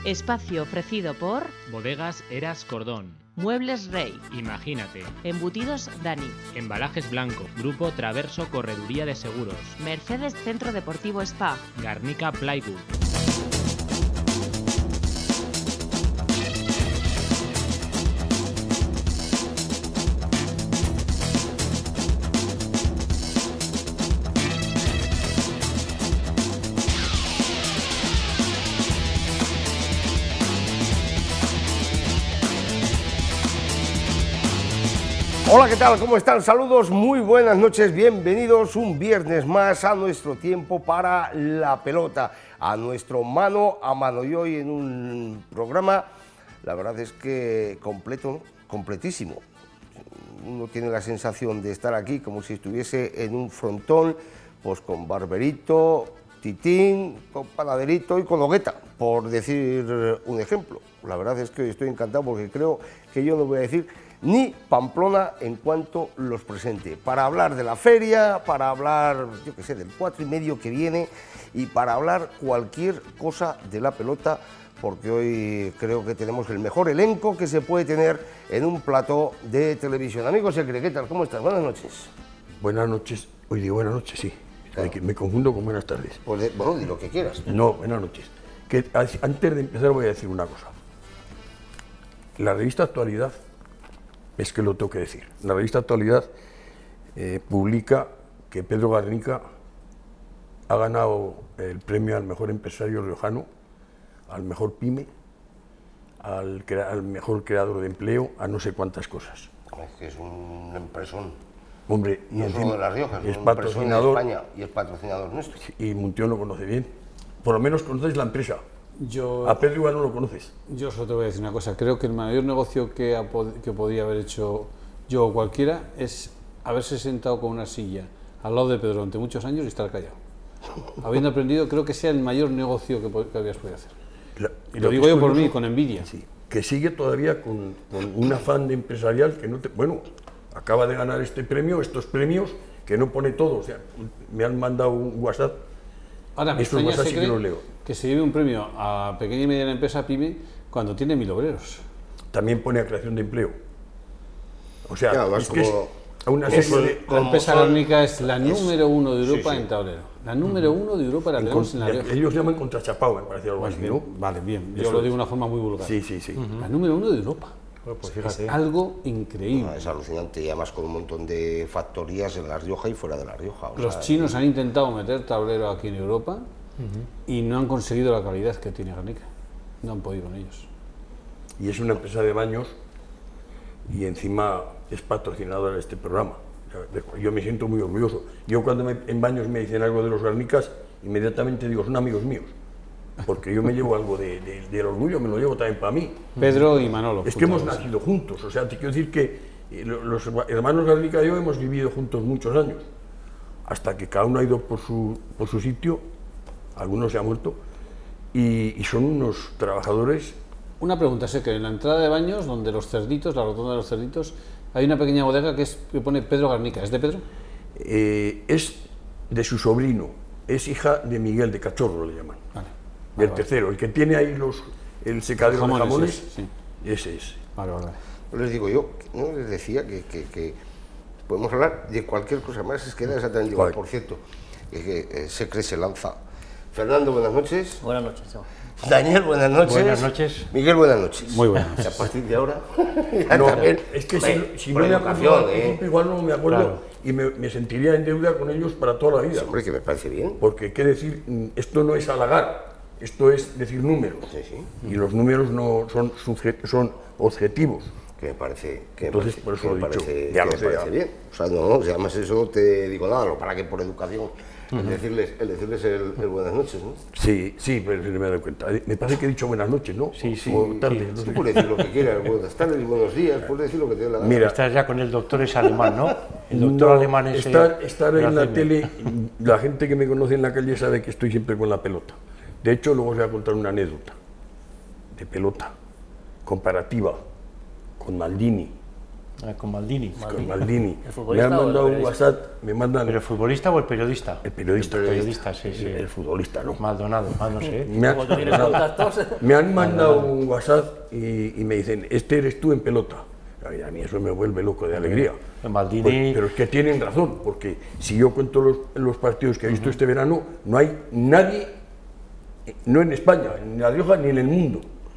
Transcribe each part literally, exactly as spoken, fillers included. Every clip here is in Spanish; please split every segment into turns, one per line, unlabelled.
Espacio ofrecido por
Bodegas Eras Cordón,
Muebles Rey,
Imagínate,
Embutidos Dani,
Embalajes Blanco, Grupo Traverso Correduría de Seguros,
Mercedes Centro Deportivo Spa,
Garnica Plywood.
Hola, ¿qué tal? ¿Cómo están? Saludos, muy buenas noches, bienvenidos un viernes más a nuestro tiempo para la pelota, a nuestro mano a mano. Y hoy en un programa, la verdad es que completo, completísimo. Uno tiene la sensación de estar aquí como si estuviese en un frontón, pues con Barberito, Titín, con Panaderito y con Hogueta, por decir un ejemplo. La verdad es que hoy estoy encantado porque creo que yo no voy a decir ni Pamplona en cuanto los presente, para hablar de la feria, para hablar, yo qué sé, del cuatro y medio que viene y para hablar cualquier cosa de la pelota, porque hoy creo que tenemos el mejor elenco que se puede tener en un plató de televisión. Amigos Secre, ¿qué tal? ¿Cómo estás? Buenas noches.
Buenas noches. Hoy digo buenas noches, sí. Claro. Me confundo con buenas tardes.
Pues de, bueno, di lo que quieras.
No, buenas noches. Que, antes de empezar voy a decir una cosa. La revista Actualidad, es que lo tengo que decir, la revista Actualidad eh, publica que Pedro Garnica ha ganado el premio al mejor empresario riojano, al mejor pyme, al, al mejor creador de empleo, a no sé cuántas cosas.
Es que es un empresón.
Hombre, y
no
encima,
solo de La Rioja, es,
es
un
patrocinador
de España y es patrocinador nuestro.
Y Muntión lo conoce bien. Por lo menos conoces la empresa.
Yo,
a Pedro igual no lo conoces.
Yo solo te voy a decir una cosa. Creo que el mayor negocio que, ha, que podía haber hecho yo o cualquiera es haberse sentado con una silla al lado de Pedro durante muchos años y estar callado. Habiendo aprendido, creo que sea el mayor negocio que, que habías podido hacer. La, y lo, lo digo yo por mí, con envidia.
Sí, que sigue todavía con, con un afán de empresarial que no te... Bueno, acaba de ganar este premio, estos premios, que no pone todo. O sea, me han mandado un WhatsApp.
Ahora, me extraña sí que, lo leo. que se lleve un premio a pequeña y mediana empresa PYME cuando tiene mil obreros.
También pone a creación de empleo. O sea,
claro,
es
como,
que es a una serie de...
La empresa Garnica es la número uno de Europa sí, sí. en tablero. La número uno de Europa en,
con,
en la Rioja.
Ellos llaman contrachapado, me parece algo
pues
así,
bien,
¿no?
Vale, bien. Yo
Eso
lo digo
es.
de una forma muy vulgar.
Sí, sí, sí.
Uh-huh. La número uno de Europa.
Bueno, pues fíjate.
Es algo increíble.
No, es alucinante y además con un montón de factorías en La Rioja y fuera de La Rioja. O
Los
sea,
chinos
y...
han intentado meter tablero aquí en Europa uh-huh. y no han conseguido la calidad que tiene Garnica. No han podido con ellos.
Y es una empresa de baños y encima es patrocinadora de este programa. Yo me siento muy orgulloso. Yo cuando me, en baños me dicen algo de los Garnicas, inmediatamente digo, son amigos míos. Porque yo me llevo algo de, de, del orgullo, me lo llevo también para mí.
Pedro y Manolo.
Es que hemos nacido juntos, o sea, te quiero decir que los hermanos Garnica y yo hemos vivido juntos muchos años, hasta que cada uno ha ido por su, por su sitio, algunos se han muerto, y, y son unos trabajadores.
Una pregunta, sé que en la entrada de baños, donde los cerditos, la rotonda de los cerditos, hay una pequeña bodega que, es, que pone Pedro Garnica. ¿Es de Pedro?
Eh, es de su sobrino, es hija de Miguel de Cachorro, le llaman. Vale. Del vale, tercero, vale. El que tiene ahí los, el secadero jamones, de jamones, ese, sí. ese es.
Vale, vale.
Les digo yo, no les decía que, que, que podemos hablar de cualquier cosa más, es que da exactamente igual. Vale. Por cierto, que, que eh, Secre se lanza. Fernando, buenas noches.
Buenas noches.
Daniel, buenas noches.
Buenas noches.
Miguel, buenas noches.
Muy buenas.
Y a partir de ahora,
ya no, también, es que si, si no me acuerdo, ¿eh? igual no me acuerdo claro. y me, me sentiría en deuda con ellos para toda la vida.
Sí, hombre, que me parece bien.
Porque, qué decir, esto no es halagar, esto es decir números.
Sí, sí.
Y los números no son, son objetivos.
Que me parece, que
Entonces,
me parece,
por eso
que
lo
me
he dicho,
parece,
ya
que
lo
me parece bien. O sea, no, no, si además eso no te digo nada, lo para que por educación, uh-huh. el decirles, el, decirles el, el buenas noches, ¿no?
Sí, sí, pero me he dado cuenta. Me parece que he dicho buenas noches, ¿no?
Sí, sí.
O tarde,
sí,
no
sí
sé.
Puedes decir lo que quieras, buenas tardes y buenos días, puedes decir lo que te dé la gana.
Mira, estás ya con el doctor es alemán, ¿no? El doctor
no,
alemán es...
Estar, estar en la tele, la gente que me conoce en la calle sabe que estoy siempre con la pelota. De hecho, luego os voy a contar una anécdota de pelota comparativa con Maldini,
Ah, con Maldini.
Con Maldini.
¿El
Me
futbolista
han
o el
mandado un
periodista?
WhatsApp, me mandan...
¿Pero el futbolista o el periodista?
El periodista.
El periodista, sí, sí.
El, el futbolista, ¿no?
Maldonado, ah, no sé.
Me, ha-
Como tú tienes contactos.
me han mandado un WhatsApp y, y me dicen, este eres tú en pelota. Ay, a mí eso me vuelve loco de alegría.
Maldini...
Pues, pero es que tienen razón, porque si yo cuento los, los partidos que he visto este verano, no hay nadie, no en España, ni en La Rioja, ni en el mundo.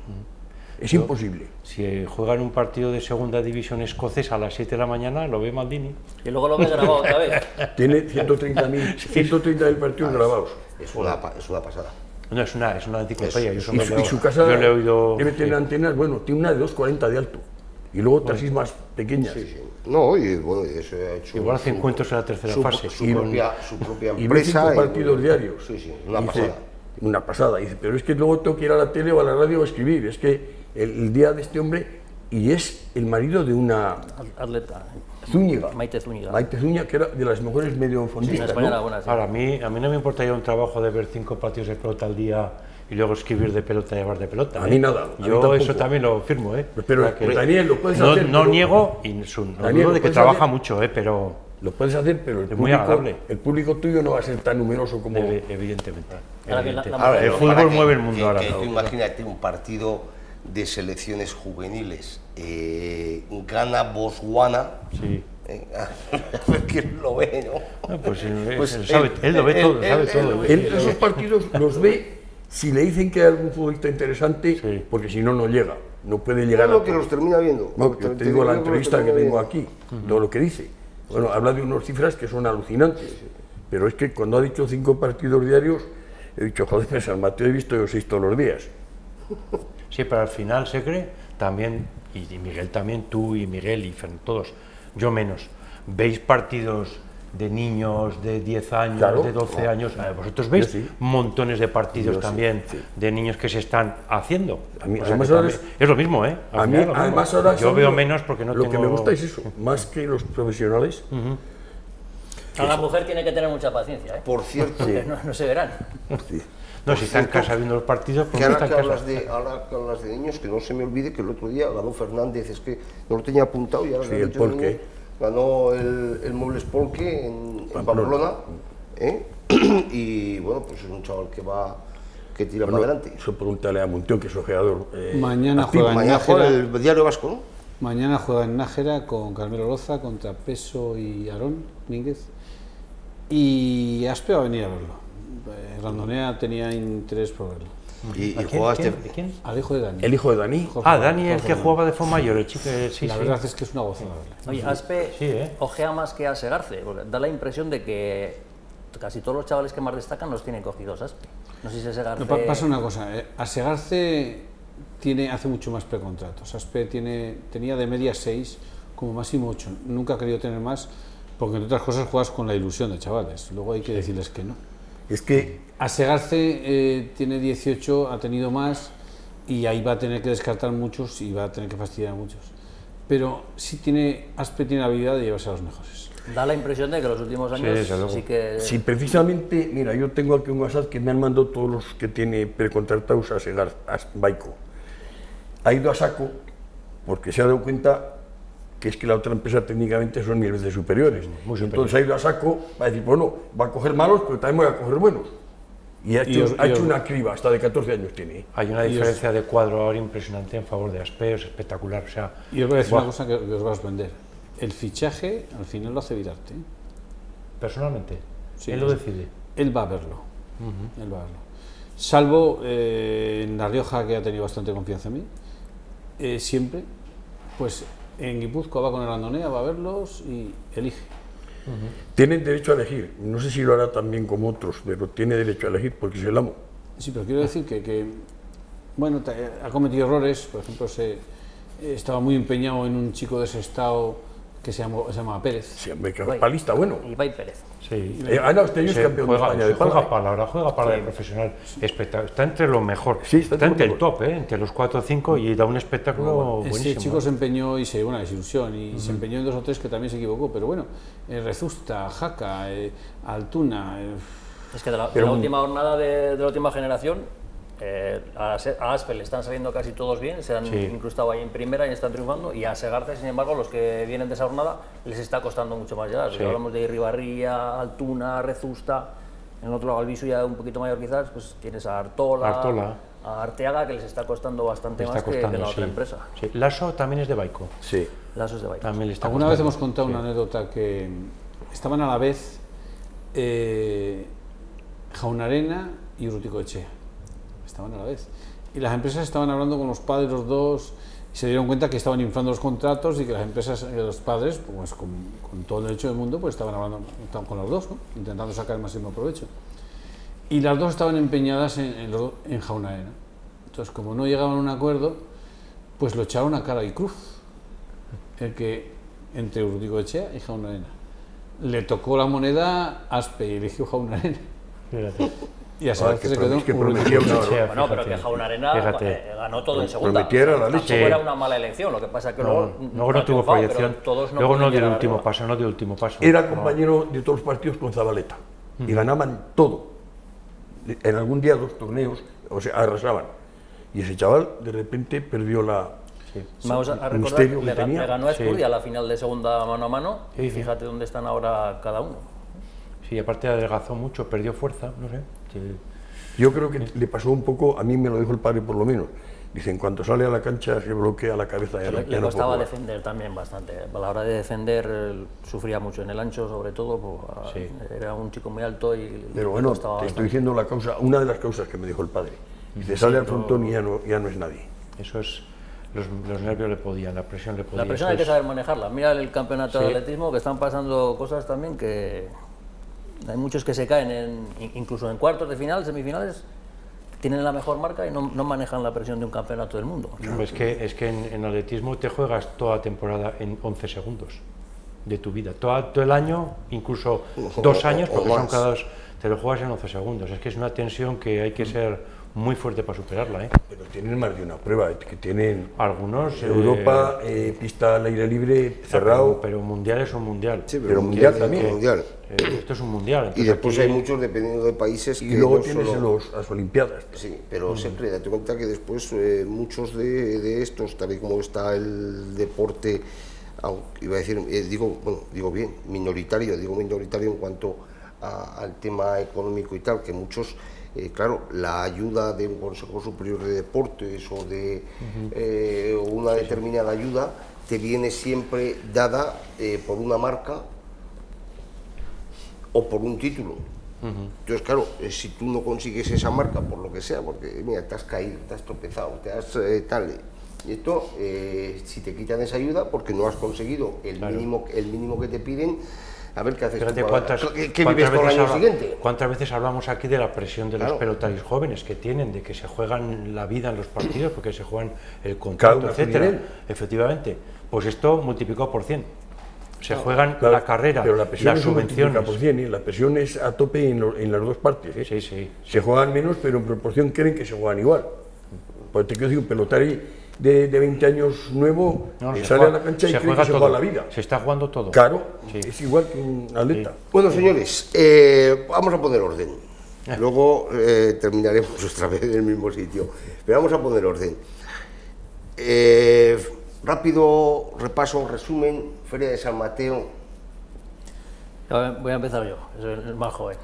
Es
Yo-
imposible.
Si juegan un partido de segunda división escocesa a las siete de la mañana, lo ve Maldini.
Y luego lo ves grabado otra vez.
Tiene ciento treinta mil partidos grabados.
Es una, pa- es una pasada.
No, es una, es una enciclopedia. Yo, eso
Y
me
su,
lo-
y su casa
yo le he oído...
debe tener antenas, bueno, tiene una de dos cuarenta de alto. Y luego otras más pequeñas.
Sí, sí. No, y bueno, y eso ha hecho.
Igual hace
su-
encuentros en la tercera
su,
fase.
Su,
Y con-
propia, su propia
Y ve
empresa.
cinco
y,
partidos
bueno,
diarios.
Sí, sí, una
Dice,
pasada.
Una pasada. Dice, pero es que luego tengo que ir a la tele o a la radio a escribir. Es que el, el día de este hombre, y es el marido de una
Atleta.
Zúñiga.
Maite Zúñiga.
Maite Zúñiga, que era de las mejores
En
mediofonistas,
España era
¿no?
buena, sí.
Ahora, a mí, a mí no me importaría un trabajo de ver cinco partidos de pelota al día y luego escribir de pelota y hablar de pelota.
A
¿eh?
mí nada, a mí
Yo
tampoco.
eso también lo firmo, ¿eh?
Pero,
O sea que
Daniel, lo puedes
no,
hacer,
no
pero-
niego y su- no
Daniel,
dudo
lo
de que
puedes
trabaja
hacer.
mucho, ¿eh? Pero
Lo puedes hacer, pero el
Es muy
público,
agradable.
el público tuyo no va a ser tan numeroso como...
evi- evidentemente.
Ahora que la-
evidente.
la-
Ahora, el
Pero
fútbol
para que-
mueve el mundo
que-
ahora.
que
¿no?
tú imagínate un partido de selecciones juveniles. eh, gana Botswana.
Sí.
eh, ¿Quién lo ve, no?
Ah, pues él,
Pues
él sabe, él lo ve
él-
todo,
él-
sabe
él
todo.
lo ve.
Él esos partidos los ve si le dicen que hay algún futbolista interesante,
Sí.
porque si no, no llega. No puede llegar
No,
a...
no, que los termina viendo.
No,
Te-
yo
te
te digo la
digo que los
entrevista que
termina
tengo
viendo.
aquí, todo lo que dice. Bueno, habla de unas cifras que son alucinantes, pero es que cuando ha dicho cinco partidos diarios, he dicho, joder, pues San Mateo he visto yo seis todos los días.
Sí, pero al final se cree, también, y, y Miguel también, tú y Miguel y Fern, todos, yo menos, veis partidos de niños de diez años,
Claro,
de doce
claro.
años, eh, vosotros veis
Yo sí.
montones de partidos
Yo sí,
también
sí.
de niños que se están haciendo.
A mí-
O sea,
además
que
ahora
también- es lo mismo, ¿eh? Al
A mí,
final es lo mismo.
además, ahora...
yo
son
veo
lo-
menos porque no
Lo
tengo...
que me gusta es eso, más que los profesionales,
Ahora la mujer tiene que tener mucha paciencia, ¿eh?
Por cierto,
Porque no, no se verán.
sí.
No, si está en casa viendo los partidos, pues
que
no
ahora
está
que,
en casa.
hablas de, ahora que hablas de niños, que no se me olvide que el otro día ganó Fernández, es que no lo tenía apuntado y ahora
Sí,
que
el
has dicho de
Polque.
niños, ganó el, el Muebles Polque en, en
Pamplona.
Pamplona, ¿eh? Y bueno, pues es un chaval que va, que tira
Bueno,
para adelante.
eso pregúntale a Montión, que es ojeador. eh,
Mañana
activo.
juega en
Mañana juega
Nájera,
el Diario Vasco, ¿no?
mañana juega en Nájera con Carmelo Loza contra Peso y Aarón Mínguez. Y Aspe va a venir a verlo. Eh, Randonea tenía interés por verlo.
Y, y
¿A quién?
juega
¿Quién?
este...
¿De quién?
Al hijo de Dani.
El hijo de Dani.
Jorge-
Ah, Dani, el
Jorge
que
Dani.
jugaba de Fomayor, el chico, eh, sí,
La
sí.
verdad es que es una gozada verle.
Oye, Aspe
Sí, ¿eh?
ojea más que a Segarce, porque da la impresión de que casi todos los chavales que más destacan los tienen cogidos Aspe. No sé si Segarce...
No, pa- pasa una cosa, eh, Asegarce tiene, hace mucho más precontratos. Aspe tiene, tenía de media seis, como máximo ocho. Nunca ha querido tener más, porque entre otras cosas juegas con la ilusión de chavales. Luego hay que decirles que no.
Es que
Asegarce eh, tiene dieciocho, ha tenido más, y ahí va a tener que descartar muchos y va a tener que fastidiar a muchos. Pero sí tiene, Aspe tiene la habilidad de llevarse a los mejores.
Da la impresión de que los últimos años
desde luego.
sí que...
si precisamente, mira, yo tengo aquí un WhatsApp que me han mandado todos los que tiene precontratados a Segar, a Baico. Ha ido a saco porque se ha dado cuenta que es que la otra empresa técnicamente son mil veces superiores.
Muy superiores.
Entonces ha ido a saco, va a decir, bueno, va a coger malos, pero también voy a coger buenos. Y ha hecho,
Y os-
ha
y
hecho
os-
una criba, hasta de catorce años tiene.
Hay una
Y os-
diferencia de cuadro ahora impresionante en favor de Aspe, es espectacular. O sea,
Y os voy a decir
buah,
una cosa que, que os va a sorprender. El fichaje al final lo hace Vidarte. ¿eh?
personalmente,
Sí,
él lo
sí.
decide.
Él va a verlo. Él va a verlo. Salvo eh, en La Rioja, que ha tenido bastante confianza en mí, eh, siempre, pues en Guipúzcoa va con el Randonea, va a verlos y elige.
Tiene derecho a elegir. No sé si lo hará también como otros, pero tiene derecho a elegir porque es el amo.
Sí, pero quiero decir que, que, bueno, ta- ha cometido errores. Por ejemplo, se, eh, estaba muy empeñado en un chico de ese estado que se llama, se llama Pérez.
Sí, hombre, que
Ibai.
palista, bueno.
Ibai Pérez.
Sí.
Eh, ah, no, este año es
Se
campeón
juega,
de España
se
de pala.
juega
¿eh?
pala, ahora juega pala de profesional. Espectacular. Está entre lo mejor.
Sí, está
está,
entre
entre
lo
el top, ¿eh? Entre los cuatro o cinco y da un espectáculo
Ese
buenísimo.
chico se empeñó y se llevó una desilusión y se empeñó en dos o tres que también se equivocó, pero bueno, eh, Rezusta, Jaca, eh, Altuna, eh,
Es que de la, de
Pero
la
un-
última jornada de, de la última generación, Eh, a, Se- a Aspe le están saliendo casi todos bien, se han
Sí.
incrustado ahí en primera y están triunfando, y a Segarce, sin embargo, los que vienen de esa jornada les está costando mucho más llegar.
Sí.
Si hablamos de Irribarría, Altuna, Rezusta, en el otro lado Albisu ya un poquito mayor quizás, pues tienes a Artola,
Artola.
a Arteaga, que les está costando bastante
Le
más
está
que- que,
costando,
la otra
sí.
empresa.
Sí. Lasso también es de Baico.
Sí.
Lasos de Baicos.
También le está
Alguna vez
costando.
hemos contado
Sí.
una anécdota que estaban a la vez eh, Jaunarena y Urruticoechea. Estaban a la vez. Y las empresas estaban hablando con los padres, los dos, y se dieron cuenta que estaban inflando los contratos y que las empresas, eh, los padres, pues con, con todo el derecho del mundo, pues estaban hablando estaban con los dos, ¿no? Intentando sacar el máximo provecho. Y las dos estaban empeñadas en, en, los- en Jaunarena. Entonces, como no llegaban a un acuerdo, pues lo echaron a cara y cruz. El que entre Urruticoechea y Jaunarena. Le tocó la moneda Aspe y eligió Jaunarena.
Fíjate.
Y a
Ah,
Segarce
que
se quedó
promet- que
Urruticoechea.
prometía una-
Sí,
Bueno, pero
fíjate,
que Jaunarena
fíjate.
eh, ganó todo en segunda.
Prometiera la
Tampoco
leche.
era una mala elección, lo que pasa que
No,
luego,
luego
ha
no tuvo
triunfado, pero
proyección.
todos no
Luego no
pueden
dio el
llegar
último
arriba.
paso, no dio el último paso.
Era
No.
compañero de todos los partidos con Zabaleta y ganaban todo. En algún día dos torneos, o sea, arrasaban. Y ese chaval de repente perdió la...
Vamos a, a
el
recordar,
misterio que
le, ga-
tenía.
le ganó a
Sí.
Espurdi a la final de segunda mano a mano,
Sí,
y
sí.
fíjate dónde están ahora cada uno.
Sí, aparte adelgazó mucho, perdió fuerza, no sé. Sí.
Yo creo que le pasó un poco, a mí me lo dijo el padre por lo menos. Dice, en cuanto sale a la cancha se bloquea la cabeza. Ya no-
Le,
ya
le
no
costaba
puede jugar.
defender también bastante. A la hora de defender eh, sufría mucho en el ancho, sobre todo. Pues,
Sí.
Era un chico muy alto y
Pero
le
bueno,
costaba
te
bastante.
estoy diciendo la causa, una de las causas que me dijo el padre. Dice, sale al frontón y ya no, ya no es nadie.
Eso es, los, los nervios le podían, la presión le podía.
La presión
eso
hay que
es-
saber manejarla. Mira el campeonato de
Sí.
atletismo, que están pasando cosas también que hay muchos que se caen, en, incluso en cuartos de final, semifinales, tienen la mejor marca y no, no manejan la presión de un campeonato del mundo.
Es que, es que en, en atletismo te juegas toda temporada en once segundos de tu vida. Todo, todo el año, incluso
O-
dos
o-
años,
o
porque son
más.
cada dos, te lo juegas en once segundos. Es que es una tensión que hay que ser muy fuerte para superarla, ¿eh?
Pero tienen más de una prueba, que tienen
Algunos... eh,
Europa, eh, pista al aire libre, cerrado.
Pero, pero mundial es un mundial.
Sí,
Pero
que-
mundial
que-
también.
que mundial.
Eh, esto es un mundial.
Y
entonces
después
aquí-
hay muchos, dependiendo de países,
Y
que
luego
no
tienes
solo-
los, las Olimpiadas.
Sí, pero siempre date cuenta que después eh, muchos de, de estos, tal y como está el deporte, aunque iba a decir, eh, digo, bueno, digo bien, minoritario, digo minoritario en cuanto a- al tema económico y tal, que muchos, eh, claro, la ayuda de un Consejo Superior de Deportes o de eh, una determinada ayuda te viene siempre dada eh, por una marca o por un título. Entonces, claro, eh, si tú no consigues esa marca, por lo que sea, porque mira, te has caído, te has tropezado, te has eh, tal, y esto, eh, si te quitan esa ayuda, porque no has conseguido el,
Claro.
mínimo, el mínimo que te piden, a ver qué haces
Fíjate
tú. para-
cuántas,
¿Qué, qué
cuántas
vives con el
veces
año
habla-
siguiente?
cuántas veces hablamos aquí de la presión de
Claro.
los pelotarios jóvenes que tienen, de que se juegan la vida en los partidos porque se juegan el
Cada
contrato,
uno a su
etcétera.
nivel.
Efectivamente, pues esto multiplicado por cien. Se juegan
Claro,
la carrera,
pero la presión
las
no se multiplica
subvenciones.
por cien, ¿eh? La presión es a tope en, lo- en las dos partes. ¿eh?
Sí, sí.
Se juegan menos, pero en proporción creen que se juegan igual. Porque te quiero decir, un pelotari de, de veinte años nuevo
No,
eh,
se
sale
juega-
a la cancha y
se
cree
juega
que se
todo.
juega la vida.
Se está jugando todo.
Claro,
Sí.
es igual que un atleta.
Bueno, señores, eh, vamos a poner orden.
Eh.
Luego eh, terminaremos otra vez en el mismo sitio. Pero vamos a poner orden. Eh, rápido repaso, resumen, Feria de San Mateo.
Ya Voy a empezar yo, que soy el más joven.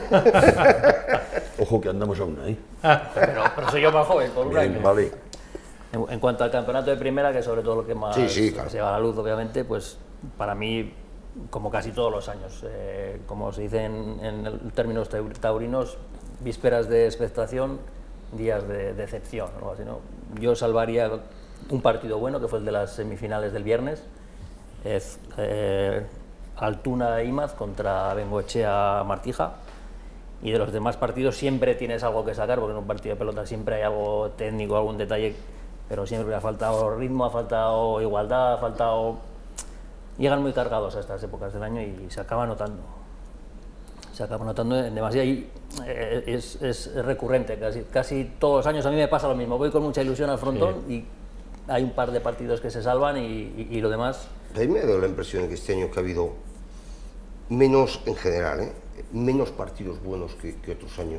Ojo que andamos aún ahí.
Pero, pero soy yo más joven, por un
Bien,
año.
vale.
En, en cuanto al campeonato de primera, que es sobre todo lo que más
Sí, sí, claro.
se va a la luz, obviamente, pues para mí, como casi todos los años, eh, como se dice en, en el- términos tau- taurinos, vísperas de expectación, días de decepción, o algo así, ¿no? Yo salvaría un partido bueno, que fue el de las semifinales del viernes, es eh, Altuna Imaz contra Bengoechea Martija. Y de los demás partidos siempre tienes algo que sacar, porque en un partido de pelota siempre hay algo técnico, algún detalle, pero siempre ha faltado ritmo, ha faltado igualdad, ha faltado... Llegan muy cargados a estas épocas del año y se acaba notando. Se acaba notando en demasiado y eh, es, es recurrente, casi, casi todos los años a mí me pasa lo mismo. Voy con mucha ilusión al frontón y hay un par de partidos que se salvan y, y, y lo demás...
A mí me ha dado la impresión de que este año que ha habido menos, en general, ¿eh? menos partidos buenos que, que otros años.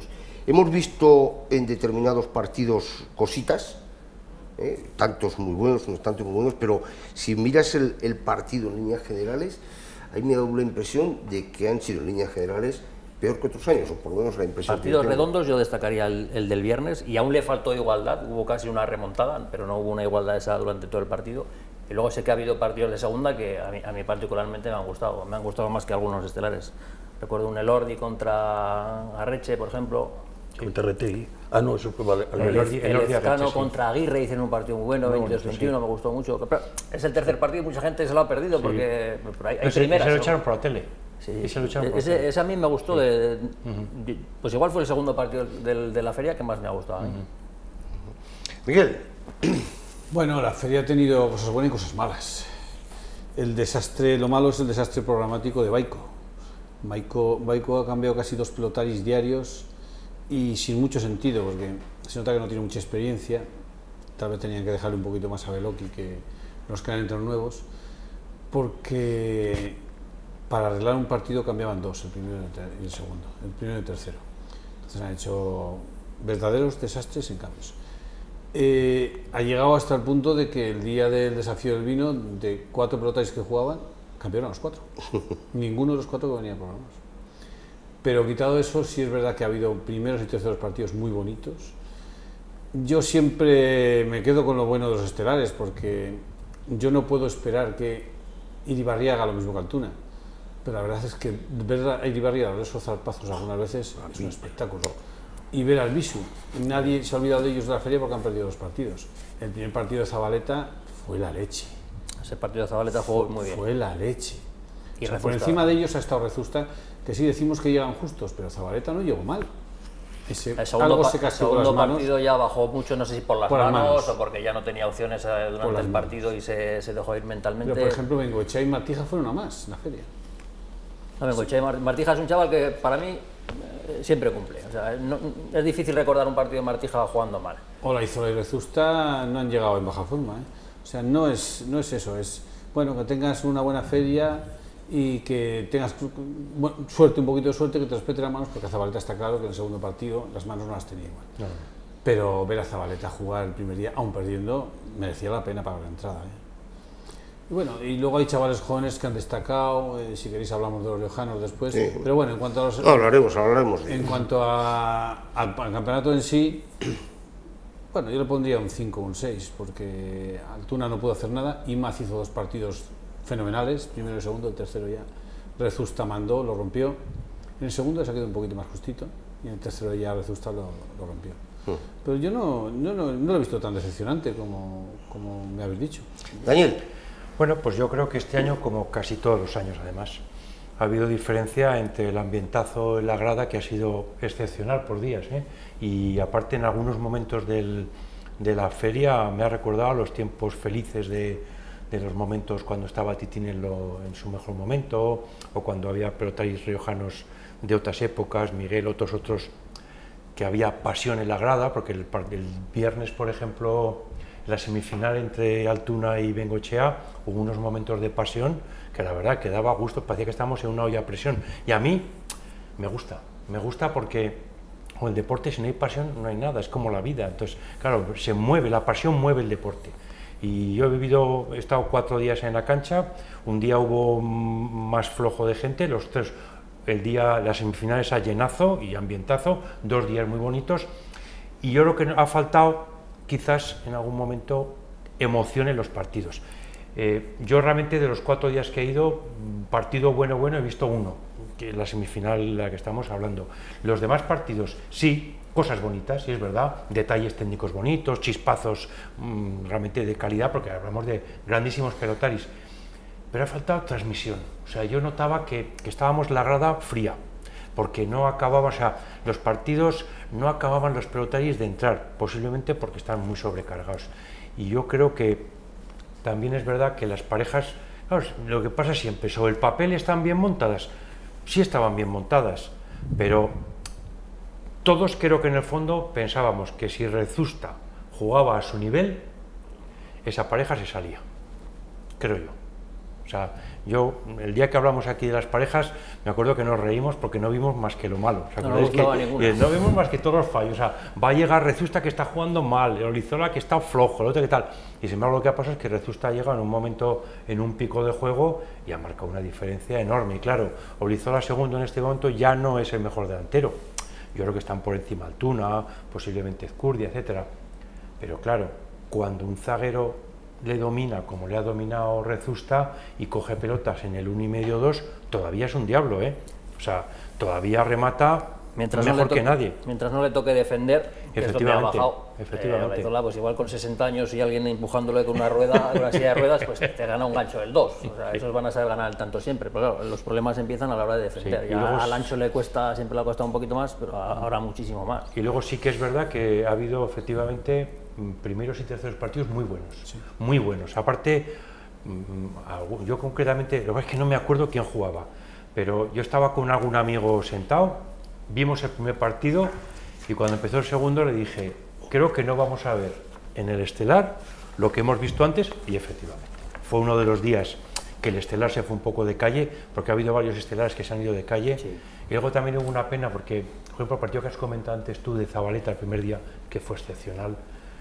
Hemos visto en determinados partidos cositas, ¿eh? tantos muy buenos, unos tantos muy buenos, pero si miras el, el partido en líneas generales, ahí me da la impresión de que han sido en líneas generales peor que otros años, o por lo menos la impresión.
Partidos redondos yo destacaría el, el del viernes, y aún le faltó igualdad, hubo casi una remontada, pero no hubo una igualdad esa durante todo el partido. Y luego sé que ha habido partidos de segunda que a mí, a mí particularmente me han gustado, me han gustado más que algunos estelares. Recuerdo un Elordi contra Arreche, por ejemplo.
Contra Retegui. Ah, no, eso fue vale,
El, el, el, el Elezcano contra Aguirre hicieron un partido muy bueno, veintidós veintiuno, me gustó mucho. Pero es el tercer partido y mucha gente se lo ha perdido, sí, porque hay, hay
se,
primeras.
Se lo echaron por la tele.
Sí.
Y se lo echaron por
ese,
la tele.
ese a mí me gustó, sí. de, de,
uh-huh.
Pues igual fue el segundo partido de, de la feria que más me ha gustado.
Uh-huh. Miguel.
Bueno, la feria ha tenido cosas buenas y cosas malas. El desastre, lo malo es el desastre programático de Baico. Baico, Baico ha cambiado casi dos pelotaris diarios y sin mucho sentido, porque se nota que no tiene mucha experiencia. Tal vez tenían que dejarle un poquito más a Beloki, que los que han entrado nuevos, porque para arreglar un partido cambiaban dos, el primero y el segundo, el primero y el tercero. Entonces han hecho verdaderos desastres en cambios. Eh, ha llegado hasta el punto de que el día del desafío del vino, de cuatro pelotaris que jugaban, cambiaron los cuatro. Ninguno de los cuatro que venía programados. Pero quitado eso, sí es verdad que ha habido primeros y terceros partidos muy bonitos. Yo siempre me quedo con lo bueno de los estelares, porque yo no puedo esperar que Iribarri haga lo mismo que Altuna. Pero la verdad es que ver a Iribarri dar esos zarpazos algunas veces es un espectáculo. Y ver al Bisu, nadie se ha olvidado de ellos de la feria porque han perdido los partidos. El primer partido de Zabaleta fue la leche.
Ese partido de Zabaleta jugó muy bien.
Fue la leche.
Y
o sea, por encima de ellos ha estado Rezusta, que sí decimos que llegan justos, pero Zabaleta no llegó mal. Ese,
el segundo,
algo se cascó con las manos.
partido ya bajó mucho, no sé si por las,
por las
manos,
manos
o porque ya no tenía opciones durante el partido y se, se dejó ir mentalmente.
Pero por ejemplo, Bengoechea y Martija fueron a más en la feria.
No, Bengoechea y Martija es un chaval que para mí eh, siempre cumple. O sea, no, es difícil recordar un partido de Martija jugando mal.
Olaizola y Rezusta no han llegado en baja forma, ¿eh? O sea, no es, no es eso, es bueno que tengas una buena feria y que tengas bueno, suerte, un poquito de suerte, que te respete las manos, porque a Zabaleta está claro que en el segundo partido las manos no las tenía igual. No. Pero ver a Zabaleta jugar el primer día, aún perdiendo, merecía la pena para la entrada, ¿eh? Y bueno, y luego hay chavales jóvenes que han destacado, eh, si queréis hablamos de los riojanos después, sí. Pero bueno, en cuanto a los...
No, hablaremos, hablaremos.
En cuanto a, al, al campeonato en sí, bueno, yo le pondría un cinco o un seis, porque Altuna no pudo hacer nada, Imaz hizo dos partidos fenomenales, primero y segundo, el tercero ya Rezusta mandó, lo rompió, en el segundo se ha quedado un poquito más justito, y en el tercero ya Rezusta lo, lo rompió. Mm. Pero yo no, no, no, no lo he visto tan decepcionante como, como me habéis dicho.
Daniel.
Bueno, pues yo creo que este año, como casi todos los años además, ha habido diferencia entre el ambientazo en la grada, que ha sido excepcional por días, ¿eh? Y aparte en algunos momentos del, de la feria me ha recordado los tiempos felices de, de los momentos cuando estaba Titín en, lo, en su mejor momento, o cuando había pelotaris riojanos de otras épocas, Miguel, otros otros, que había pasión en la grada, porque el, el viernes, por ejemplo, la semifinal entre Altuna y Bengoechea, hubo unos momentos de pasión que la verdad que daba gusto, parecía que estábamos en una olla a presión. Y a mí me gusta, me gusta porque con el deporte, si no hay pasión, no hay nada, es como la vida. Entonces, claro, se mueve, la pasión mueve el deporte. Y yo he vivido, he estado cuatro días en la cancha, un día hubo más flojo de gente, los tres, el día, las semifinales a llenazo y ambientazo, dos días muy bonitos, y yo creo que ha faltado quizás en algún momento emoción en los partidos. Eh, yo realmente de los cuatro días que he ido, partido bueno, bueno, he visto uno, que es la semifinal de la que estamos hablando. Los demás partidos, sí, cosas bonitas, sí es verdad, detalles técnicos bonitos, chispazos mmm, realmente de calidad, porque hablamos de grandísimos pelotaris, pero ha faltado transmisión. O sea, yo notaba que, que estábamos la grada fría, porque no acababa, o sea, los partidos no acababan los pelotaris de entrar, posiblemente porque están muy sobrecargados. Y yo creo que también es verdad que las parejas, claro, lo que pasa siempre, sobre el papel están bien montadas, sí estaban bien montadas, pero todos creo que en el fondo pensábamos que si Rezusta jugaba a su nivel, esa pareja se salía, creo yo. O sea, yo, el día que hablamos aquí de las parejas, me acuerdo que nos reímos porque no vimos más que lo malo. ¿Os
No nos gustaba
que,
ninguna.
eh, no vimos más que todos los fallos. O sea, va a llegar Rezusta que está jugando mal, el Olizola que está flojo, el otro que tal. Y sin embargo lo que ha pasado es que Rezusta llega en un momento, en un pico de juego y ha marcado una diferencia enorme. Y claro, Olizola segundo en este momento ya no es el mejor delantero. Yo creo que están por encima Altuna, posiblemente Ezcurdia, etcétera. Pero claro, cuando un zaguero le domina como le ha dominado Rezusta y coge pelotas en el uno y medio dos, todavía es un diablo, ¿eh? O sea, todavía remata
Mientras
mejor
no le toque,
que nadie.
Mientras no le toque defender, que es lo que ha
Efectivamente,
bajado.
efectivamente.
Eh, Olazola, pues igual con sesenta años y alguien empujándole con una rueda, con una silla de ruedas, pues te gana un gancho del dos. O sea, esos van a saber ganar el tanto siempre. Pero claro, los problemas empiezan a la hora de defender.
Sí, y
Ya
luego
al
es-
ancho le cuesta, siempre le ha costado un poquito más, pero a- ahora muchísimo más.
Y luego sí que es verdad que ha habido efectivamente mm, primeros y terceros partidos muy buenos, muy buenos. Aparte, mm, algún- yo concretamente, lo que pasa es que no me acuerdo quién jugaba, pero yo estaba con algún amigo sentado, vimos el primer partido y cuando empezó el segundo le dije, creo que no vamos a ver en el Estelar lo que hemos visto antes, y efectivamente. Fue uno de los días que el Estelar se fue un poco de calle, porque ha habido varios Estelares que se han ido de calle.
Sí.
Y luego también hubo una pena porque, por ejemplo, el partido que has comentado antes tú de Zabaleta el primer día, que fue excepcional,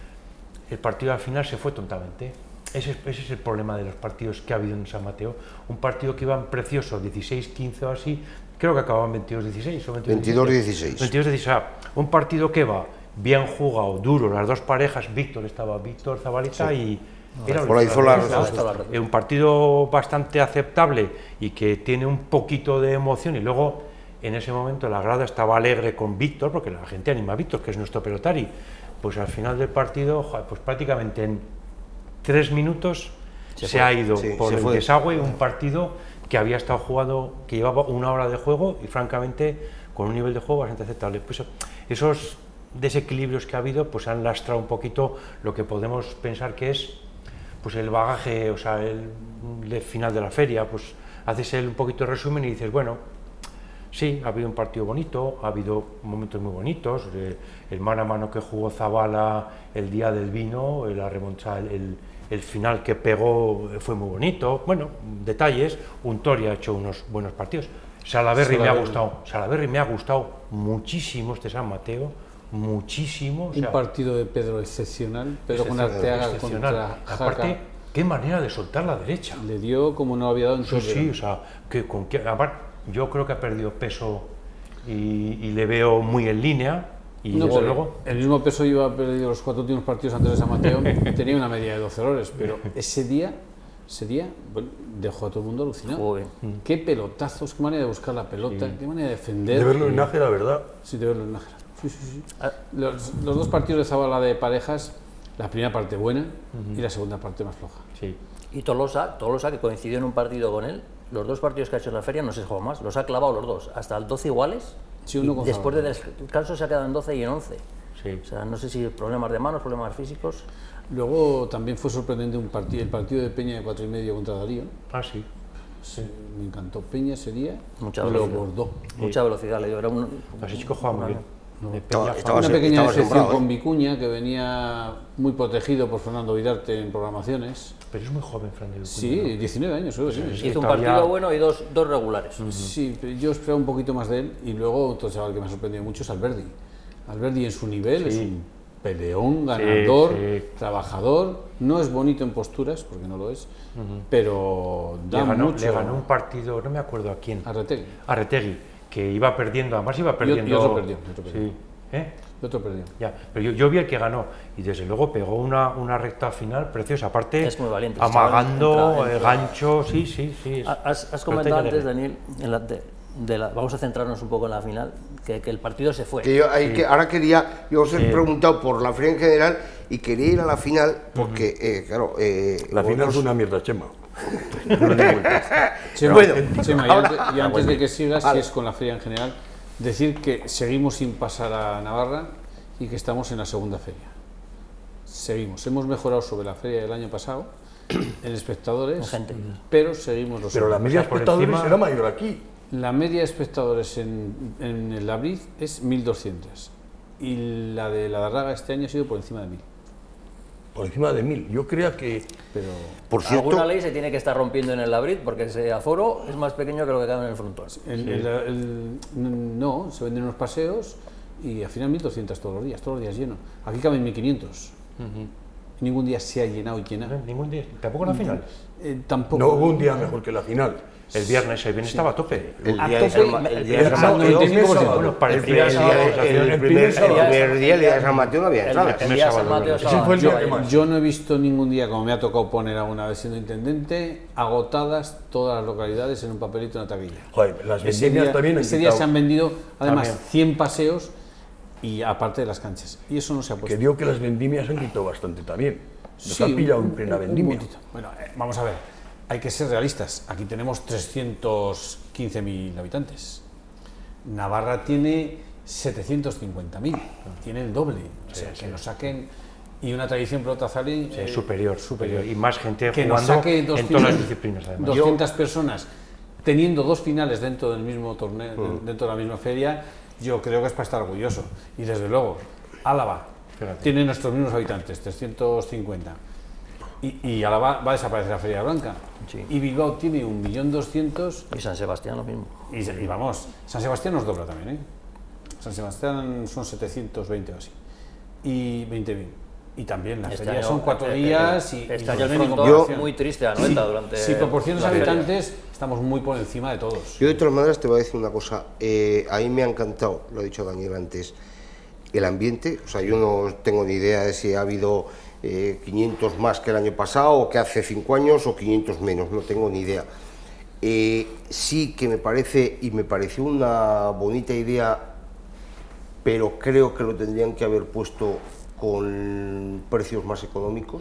el partido al final se fue tontamente. Ese, es- ese es el problema de los partidos que ha habido en San Mateo. Un partido que iban precioso, dieciséis quince o así, creo que acababan veintidós dieciséis o
veintidós dieciséis.
veintidós dieciséis. O sea, un partido que va bien jugado, duro, las dos parejas, Víctor estaba, Víctor Zabaleta y... era
Olaizola,
Olaizola.
Olaizola.
Eh, un partido bastante aceptable y que tiene un poquito de emoción, y luego en ese momento la grada estaba alegre con Víctor, porque la gente anima a Víctor, que es nuestro pelotari. Pues al final del partido, joder, pues prácticamente en tres minutos se,
fue.
ha ido
Sí,
por
se
el
fue.
desagüe un partido que había estado jugando, que llevaba una hora de juego y francamente con un nivel de juego bastante aceptable. Pues esos desequilibrios que ha habido pues han lastrado un poquito lo que podemos pensar que es pues el bagaje, o sea, el, el final de la feria. Pues haces el, un poquito de resumen y dices, bueno, sí, ha habido un partido bonito, ha habido momentos muy bonitos, eh, el mano a mano que jugó Zabala el día del vino, eh, la remontada, el, el, el final que pegó eh, fue muy bonito, bueno, detalles. Untori ha hecho unos buenos partidos. Salaberry me ha
Salaberry.
gustado, Salaberry me ha gustado muchísimo este San Mateo, muchísimo. O sea,
Un partido de Pedro excepcional, Pedro con
excepcional,
Arteaga
excepcional.
contra
Aparte,
Jaca.
qué manera de soltar la derecha.
Le dio como no había dado en
Sí,
todo el
sí,
verano.
o sea, que con que, aparte, yo creo que ha perdido peso y, y le veo muy en línea. Y
No,
desde
pero
luego,
el mismo peso iba perdido los cuatro últimos partidos antes de San Mateo, tenía una media de doce errores, pero ese día, ese día bueno, dejó a todo el mundo alucinado.
Joder.
Qué pelotazos, qué manera de buscar la pelota, qué manera de defender.
De verlo en Nájera, la verdad.
Sí, de verlo en Nájera. Sí, sí, sí.
Ah.
Los, los dos partidos de Zabala de parejas, la primera parte buena y la segunda parte más floja.
sí.
Y Tolosa, Tolosa, que coincidió en un partido con él, los dos partidos que ha hecho en la feria no se jugó más, los ha clavado los dos, hasta el doce iguales.
Sí, uno
y
con
después de
Zabala.
descanso se ha quedado en doce y en once.
Sí.
O sea, no sé si problemas de manos, problemas físicos.
Luego también fue sorprendente un partido, el partido de Peña de cuatro y medio contra Darío.
Ah, sí.
Sí, me encantó Peña ese día
Mucha
y lo
velocidad.
bordó.
Mucha velocidad le dio. Era un,
Ese chico juega muy bien. De
Estaba-
Peña,
estaba
Una
se-
pequeña
estaba
decepción
sembrado,
con
¿eh?
Vicuña, que venía muy protegido por Fernando Vidarte en programaciones.
pero es muy joven, Fran de Vicuña,
Sí, diecinueve años, creo que sí.
es que
hizo un
todavía-
partido bueno y dos, dos regulares.
Sí, pero yo esperaba un poquito más de él. Y luego otro chaval que me ha sorprendido mucho es Alberdi. Alberdi en su nivel es un peleón, ganador,
sí.
trabajador. No es bonito en posturas, porque no lo es, pero
Le
da
ganó,
mucho.
le ganó un partido, no me acuerdo a quién,
a Retegui.
a Retegui, que iba perdiendo, además iba perdiendo.
y otro perdió, y otro perdió.
Sí. ¿Eh?
Y otro perdió.
Ya, pero yo, yo vi el que ganó y desde luego pegó una, una recta final preciosa, aparte
Es muy valiente, ese
amagando,
chaval, entra-
eh,
entra-
gancho, sí, sí, sí. es-
Has, has
pero
comentado
está
antes,
alegre.
Daniel, en la- de, de la- vamos a centrarnos un poco en la final, que, que el partido se fue.
Que yo, hay que, ahora quería, yo os he preguntado por la feria en general y quería ir a la final porque, eh, claro, eh,
La final
vosotros-
es una mierda, Chema.
Chema,
Bueno,
Chema, y
ahora-
antes, y antes de que sigas,
Vale.
si es con la feria en general, decir que seguimos sin pasar a Navarra y que estamos en la segunda feria. Seguimos. Hemos mejorado sobre la feria del año pasado en espectadores,
En gente.
pero seguimos los
Pero la media de
sea, por
espectadores
encima-
será mayor aquí.
La media de espectadores en, en el Abriz es mil doscientos y la de la Darraga este año ha sido por encima de mil.
Por encima de mil. Yo creo que...
Pero
Por cierto,
Alguna ley se tiene que estar rompiendo en el Labrit porque ese aforo es más pequeño que lo que cabe en el frontón.
el- el- el- no, se venden unos paseos y al final mil doscientos todos los días, todos los días lleno. Aquí caben mil quinientos. Ningún día se ha llenado y llena.
No, ningún día, tampoco la final.
Eh, tampoco.
No hubo un día mejor que la final.
El viernes, el viernes estaba a tope.
el
a
día de
tope,
San Ma- el día
el-
de San
el
Mateo,
noventa y nueve por ciento.
Bueno,
el
parecía
primer
sábado,
día de-
sensación.
el
El
primer
primer
el primer día, el día de San Mateo no había
El,
entradas.
el día de San
sábado,
Mateo
ese
estaba-
fue el día
estaba
que
lleno.
más.
Yo no he visto ningún día, como me ha tocado poner alguna vez siendo intendente, agotadas todas las localidades en un papelito en la taquilla.
Joder, las
Ese
vendimias
día,
también han
ese día
quitado.
se han vendido además
También.
cien paseos y aparte de las canchas. Y eso no se ha puesto.
Que digo que las vendimias han quitado bastante también. Nos
Sí,
han pillado
un-
en plena
un- un
vendimia.
momentito. Bueno, eh, vamos a ver. Hay que ser realistas. Aquí tenemos trescientos quince mil habitantes. Navarra tiene setecientos cincuenta mil. Tiene el doble. O sea, que nos saquen. Y una tradición protazali
Sí, superior, superior. Y más gente
que nos
jugando
saque
en
doscientas
todas las disciplinas, además.
doscientas personas teniendo dos finales dentro del mismo torneo, dentro de la misma feria, yo creo que es para estar orgulloso. Y desde luego, Álava
Fíjate.
tiene nuestros mismos habitantes, trescientos cincuenta. Y, y Álava va a desaparecer la Feria Blanca.
Sí.
Y Bilbao tiene un millón doscientos.
Y San Sebastián lo mismo.
Y, y vamos, San Sebastián nos dobla también, ¿eh? San Sebastián son setecientos veinte o así. Y veinte mil. Y también la
Este
feria
año-
son cuatro
eh, eh,
días y,
este
y
año
no
el
hay ni
frontón
comparación.
muy triste a Anoeta durante
Si proporcionas
la feria.
habitantes, estamos muy por encima de todos.
Yo de todas maneras te voy a decir una cosa, eh, a mí me ha encantado, lo ha dicho Daniel antes, el ambiente, o sea, yo no tengo ni idea de si ha habido eh, quinientos más que el año pasado, o que hace cinco años, o quinientos menos, no tengo ni idea. Eh, sí que me parece, y me pareció una bonita idea, pero creo que lo tendrían que haber puesto con precios más económicos,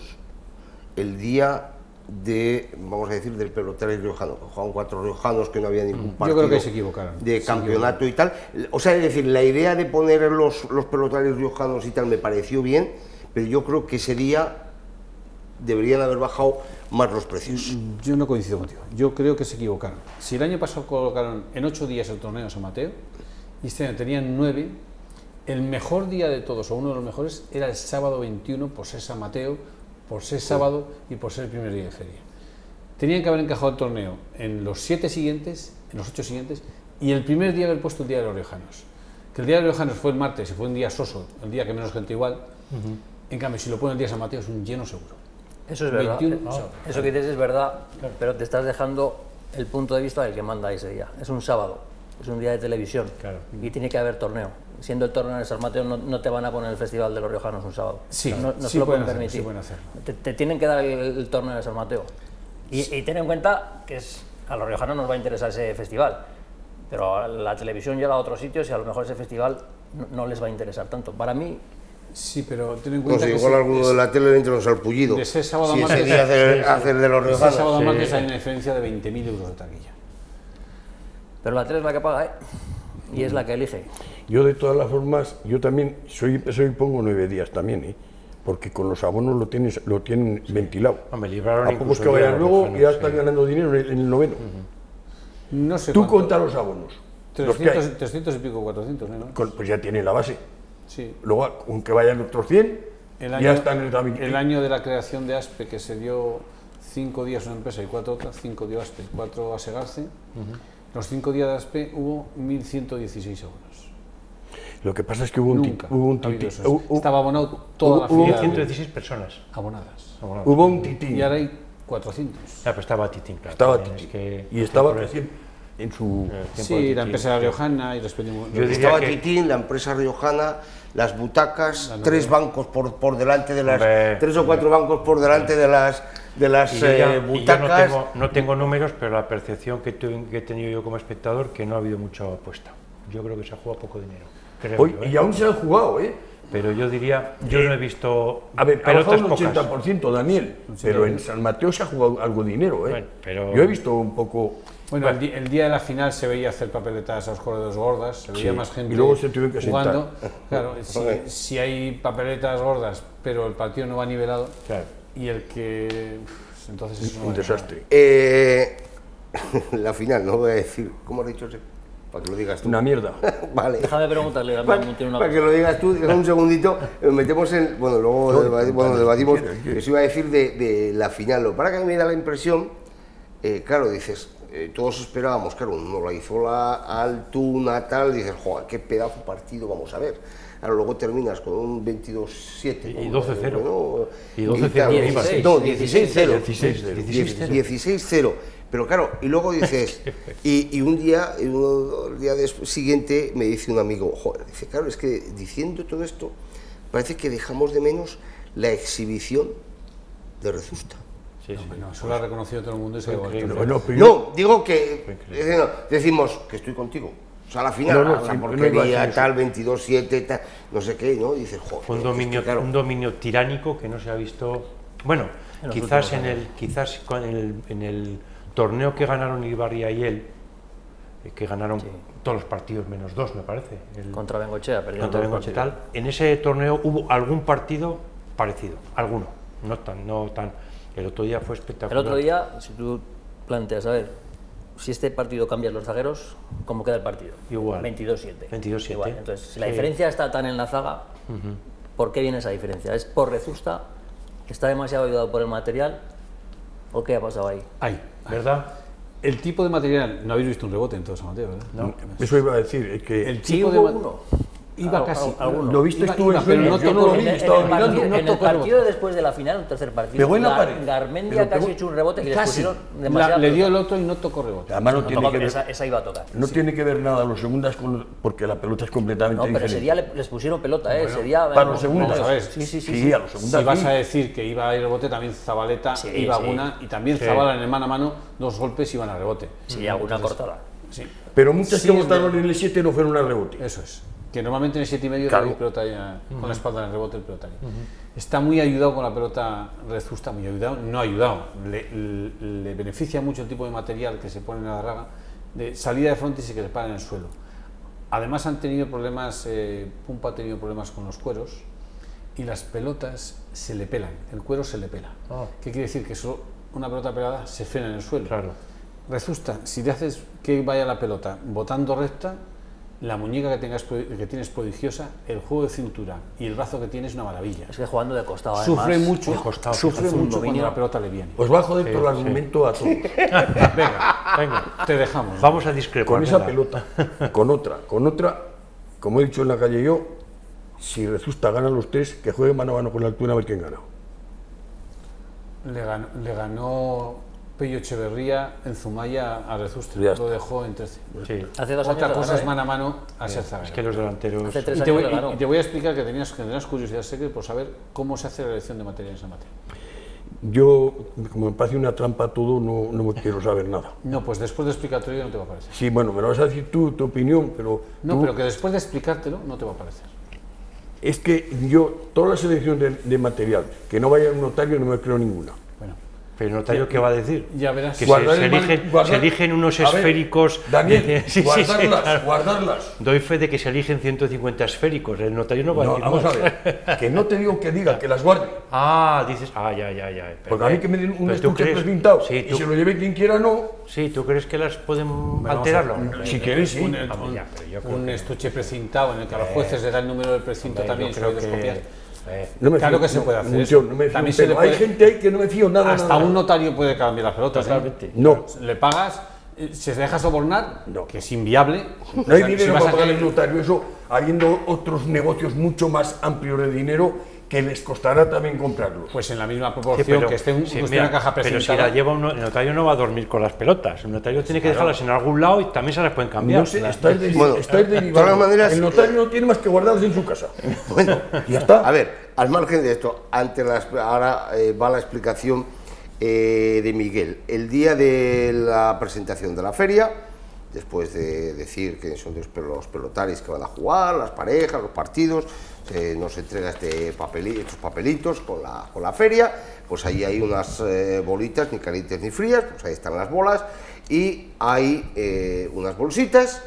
el día de, vamos a decir, del pelotari riojano, que jugaban cuatro riojanos, que no había ningún
Yo
partido
creo que se equivocaron.
de
Se
campeonato y tal. O sea, es decir, la idea de poner los, los pelotaris riojanos y tal me pareció bien, pero yo creo que ese día deberían haber bajado más los precios.
Yo no coincido contigo. Yo creo que se equivocaron. Si el año pasado colocaron en ocho días el torneo San Mateo, y este año tenían nueve, el mejor día de todos, o uno de los mejores, era el sábado veintiuno, por ser San Mateo, por ser sábado y por ser el primer día de feria. Tenían que haber encajado el torneo en los siete siguientes, en los ocho siguientes, y el primer día haber puesto el Día de los Riojanos. Que el Día de los Riojanos fue el martes y fue un día soso, el día que menos gente igual. En cambio, si lo ponen el día de San Mateo es un lleno seguro.
Eso es verdad.
veintiuno,
Eh,
sábado.
Eso que dices es verdad, pero te estás dejando el punto de vista del que manda ese día. Es un sábado, es un día de televisión
Claro.
y tiene que haber torneo. Siendo el torneo en el San Mateo, no, no te van a poner el Festival de los Riojanos un sábado.
Sí,
no, no
sí
se lo
pueden
pueden
hacerlo,
permitir.
sí pueden hacerlo.
Te, te tienen que dar el, el torneo de San Mateo. Y, y ten en cuenta que es, a los riojanos nos va a interesar ese festival, pero la televisión llega a otros sitios y a lo mejor ese festival no, no les va a interesar tanto. Para mí,
Sí, pero ten en
No
cuenta
sé,
que
igual
ese-
alguno
ese-
de la tele le entra un salpullido.
de ese sábado a
si ese
martes-
día hace, hace el de los
ese
riojanos.
sábado a
Sí.
martes hay una diferencia de veinte mil euros de taquilla.
pero la tele es la que paga, ¿eh? Y es la que elige.
Yo de todas las formas, yo también soy, soy pongo nueve días también, ¿eh? Porque con los abonos lo, tienes, lo tienen ventilado.
Hombre, libraron
A pocos
incluso
que
el día de
vayan
los
luego
Riojanos,
ya
sí.
están ganando dinero en el, en el noveno.
No sé
Tú
cuánto-
conta los abonos. los que hay.
trescientos, trescientos y pico, cuatrocientos, ¿no?
Con- pues ya tiene la base.
Sí.
Luego, aunque vayan otros cien,
El
ya
año,
están en el,
el año de la creación de ASPE, que se dio cinco días una empresa y cuatro otras, cinco dio ASPE, cuatro a Segarce. Los cinco días de ASPE hubo mil ciento dieciséis euros.
Lo que pasa es que hubo un,
Nunca
ti- hubo un
ha habido
tití-
eso.
hu- hu-
Estaba abonado toda la
hubo-
fila
ciento dieciséis personas.
abonadas.
Abonados.
hubo un titín.
Y ahora hay cuatrocientos.
Ah, pero estaba Titín, claro.
Estaba
también,
titín.
es que-
y estaba
por el-
recién en su...
el tiempo de
Sí, la
Titín.
empresa era riojana y los pedimos.
Yo diría
Estaba
que-
Titín, la empresa riojana, las butacas,
La
tres
novela.
bancos por, por delante de las...
Hombre,
tres o cuatro bancos por delante de las, de las
Y yo, ya-
eh,
y yo no,
butacas.
tengo, no tengo números, pero la percepción que, tu- que he tenido yo como espectador, que no ha habido mucha apuesta. Yo creo que se ha jugado poco dinero. Creo
Hoy-
yo, ¿eh?
y aún se han jugado, ¿eh?
Pero yo diría, yo no he visto
A ver, ha
pelotas
bajado un
pocas.
ochenta por ciento, Daniel, pero en San Mateo se ha jugado algo de dinero, ¿eh?
Bueno, pero-
Yo he visto un poco...
Bueno, el, di- el día de la final se veía hacer papeletas a los corredores gordas, se veía
Sí,
más gente
y luego se tuvieron que
jugando.
sentar.
Claro, si, si hay papeletas gordas, pero el partido no va nivelado,
Claro.
y el que... pues, entonces eso no
Un
vale
desastre.
Eh, la final, no voy a decir... ¿Cómo has dicho ese? para que lo digas tú.
Una mierda.
Vale.
Déjame preguntarle a
Para,
Ramón, tiene una
para que
cosa.
lo digas tú, deja un segundito, eh, metemos en... Bueno, luego
No,
debati-
no,
bueno,
no,
debatimos,
no, no, no.
os iba a decir de, de la final. Lo para que a mí me da la impresión, eh, claro, dices, eh, todos esperábamos, claro, uno la hizo la Altuna, tal, dices, joder, qué pedazo partido vamos a ver. Ahora luego terminas con un veintidós siete.
Y doce cero.
Bueno,
Y doce cero.
tal,
dieciséis.
No, dieciséis cero.
dieciséis cero.
dieciséis cero. Pero claro, y luego dices, y, y un día, y uno, el día des- siguiente me dice un amigo, joder, dice, claro, es que diciendo todo esto, parece que dejamos de menos la exhibición de Rezusta.
Sí, sí.
Bueno, eso lo ha reconocido todo el mundo y se ha igual.
increíble.
Bueno, pero
No, digo que eh, no, decimos que estoy contigo. O sea, la final,
No, no,
esa
sí, no
porquería,
iba a decir
tal, veintidós siete, tal, no sé qué, ¿no? Y dices, joder.
Fue un
es que,
dominio,
claro,
un dominio tiránico que no se ha visto. Bueno,
En los
quizás
últimos
en el, quizás con el, en el torneo que ganaron Ibarria y él, eh, que ganaron
Sí.
todos los partidos menos dos, me parece. El,
Contra Bengochea, perdieron
contra
dos
Bengoche,
partidos.
tal. En ese torneo hubo algún partido parecido, alguno, no tan, no tan. El otro día fue
El
espectacular.
otro día, si tú planteas, a ver, si este partido cambias los zagueros, ¿cómo queda el partido?
Igual.
veintidós siete.
veintidós siete.
Igual. Entonces, si la
Sí.
diferencia está tan en la zaga, ¿por qué viene esa diferencia? ¿Es por Rezusta? ¿Está demasiado ayudado por el material? ¿O qué ha pasado ahí?
Ahí.
¿Verdad?
El tipo de material, no habéis visto un rebote en todo San Mateo, ¿verdad?
No.
eso iba a decir, es que
El
Sí,
tipo de
hubo
ma-
uno.
Iba
Al-
casi.
al- alguno.
¿lo viste
Iba-
tú
iba,
en
pero
sueños?
no
Yo no
tocó
lo
En
vi,
el,
estaba
en el
mirando.
partido,
no
en el
tocó
partido
rebote.
después de la final, un tercer partido,
Pegó en la
Gar-
pared.
Garmendia
Pero
casi
pegó-
echó un rebote y les
Casi.
pusieron
La-
demasiado.
le dio el otro y no tocó rebote.
además no,
No
tiene
tocó,
que ver,
esa, esa iba a tocar.
no tiene que ver nada los segundas con, porque la pelota es completamente
No, pero
diferente.
ese día le- les pusieron pelota, ¿eh? ese día,
para
no,
los segundos,
vamos a ver.
Sí, sí, sí.
Sí,
sí.
a los segundas
Si vas
sí.
a decir que iba a ir rebote, también Zabaleta
Sí,
iba
sí.
a una y también
Sí.
Zabala en el mano a mano, dos golpes iban a rebote.
Sí, alguna cortada.
Sí,
Pero muchas
Sí,
que
es
votaron
verdad.
en el siete no fueron a rebote.
eso es. Que normalmente en el siete y medio
Claro.
hay pelota ya, con la espalda en el rebote el pelota. Está muy ayudado con la pelota Rezusta, muy ayudado, no ayudado. Le, le- le beneficia mucho el tipo de material que se pone en la raga de salida de frontis y que se para en el suelo. Además han tenido problemas, eh, Pumpa ha tenido problemas con los cueros y las pelotas se le pelan, el cuero se le pela.
Ah.
¿Qué quiere decir? Que solo una pelota pelada se frena en el suelo.
Claro.
Rezusta, si le haces que vaya la pelota botando recta, la muñeca que, tengas, pro- que tienes prodigiosa, el juego de cintura y el brazo que tienes es una maravilla.
Es que jugando de costado,
Sufre
además,
mucho,
de costado,
sufre
hace un
mucho cuando
dominio.
la pelota le viene.
Os va a joder
Sí,
todo el
sí.
argumento a todos.
Venga,
Venga,
te dejamos.
vamos a discrepar.
Con esa
venga.
pelota, con otra, con otra, como he dicho en la calle yo, si Rezusta gana los tres, que juegue mano a mano con la Altuna a ver quién gana.
Le ganó, le ganó Pello Echeverría en Zumaya a Rezusta,
Ya está.
lo dejó en trece.
Sí.
Hace dos
Otra
años
cosa
le
es
ganó,
mano
¿eh?
a mano a ser zaguero.
Es que los delanteros.
Hace tres
Y te,
años
voy,
le ganó.
y- y te voy a explicar que tenías, que tenías curiosidad, sé que por saber cómo se hace la elección de material en San Mateo.
Yo, como me parece una trampa todo, no, no me quiero saber nada.
No, pues después de explicártelo no te va a parecer.
Sí, bueno, me lo vas a decir tú, tu opinión, pero
No,
tú-
pero que después de explicártelo no te va a parecer.
es que yo, toda la selección de, de material, que no vaya a un notario, no me creo ninguna.
Bueno,
Pero el notario, ¿qué va a decir?
ya verás.
Que se,
Guardar
se
el man-
eligen,
guardar-
se eligen unos
A ver,
esféricos.
Daniel,
de- sí, sí, sí,
guardarlas,
claro.
guardarlas.
Doy fe de que se eligen ciento cincuenta esféricos. El notario no va a
No,
decir
vamos
más.
a ver, que no te digo que diga, que las guarde.
Ah, dices. Ah, ya, ya, ya. Pero,
Porque a mí que me den un
pero tú
estuche
crees-
precintado
Sí,
y
tú,
se lo lleve quien quiera, no.
sí, ¿tú crees que las pueden
Vamos a
alterarlo?
ver,
Si queréis, sí.
Un,
Vamos,
un-
ya, pero yo creo
un
que-
estuche precintado en el que a los jueces les da el número del precinto
Hombre,
también,
yo
si
creo
hay dos
que-
copias.
eh,
No me
Claro
fío,
que se
no,
puede hacer
mucho,
eso.
no me fío,
También se
pero
le
hay
puede-
gente ahí que no me fío nada.
Hasta
nada.
un notario puede cambiar las pelotas. ¿eh?
Totalmente.
No,
Le pagas, eh, se deja sobornar,
No.
que es inviable.
no hay
O sea,
dinero
si vas
para
a
pagar
querer-
el notario, eso habiendo otros negocios mucho más amplios de dinero que les costará también comprarlos.
Pues en la misma
Sí,
proporción
pero,
que esté un,
sí,
que esté
mira,
una caja
pero si
precintada.
la lleva uno, el notario no va a dormir con las pelotas. El notario tiene que dejarlas en algún lado y también se las pueden cambiar.
No sé,
Las-
estáis, deri-
Bueno,
estáis
de
derivando.
todas maneras-
el notario no tiene más que guardarlas en su casa.
Bueno,
Ya está.
A ver, al margen de esto, ante las, ahora eh, va la explicación eh, de Miguel. El día de la presentación de la feria, después de decir que son los, los pelotaris que van a jugar, las parejas, los partidos, se nos entrega este papeli- estos papelitos con la, con la feria, pues ahí hay unas eh, bolitas, ni calientes ni frías, pues ahí están las bolas, y hay eh, unas bolsitas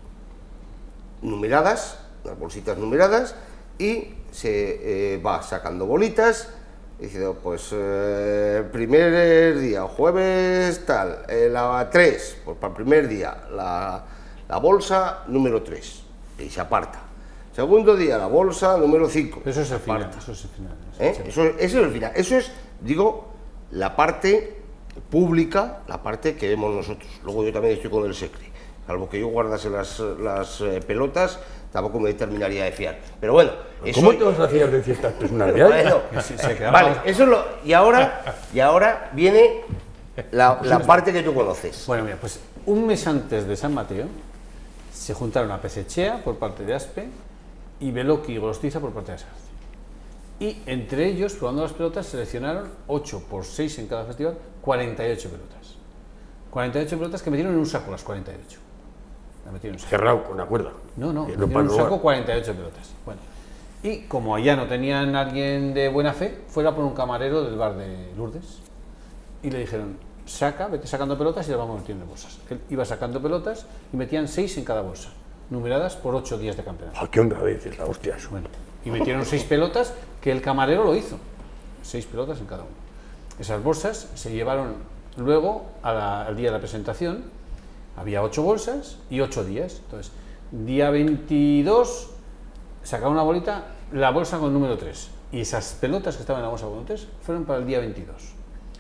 numeradas, unas bolsitas numeradas, y se eh, va sacando bolitas, diciendo, pues eh, primer día, jueves tal, eh, la tres, pues para el primer día, la, la bolsa número tres, y se aparta. Segundo día, la bolsa número cinco.
Eso es el final.
aparta.
Eso es el final.
¿Eh? Eso, eso es el final. Eso es, digo, la parte pública, la parte que vemos nosotros. Luego yo también estoy con el secre. Salvo que yo guardase las, las eh, pelotas, tampoco me terminaría de fiar. Pero bueno, eso...
¿Cómo te vas a fiar de ciertas personalidades?
Bueno,
Se- se quedaba-
vale, eso es lo... Y ahora, y ahora viene la, la parte que tú conoces.
Bueno, mira, pues un mes antes de San Mateo se juntaron a Pesechea por parte de Aspe y Beloki y Golostiza por parte de Sarce. Y entre ellos, probando las pelotas, seleccionaron ocho por seis en cada festival, cuarenta y ocho pelotas. cuarenta y ocho pelotas que metieron en un saco, las cuarenta y ocho. La metieron en un saco.
Cerrado con la cuerda.
No, no,
Que
metieron
para
en un
robar.
saco cuarenta y ocho pelotas. Bueno, y como allá no tenían alguien de buena fe, fuera por un camarero del bar de Lourdes y le dijeron, saca, vete sacando pelotas y las vamos metiendo en bolsas. Él iba sacando pelotas y metían seis en cada bolsa, numeradas por ocho días de campeonato.
Ah, qué honradez es la hostia eso.
Bueno, y metieron seis pelotas que el camarero lo hizo. Seis pelotas en cada uno. Esas bolsas se llevaron luego a la- al día de la presentación. Había ocho bolsas y ocho días. Entonces, día veintidós sacaron una bolita, la bolsa con número tres. Y esas pelotas que estaban en la bolsa con número tres fueron para el día veintidós.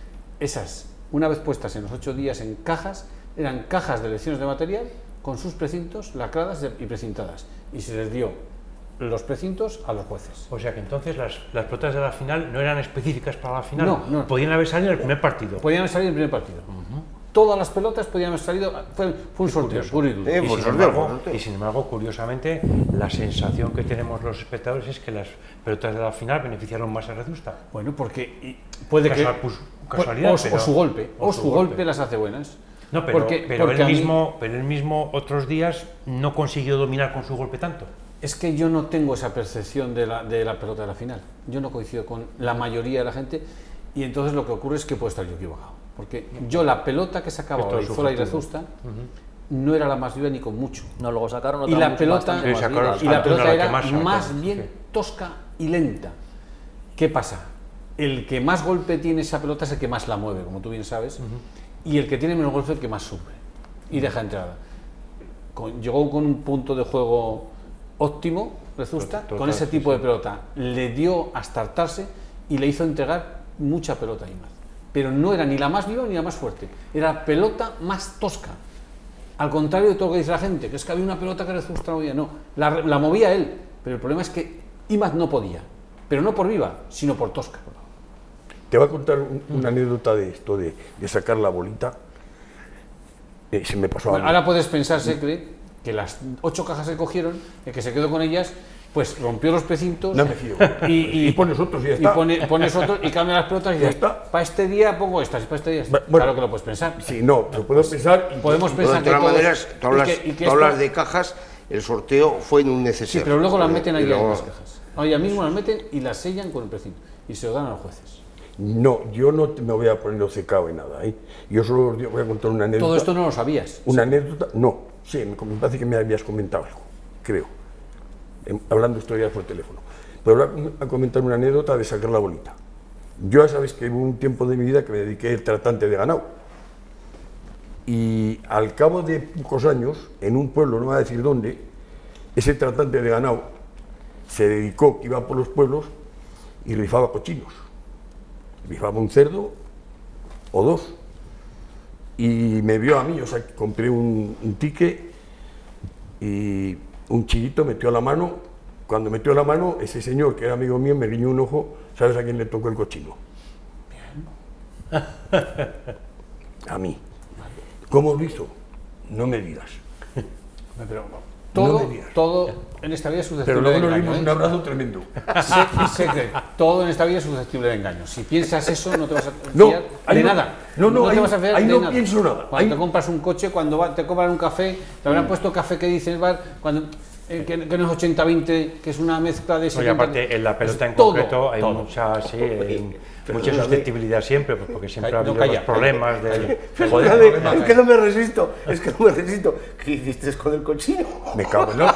Esas, una vez puestas en los ocho días en cajas, eran cajas de lecciones de material con sus precintos lacradas y precintadas. Y se les dio los precintos a los jueces.
O sea que entonces las, las pelotas de la final no eran específicas para la final,
No, no.
podían haber salido en el primer partido.
Podían haber salido en el primer partido. Todas las pelotas podían haber salido, fue, fue un sorteo, puro y duro.
Eh,
Y
pues
sin,
sorteo,
embargo,
pues sorteo.
y sin embargo, curiosamente, la sensación que tenemos los espectadores es que las pelotas de la final beneficiaron más a Rezusta.
Bueno, porque y puede
Casual-
que...
pues, casualidad,
o, o
pero-
su golpe, o,
o
su
su
golpe.
golpe.
las hace buenas.
No, pero,
Porque-
pero,
porque
él
a mí-
mismo, pero él mismo otros días no consiguió dominar con su golpe tanto.
Es que yo no tengo esa percepción de la, de la pelota de la final. Yo no coincido con la mayoría de la gente y entonces lo que ocurre es que puedo estar yo equivocado. Porque yo la pelota que sacaba
Esto es
Olaizola y
subjetivo.
Rezusta no era la más viva ni con mucho.
No, luego sacaron
Y
otra
la
mucho-
pelota,
bastante
Sí,
más
sacaron-
viva.
y la
Antonio
pelota
era la que
era
más sacó,
más bien
sí.
tosca y lenta. ¿Qué pasa? El que más golpe tiene esa pelota es el que más la mueve, como tú bien sabes, y el que tiene menos golpe es el que más sufre y deja entrada. Con- llegó con un punto de juego óptimo, Rezusta,
Total,
con ese
sí,
tipo
sí.
de pelota. Le dio hasta hartarse y le hizo entregar mucha pelota a Imaz. Pero no era ni la más viva ni la más fuerte, era la pelota más tosca. Al contrario de todo lo que dice la gente, que es que había una pelota que Rezusta no movía. No, la, la movía él, pero el problema es que Imaz no podía. Pero no por viva, sino por tosca.
Te voy a contar un- una anécdota de esto, de, de sacar la bolita. Eh, se me pasó a
Bueno,
mí.
ahora puedes pensar, Secre, que las ocho cajas que cogieron, el que se quedó con ellas, pues rompió los precintos
No me fío.
y,
Y pones otros y ya
y
está.
pone- pones otros y cambia las pelotas y
Ya
dices,
está.
para este día pongo estas y para este día estas.
Va- bueno.
Claro que lo puedes pensar.
Sí, no, lo puedo pensar. y-
Podemos
Pero
pensar
de
que
todas
todos-
maneras, tú hablas,
y que- y que
tú hablas
esto-
de cajas, el sorteo fue en un
Sí,
neceser.
pero luego las
Eh,
meten
y
ahí en
luego-
las cajas. Ahora mismo las meten y las sellan con el precinto y se lo dan a los jueces.
No, yo no te- me voy a poner obcecado en nada. ¿eh? Yo solo os voy a contar una anécdota.
Todo esto no lo sabías.
Una anécdota, no, sí, me, me parece que me habías comentado algo, creo, em, hablando historias por teléfono. Pero voy a comentar una anécdota de sacar la bolita. Yo ya sabes que hubo un tiempo de mi vida que me dediqué al tratante de ganado. Y al cabo de pocos años, en un pueblo, no voy a decir dónde, ese tratante de ganado se dedicó, iba por los pueblos y rifaba cochinos. Rifaba un cerdo o dos. Y me vio a mí, o sea, compré un, un ticket y un chiquito metió la mano. Cuando metió la mano, ese señor, que era amigo mío, me guiñó un ojo. ¿Sabes a quién le tocó el cochino? A mí. ¿Cómo lo hizo? No me digas.
Pero todo,
me digas.
todo en esta vida es
Pero
susceptible
luego
de
nos
engaño.
dimos
¿eh?
un abrazo tremendo.
Se- Secre, todo en esta vida es susceptible de engaño. Si piensas eso, no te vas a
No,
fiar
ahí
de
no-
nada.
no, no,
te
ahí-
vas a fiar
ahí
de
no
nada.
pienso nada.
Cuando
Ahí-
te compras un coche, cuando va- te compran un café, te habrán puesto café que dices, bar, cuando, eh, que, que no es ochenta veinte, que es una mezcla de
No, y
setenta.
aparte, en la pelota en
Todo,
concreto hay
todo.
mucha, sí, hay
Pero
mucha
no,
susceptibilidad siempre, pues, porque siempre
Calla,
ha
no,
habido
calla,
los problemas de...
Perdóname, es que no me resisto, es que no me resisto. ¿Qué hiciste con el cochino?
Me cago en la...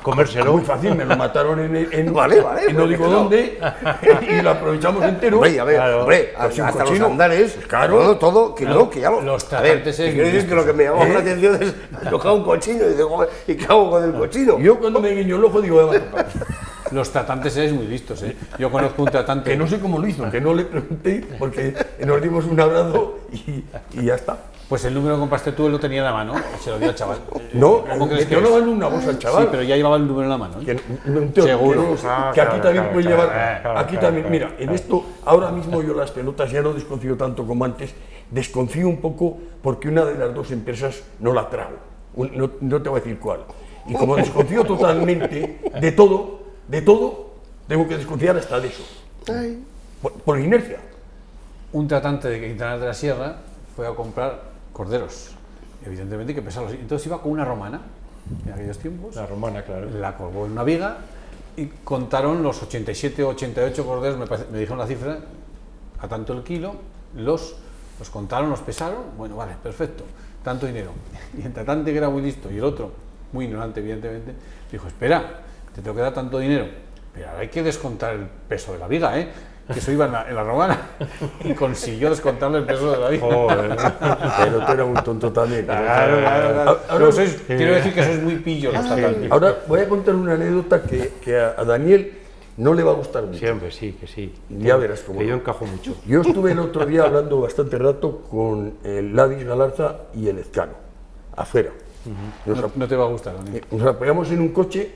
comérselo.
Muy fácil, me lo mataron en, en,
Vale, vale,
en no digo
perfecto.
dónde, y lo aprovechamos entero.
Hombre, a ver,
Claro.
hombre,
Pues un
hasta los
cochino.
andares,
Claro.
todo, todo, que no, que ya lo...
Los
a ver,
tratantes
que
es
quiero decir que lo que me llamó la atención es, me ha tocado un cochino y digo, joder, ¿y qué hago con el cochino?
Yo cuando me guiño el ojo digo, ya me ha tocado.
Los tratantes eres muy listos, ¿eh? Yo conozco un tratante...
Que no sé cómo lo hizo, que no le pregunté, porque nos dimos un abrazo y, y ya está.
Pues el número que compraste tú él lo tenía en la mano, se lo dio al chaval.
No,
¿Cómo crees que
yo
es?
no mando una bolsa al chaval.
Sí, pero ya llevaba el número en la mano. ¿eh?
Que, no, tío,
Seguro.
que, no,
Ah,
que aquí
claro,
también
claro,
puede
claro,
llevar.
claro,
aquí
claro,
también,
claro,
mira, en
claro.
esto, ahora mismo yo las pelotas ya no desconfío tanto como antes, desconfío un poco porque una de las dos empresas no la trago. Un- No, no te voy a decir cuál. Y como desconfío totalmente de todo, de todo, tengo que desconfiar hasta de eso. Por, por inercia.
Un tratante de Quintanar de la Sierra fue a comprar corderos. Evidentemente hay que pesarlos. Entonces iba con una romana, en aquellos tiempos,
La romana, claro.
la colgó en una viga y contaron los ochenta y siete o ochenta y ocho corderos, me, parece- me dijeron la cifra, a tanto el kilo, los, los contaron, los pesaron, bueno, vale, perfecto, tanto dinero. Y el tratante, que era muy listo, y el otro, muy ignorante evidentemente, dijo, espera, te tengo que dar tanto dinero, pero ahora hay que descontar el peso de la viga, ¿eh? Que eso iba en la, en la romana, y consiguió descontarle el peso de la viga.
Joder.
Pero tú eras un tonto también.
Claro, claro, claro.
Ahora-
Pero sois- quiero decir que sois muy pillos los tratantes.
Ahora voy a contar una anécdota que, que a, a Daniel no le va a gustar mucho.
Siempre, sí, que sí.
Ya verás cómo.
Que yo encajo mucho.
Yo estuve el otro día hablando bastante rato con el Ladis Galarza y el Ezcano, afuera. Nos,
No, no te va a gustar, Dani.
ap- nos apoyamos en un coche.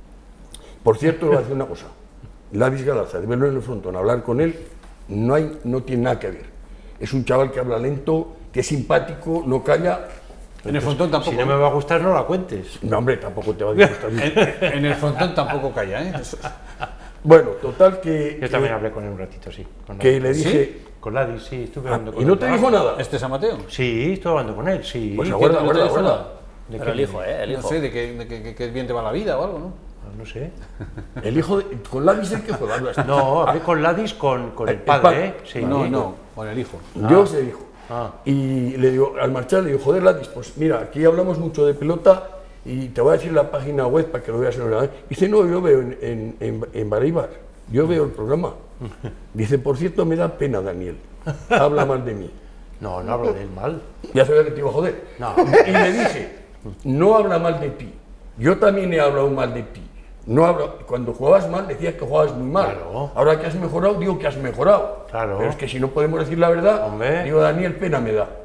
Por cierto, le voy a decir una cosa. Ladis Galarza, de verlo en el frontón, hablar con él, no, hay, no tiene nada que ver. Es un chaval que habla lento, que es simpático, no calla.
En el frontón tampoco.
Si no me va a gustar, no la cuentes.
No, hombre, tampoco te va a disgustar.
En, en el frontón tampoco calla, ¿eh? Eso-
Bueno, total que...
Yo también
que-
hablé con él un ratito, sí. Con
que
Ladis.
le dije...
Con Ladis, sí, estuve
Ah,
hablando con
¿y
él.
no te dijo nada?
¿Este es San Mateo?
Sí, estuve hablando con él, sí.
Pues
¿Qué
aguarda,
tal?
¿No te
aguarda,
dijo
aguarda.
nada?
¿De
Pero
qué?
el hijo, ¿eh? El
No
hijo.
sé, de que, de que- que- que bien te va la vida o algo, ¿no?
Ah, No sé.
El hijo de... Con Ladis el que juega. hablas.
No, hablé con Ladis con, con el
El
padre,
padre.
¿eh? Sí.
No, no, con el hijo.
Yo se dijo.
Ah.
Y le digo, al marchar, le digo, joder, Ladis, pues mira, aquí hablamos mucho de pelota y te voy a decir la página web para que lo veas en el... Dice, no, yo veo en, en, en, en Bareibar, yo veo el programa. Dice, por cierto, me da pena, Daniel. Habla mal de mí.
No, no hablo de él mal.
Ya sabía que te iba a joder.
No.
Y le dije, no habla mal de ti. Yo también he hablado mal de ti. No hablo, cuando jugabas mal decías que jugabas muy mal.
Claro.
Ahora que has mejorado, digo que has mejorado.
Claro.
Pero es que si no podemos decir la verdad,
Hombre.
digo, Daniel, pena me da.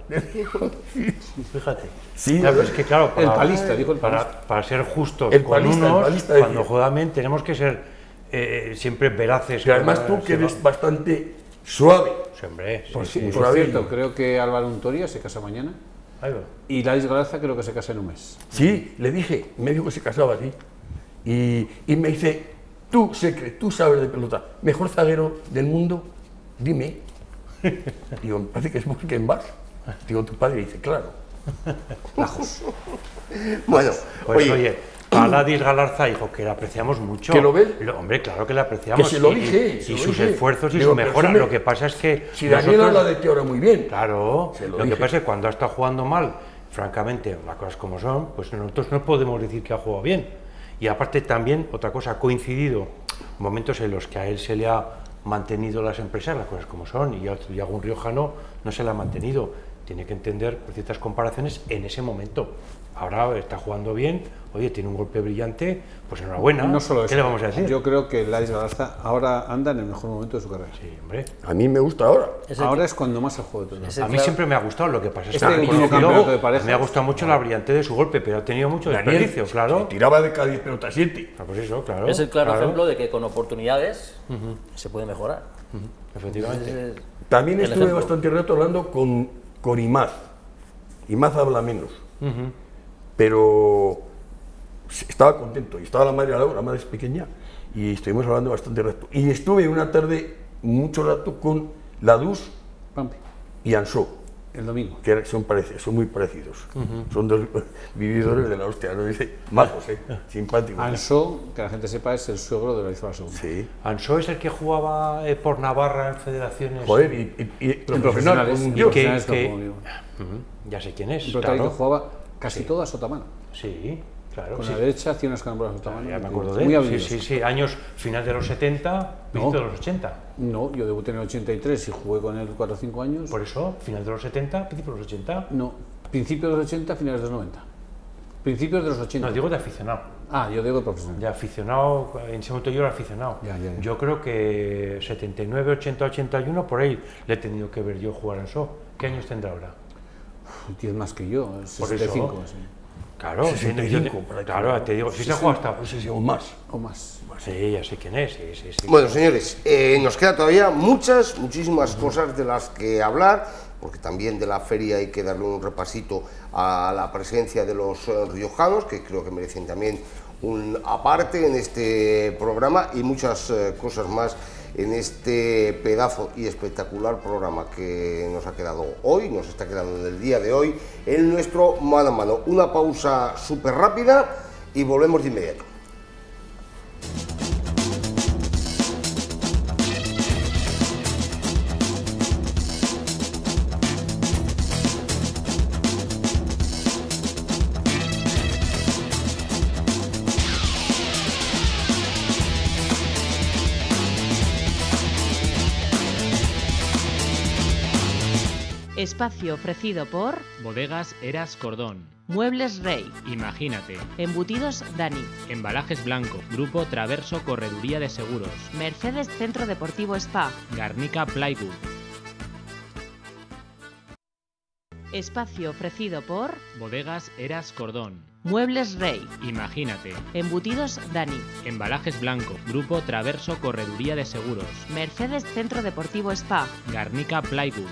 Fíjate.
Sí,
Claro, es que claro, para,
El palista, dijo el
para, para ser justos
El
con
palista, el
unos,
palista
cuando
decía.
juegan bien, tenemos que ser eh, siempre veraces.
Y además tú que eres bastante suave.
Siempre, sí,
Por,
sí.
muy
por
suave.
cierto, creo que Álvaro Untoria se casa mañana
Ahí va.
y Ladis Galarza creo que se casa en un mes.
Sí, le dije, me dijo que se casaba así. Y, y me dice, tú, Secre, tú sabes de pelota, mejor zaguero del mundo, dime. Digo, me parece que es Busquets. Digo, tu padre dice, claro.
Bueno,
Pues
oye,
oye, a Ladis Galarza, hijo, que le apreciamos mucho.
¿Que lo ves?
Lo- hombre, claro que le apreciamos.
Que se lo
y-
dije,
Y,
se lo
sus
dije.
esfuerzos y
Digo,
su
pero
mejora.
si me-
Lo que pasa es que.
Si Daniel
nosotros-
habla de ti ahora muy bien.
Claro,
Se lo
lo, que
dije.
pasa es que cuando ha estado jugando mal, francamente, las cosas como son, pues nosotros no podemos decir que ha jugado bien. Y aparte también, otra cosa, ha coincidido momentos en los que a él se le ha mantenido las empresas, las cosas como son, y a, y a un riojano no se le ha mantenido. Tiene que entender por ciertas comparaciones en ese momento. Ahora está jugando bien, oye, tiene un golpe brillante, pues enhorabuena.
No solo
¿Qué
eso,
le vamos a decir?
yo creo que Ladis Galarza ahora anda en el mejor momento de su carrera.
Sí, hombre.
A mí me gusta ahora.
Es el
Ahora
que-
es cuando más ha jugado de todo.
es el
A mí
claro-
siempre me ha gustado, lo que pasa es
Este
que
último
luego
campeonato de parejas.
me ha gustado mucho la brillantez de su golpe, pero ha tenido mucho
Daniel,
desperdicio, claro.
Tiraba de cada diez pelotas siete.
Ah, pues eso, claro.
Es el claro,
claro,
ejemplo de que con oportunidades se puede mejorar.
Efectivamente.
Ese es
También
el
estuve
ejemplo.
bastante rato hablando con, con Imaz. Imaz habla menos. Pero estaba contento. Y estaba la madre al lado, la madre es pequeña. Y estuvimos hablando bastante rato. Y estuve una tarde, mucho rato, con Ladus
Pampi,
y Ansó,
el domingo.
que son, parecidos, son muy parecidos. Son dos vividores de la hostia, ¿no? Dice, majos, ¿eh? Simpáticos.
Anso, que la gente sepa, es el suegro de Lorenzo Segunda.
Sí.
Ansó es el que jugaba eh, por Navarra en federaciones.
Joder, y, y, y
Pero
profesional,
profesionales,
con un
y
que-
dios.
profesionales
que-
como digo.
Ujú, ya sé quién es.
Un protagonista
Claro.
que jugaba casi todo a sotamano.
Sí. Claro,
con
sí.
la derecha hacía unas carambolas
Claro,
otomanas.
ya me acuerdo de
Muy
él. Sí,
habilidoso.
sí, sí, años final de los setenta, principio
No.
de los ochenta.
No, yo debuté en el ochenta y tres y jugué con él cuatro o cinco años.
Por eso, final de los setenta, principio de los ochenta.
No, principios de los ochenta, finales de los noventa. Principios de los ochenta.
No, digo de aficionado.
Ah, yo digo de profesional.
De aficionado, en ese momento yo era aficionado.
Ya, ya, ya.
Yo creo que setenta y nueve, ochenta, ochenta y uno, por ahí le he tenido que ver yo jugar en S O. ¿Qué años tendrá ahora?
diez más que yo,
Por
sesenta y cinco.
eso.
Sí.
Claro,
sesenta y
yo te-
cinco, por ahí,
claro, te digo, si se juega hasta...
No sé si aún más.
O más.
Sí, ya sé quién es, sí, sí, sí.
Bueno, señores, eh, nos queda todavía muchas, muchísimas cosas de las que hablar, porque también de la feria hay que darle un repasito a la presencia de los eh, riojanos, que creo que merecen también un aparte en este programa, y muchas eh, cosas más en este pedazo y espectacular programa que nos ha quedado hoy, nos está quedando en el día de hoy, en nuestro mano a mano. Una pausa súper rápida y volvemos de inmediato.
Espacio ofrecido por
Bodegas Eras Cordón.
Muebles Rey,
Imagínate.
Embutidos Dani,
Embalajes Blanco. Grupo Traverso Correduría de Seguros.
Mercedes Centro Deportivo Spa,
Garnica Plywood.
espacio ofrecido por
Bodegas Eras Cordón.
Muebles Rey,
Imagínate.
Embutidos Dani,
Embalajes Blanco. Grupo Traverso Correduría de Seguros.
Mercedes Centro Deportivo Spa,
Garnica Plywood.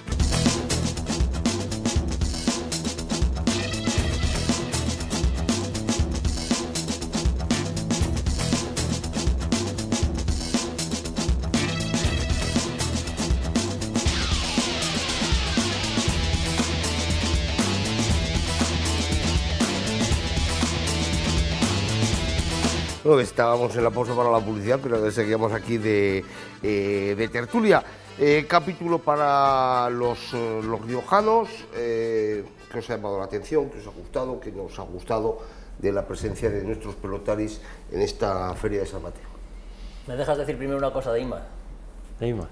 No, estábamos en la pausa para la publicidad, pero seguíamos aquí de, eh, de tertulia. Eh, capítulo para los, eh, los riojanos, eh, que os ha llamado la atención, que os ha gustado, que nos ha gustado de la presencia de nuestros pelotaris en esta Feria de San Mateo.
¿Me dejas decir primero una cosa de Imaz?
De Imaz.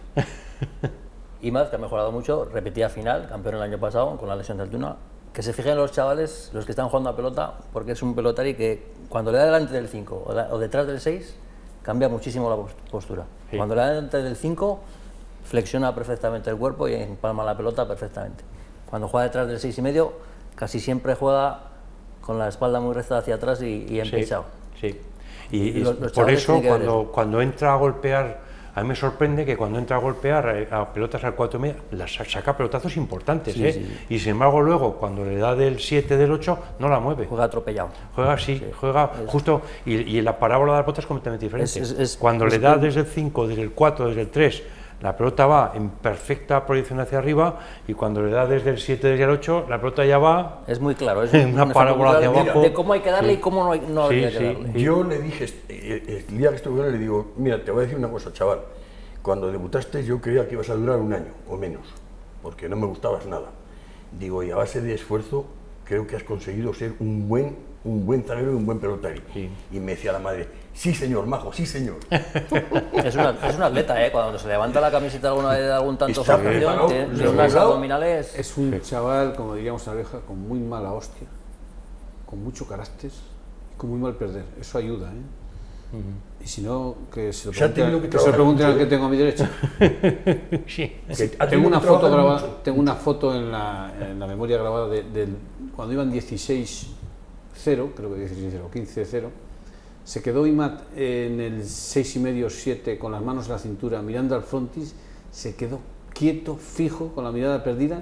Imaz, que ha mejorado mucho, repetía final, campeón el año pasado con la lesión de Altuna. Que se fijen los chavales, los que están jugando a pelota, porque es un pelotari que cuando le da delante del cinco o, da, o detrás del seis, cambia muchísimo la postura. Sí. Cuando le da delante del cinco, flexiona perfectamente el cuerpo y empalma la pelota perfectamente. Cuando juega detrás del seis y medio, casi siempre juega con la espalda muy recta hacia atrás y, y empechado.
Sí, sí. Y, y
los, los
por eso cuando,
eso.
cuando entra a golpear, a mí me sorprende que cuando entra a golpear a, a pelotas al cuatro y media, las saca pelotazos importantes,
sí,
¿eh?
Sí.
Y sin embargo luego cuando le da del siete, del ocho, no la mueve.
Juega atropellado.
Juega así, sí. juega es, justo, y, y la parábola de la pelota es completamente diferente.
Es, es, es,
cuando
es,
le da desde el cinco, desde el cuatro, desde el tres, la pelota va en perfecta proyección hacia arriba, y cuando le da desde el siete, desde el ocho, la pelota ya va...
Es muy claro, es
una
un
parábola hacia abajo.
De cómo hay que darle
sí.
y cómo no, hay, no
sí,
habría
sí.
que darle.
Yo le dije, el día que estuve con él, le digo, mira, te voy a decir una cosa, chaval. Cuando debutaste yo creía que ibas a durar un año o menos, porque no me gustabas nada. Digo, y a base de esfuerzo creo que has conseguido ser un buen, un buen zaguero y un buen pelotari. Sí. Y me decía la madre, sí señor, majo, sí señor.
Es, una, es un atleta, ¿eh? Cuando se levanta la camiseta alguna vez de algún tanto
facción,
tiene, tiene unas abdominales...
Es un sí. chaval, como diríamos en la vieja, con muy mala hostia, con mucho carácter, con muy mal perder. Eso ayuda, ¿eh? Uh-huh. Y si no, que se lo pregunten, que que se lo pregunten al que tengo a mi derecha.
Sí.
Sí, tengo, una foto grabada, tengo una foto en la, en la memoria grabada de, de cuando iban dieciséis cero, creo que dieciséis cero, quince cero, se quedó Imaz en el seis y medio siete con las manos en la cintura mirando al frontis, se quedó quieto, fijo, con la mirada perdida,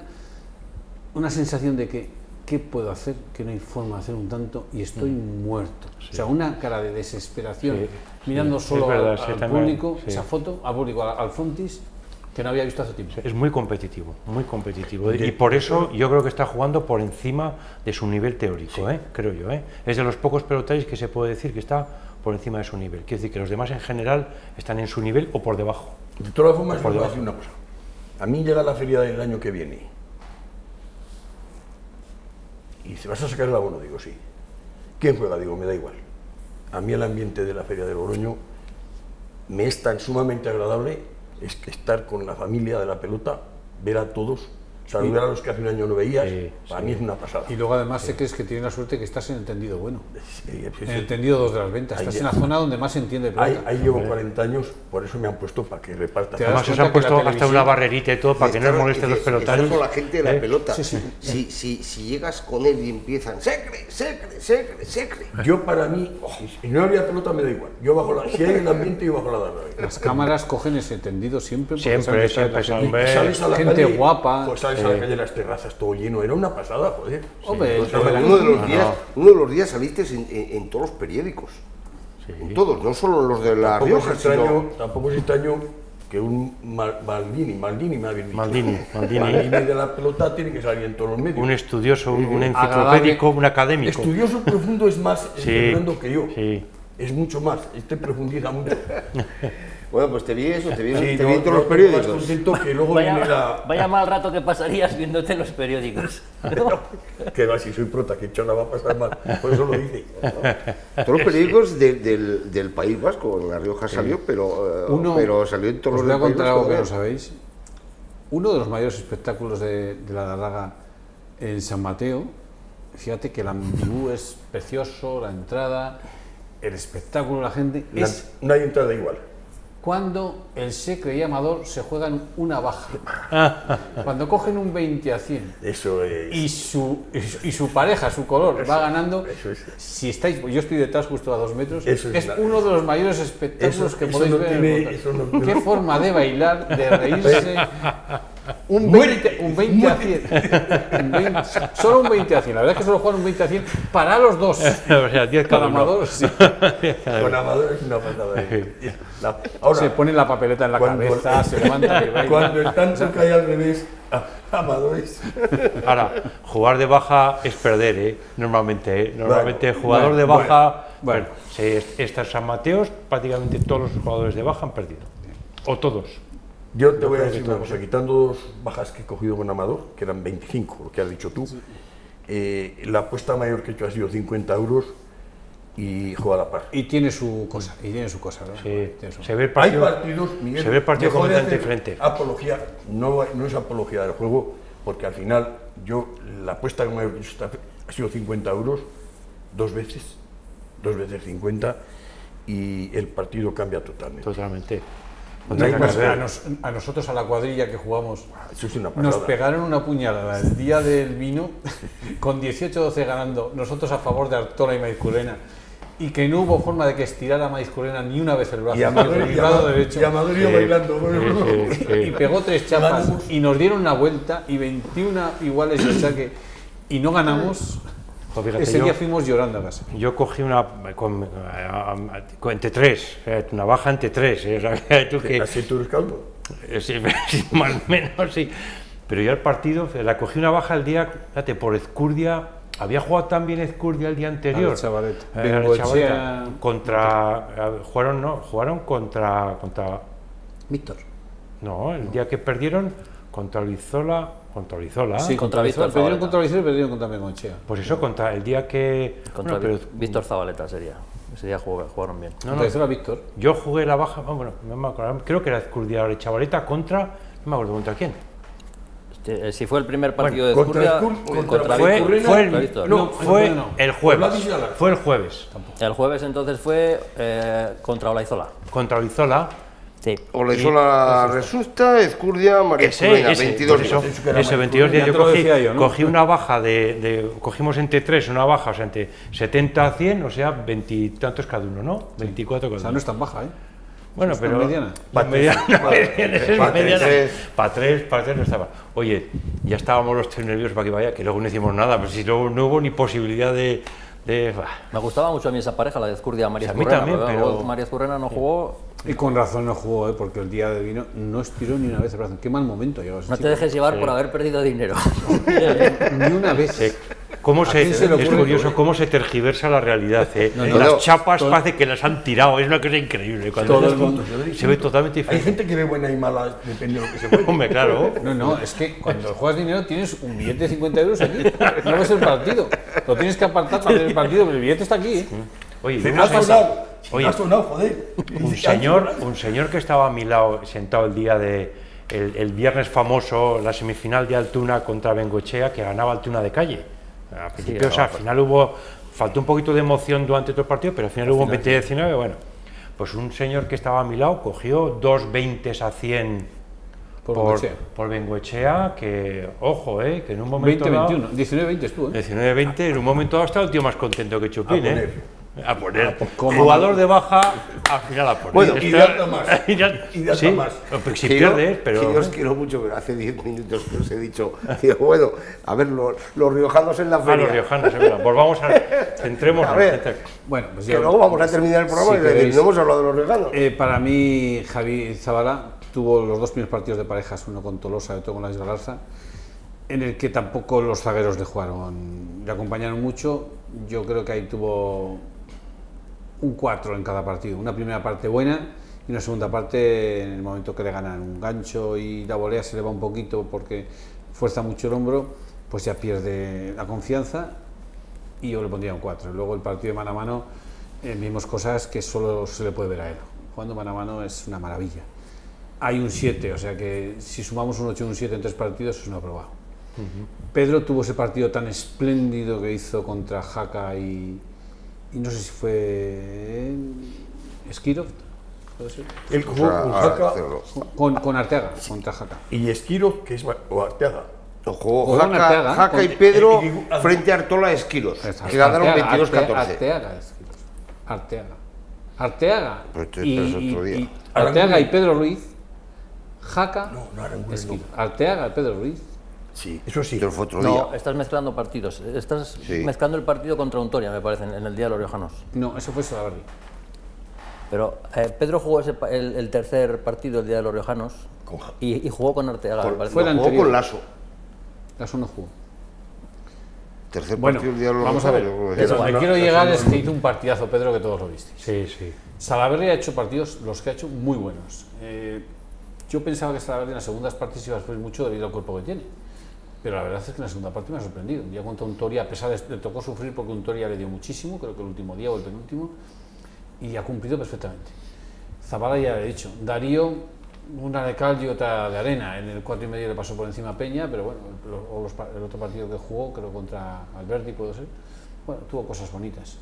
una sensación de que ¿qué puedo hacer? Que no hay forma de hacer un tanto y estoy mm. muerto. Sí. O sea, una cara de desesperación, sí, mirando sí, solo verdad, al, sí, al también, público, sí. esa foto, al público, al, al frontis, que no había visto hace tiempo.
Es muy competitivo, muy competitivo. Y por eso yo creo que está jugando por encima de su nivel teórico, sí. ¿eh? creo yo. ¿eh? Es de los pocos pelotaris que se puede decir que está por encima de su nivel. Quiere decir que los demás en general están en su nivel o por debajo.
De todas formas, por voy a decir una cosa. A mí llega la feria del año que viene. Y dice, ¿vas a sacar el abono? Digo, sí. ¿Quién juega? Digo, me da igual. A mí el ambiente de la Feria de Logroño me es tan sumamente agradable, es que estar con la familia de la pelota, ver a todos, saludar a los que hace un año no veías,
Sí,
para
sí.
mí es una pasada.
Y luego además sé que es que tienes la suerte que estás en el tendido bueno,
Sí, sí, sí.
en el tendido dos de las ventas,
Ahí
estás
ya.
en la zona donde más se entiende
Ahí,
pelota.
ahí llevo cuarenta años, por eso me han puesto para que reparta.
Te das
Además, os
cuenta
han
que
puesto
la
hasta
televisión-
una barrerita y todo para que no os
Estar-
molesten los
estar
pelotarios.
con la gente de la
¿eh?
pelota.
Sí, sí.
Si, si, si llegas con él y empiezan, secre, secre, secre, secre.
Yo para mí, si no había pelota me da igual. Yo bajo la, si hay el ambiente yo bajo la barra.
Las cámaras cogen ese tendido siempre. porque
Siempre,
saben que está
siempre,
la gente.
siempre.
Y sales a la
Gente
calle,
guapa.
Pues sales a la calle de las terrazas todo lleno. Era una pasada, joder.
Hombre,
Pues,
el verano-
uno, de los días, uno de los días saliste en, en- en todos los periódicos. En todos, no solo en los de La
Tampoco
Rioja,
es extraño,
sino...
tampoco es extraño que un Mal- Maldini, Maldini me habéis dicho.
Maldini, Maldini.
Maldini de la pelota tiene que salir en todos los medios.
Un estudioso, un, un
agradable.
enciclopédico, un académico.
Estudioso profundo es más
Sí,
Fernando que yo.
sí.
Es mucho más, este profundiza mucho.
Bueno, pues te vi eso, te vi,
Sí,
te
no-
vi en todos
no
los
estoy
periódicos.
más contento que luego viene
Vaya,
la...
vaya mal rato que pasarías viéndote en los periódicos.
Que va, si soy prota, que chona va a pasar mal. Por eso lo dice.
Todos los periódicos de- del, del País Vasco, en La Rioja salió, pero, eh,
Uno,
pero salió en todos
os
los
voy a
del País
contar
Vasco
algo que no
también.
sabéis. Uno de los mayores espectáculos de, de la Darraga en San Mateo, fíjate que el ambibú es precioso, la entrada, el espectáculo, la gente,
La-
es
no hay entrada igual.
cuando el Secre y Amador se juegan una baja. Cuando cogen un veinte a cien.
Eso es.
Y su, y su- y su pareja, su color, va ganando.
eso es.
Si estáis, yo estoy detrás justo a dos metros,
Eso es
es
la-
uno de los mayores espectáculos
Eso-
que
eso
podéis
no
ver. en
tiene-
el
eso
montaje.
no-
Qué forma de bailar, de reírse. Un
Muérete,
veinte, un veinte a cien. Un veinte, solo un veinte a cien. La verdad es que solo juegan un veinte a cien para los dos.
O sea, diez
Para
cada uno.
Amador, sí.
Con Amador es una pasada. ¿eh? La- ahora,
Se pone la papeleta en la
Cuando-
cabeza, se levanta y baila.
cuando el tanto cae al revés, a- Amador es...
Ahora, jugar de baja es perder, ¿eh? Normalmente, ¿eh? Normalmente
Bueno,
jugador
bueno,
de baja...
bueno.
Sí, estas San Mateos, prácticamente todos los jugadores de baja han perdido. O todos.
Yo te voy a
creo
decir
que
una
todos,
cosa, quitando dos bajas que he cogido con Amador, que eran veinticinco, lo que has dicho tú, eh, la apuesta mayor que he hecho ha sido cincuenta euros y juega a la par.
Y tiene su cosa, y tiene su cosa, ¿no?
Sí,
Tiene su-
se ve el
Hay
partido,
partidos, Miguel,
se ve el partido
dejó de
completamente
hacer
diferente.
Apología, no, no es apología del juego, porque al final yo, la apuesta que me he hecho ha sido cincuenta euros, dos veces, dos veces cincuenta, y el partido cambia totalmente.
Totalmente.
No hay más
a,
nada.
nos- a nosotros, a la cuadrilla que jugamos,
Eso es una
nos
pasada.
pegaron una puñalada el día del vino, con dieciocho doce ganando, nosotros a favor de Artola y Maizcurena, y que no hubo forma de que estirara Maizcurena ni una vez el brazo,
Y Amador,
izquierdo,
y
ni el lado
Amador,
derecho,
y Amador iba bailando. bueno,
Sí, sí, sí.
y pegó tres chapas,
Ganamos.
y nos dieron una vuelta, y veintiuno iguales de saque, y no ganamos.
Pues fíjate,
Ese
yo-
día fuimos llorando a casa.
Yo cogí una con, a- a- con- entre tres, eh, una baja entre tres, eh, o sea, tú que,
Así tú eres calvo.
eh, sí, sí, más o menos, sí. Pero yo el partido, la cogí una baja el día, fíjate, por Ezcurdia, había jugado tan bien Ezcurdia el día anterior.
Al Chavaleta.
Eh, al
Bengoechea.
Chavaleta. Contra, eh, jugaron, no, jugaron contra, contra,
Víctor.
no, el día que perdieron contra Olizola, contra Olizola.
Sí,
contra
contra
Víctor
Víctor. Perdieron
Zabaleta.
contra Víctor y perdieron contra Bengoechea.
Pues eso, contra el día que...
Contra
bueno, pero-
Víctor Zabaleta sería. Ese día jugó- jugaron bien.
no, no,
Contra Víctor.
yo jugué la baja, ah, bueno, no me acuerdo, creo que era Ezcurdia o Chavaleta contra, no me acuerdo contra quién.
Este, eh, si fue el primer partido
Bueno,
de
contra
Ezcurdia,
Ezcur-
contra,
contra
Fue,
Víctor,
fue,
contra
el,
Víctor.
no,
No,
fue
no.
el
Pues
jueves,
la Vizcaya.
fue el jueves,
El jueves entonces fue eh, contra Olaizola.
contra Olizola.
Sí.
Olesola resulta, Ezcurdia, María
Ese,
Escurena,
ese,
veintidós
pues eso,
días.
Eso que era
ese
más
veintidós días
ya
yo
te lo
cogí,
decía yo, ¿no?
cogí una baja de, de- cogimos entre tres una baja, o sea, entre setenta a cien, o sea, veintitantos cada uno, ¿no? veinticuatro
O
cada
sea,
uno.
no es tan baja, ¿eh?
Bueno,
es
pero...
mediana.
Para mediana,
Pa' tres.
para tres, para tres no estaba. Oye, ya estábamos los tres nerviosos para que vaya, que luego no hicimos nada, pero si luego no hubo ni posibilidad de... de bah.
Me gustaba mucho a mí esa pareja, la de Ezcurdia María
A mí
Ezcurrena,
también,
luego
pero-
María Ezcurrena no jugó.
Y con razón no jugó, ¿eh? Porque el día de vino no estiró ni una vez el brazo. Qué mal momento ha llegado ese
No te
chico.
dejes llevar por haber perdido dinero.
Ni una vez.
Se cómo
¿A
se,
quién se le
es
ocurre?
curioso cómo se tergiversa la realidad. ¿eh?
No, no,
Las
no.
chapas
Todo-
parece que las han tirado, es una cosa increíble. Cuando
Todo
se-
el mundo
se ve totalmente
Hay
diferente.
gente que ve buena y mala, depende de lo que se juegue.
Hombre, claro.
No, no, es que cuando juegas dinero tienes un billete de cincuenta euros aquí. No ves el partido. Lo tienes que apartar para ver el partido, pero el billete está aquí. ¿eh?
Oye,
Se me
vimos
ha
a-
sonado, se me
Oye,
ha sonado, joder.
un
Dice, "Ay,
señor, un señor que estaba a mi lado sentado el día de el, el viernes famoso, la semifinal de Altuna contra Bengoechea, que ganaba Altuna de calle. Al principio, o sea, al final hubo, faltó un poquito de emoción durante todo el partido, pero al final hubo un veinte diecinueve, bueno. Pues un señor que estaba a mi lado cogió dos veinte a cien
Por
por,
Bengoechea.
por Bengoechea, que, ojo, eh, que en un momento
veinte
dado...
veintiuno, diecinueve veinte estuvo, ¿eh?
diecinueve veinte, en un momento dado está el tío más contento que Chupín,
A
¿eh?
poner.
A poner.
¿cómo
Jugador de baja, al final a poner.
Bueno,
y
Está-
de alta más.
y de-
Y de alta
sí,
más.
pues si
Que yo-
pierdes, pero...
que yo os quiero mucho, pero hace diez minutos que os he dicho, digo, bueno, a ver, los, los riojanos en la
Ah,
feria.
los riojanos, es verdad. Pues vamos a... Centrémonos.
A ver.
centre-
Bueno, pues
Que
yo-
luego vamos a terminar el programa
si
y decir,
queréis-
no hemos hablado de los riojanos.
Eh, para mí, Javi Zabala tuvo los dos primeros partidos de parejas, uno con Tolosa y otro con la Isgalarza, en el que tampoco los zagueros le jugaron, le acompañaron mucho. Yo creo que ahí tuvo un cuatro en cada partido, una primera parte buena y una segunda parte en el momento que le ganan un gancho y la volea se le va un poquito porque fuerza mucho el hombro, pues ya pierde la confianza y yo le pondría un cuatro. Luego el partido de mano a mano, eh, vimos cosas que solo se le puede ver a él. Jugando mano a mano es una maravilla. Hay un siete, o sea que si sumamos un ocho y un siete en tres partidos es un aprobado. Pedro tuvo ese partido tan espléndido que hizo contra Jaca y, y no sé si fue Esquirov, ¿puede ser?
Él
O
jugó
sea,
con
a-
Jaca
cero.
Con, con Arteaga, contra Jaca.
y Esquiro, que es o Arteaga.
Jugó
Jugó en
Jaca,
Arteaga,
Jaca y
con-
Pedro
y- y-
frente a Artola Esquilos,
Exacto.
que ganaron
Arteaga,
veintidós
Arte-
catorce.
Arteaga, Esquirov. Arteaga. Arteaga.
Pero esto-
y,
pero es
y-
otro día.
y Arteaga y Pedro Ruiz. Jaca,
No, no, Aranguren no.
Esquirov. Arteaga y Pedro Ruiz.
Sí, eso sí.
Pero fue otro
No,
día.
estás mezclando partidos. Estás
Sí.
mezclando el partido contra Untoria, me parece, en en el Día de los Riojanos.
No, eso fue Salaverry.
Pero eh, Pedro jugó ese pa- el, el tercer partido del Día de los Riojanos
Con Ja-
y, y jugó con Arteaga, me parece.
fue la
Jugó
anterior.
con Lasso.
Lasso no jugó.
Tercer
Bueno,
partido del día de los
vamos a ver.
Riojanos, yo creo que
Eso,
era.
donde
no,
quiero
eso
llegar
no,
es
no.
que hizo un partidazo, Pedro, que todos lo visteis.
Sí, sí.
Salaverry ha hecho partidos, los que ha hecho, muy buenos. Eh, yo pensaba que Salaverry en las segundas partes iba a sufrir mucho debido al cuerpo que tiene. Pero la verdad es que en la segunda parte me ha sorprendido. Ya contra Untoria, a pesar de le tocó sufrir porque Untoria le dio muchísimo, creo que el último día o el penúltimo, y ha cumplido perfectamente. Zabala ya le he dicho. Darío, una de cal y otra de arena. En el cuatro y medio le pasó por encima a Peña, pero bueno, el, o los pa- el otro partido que jugó, creo contra Alberti, puede ser, bueno, tuvo cosas bonitas.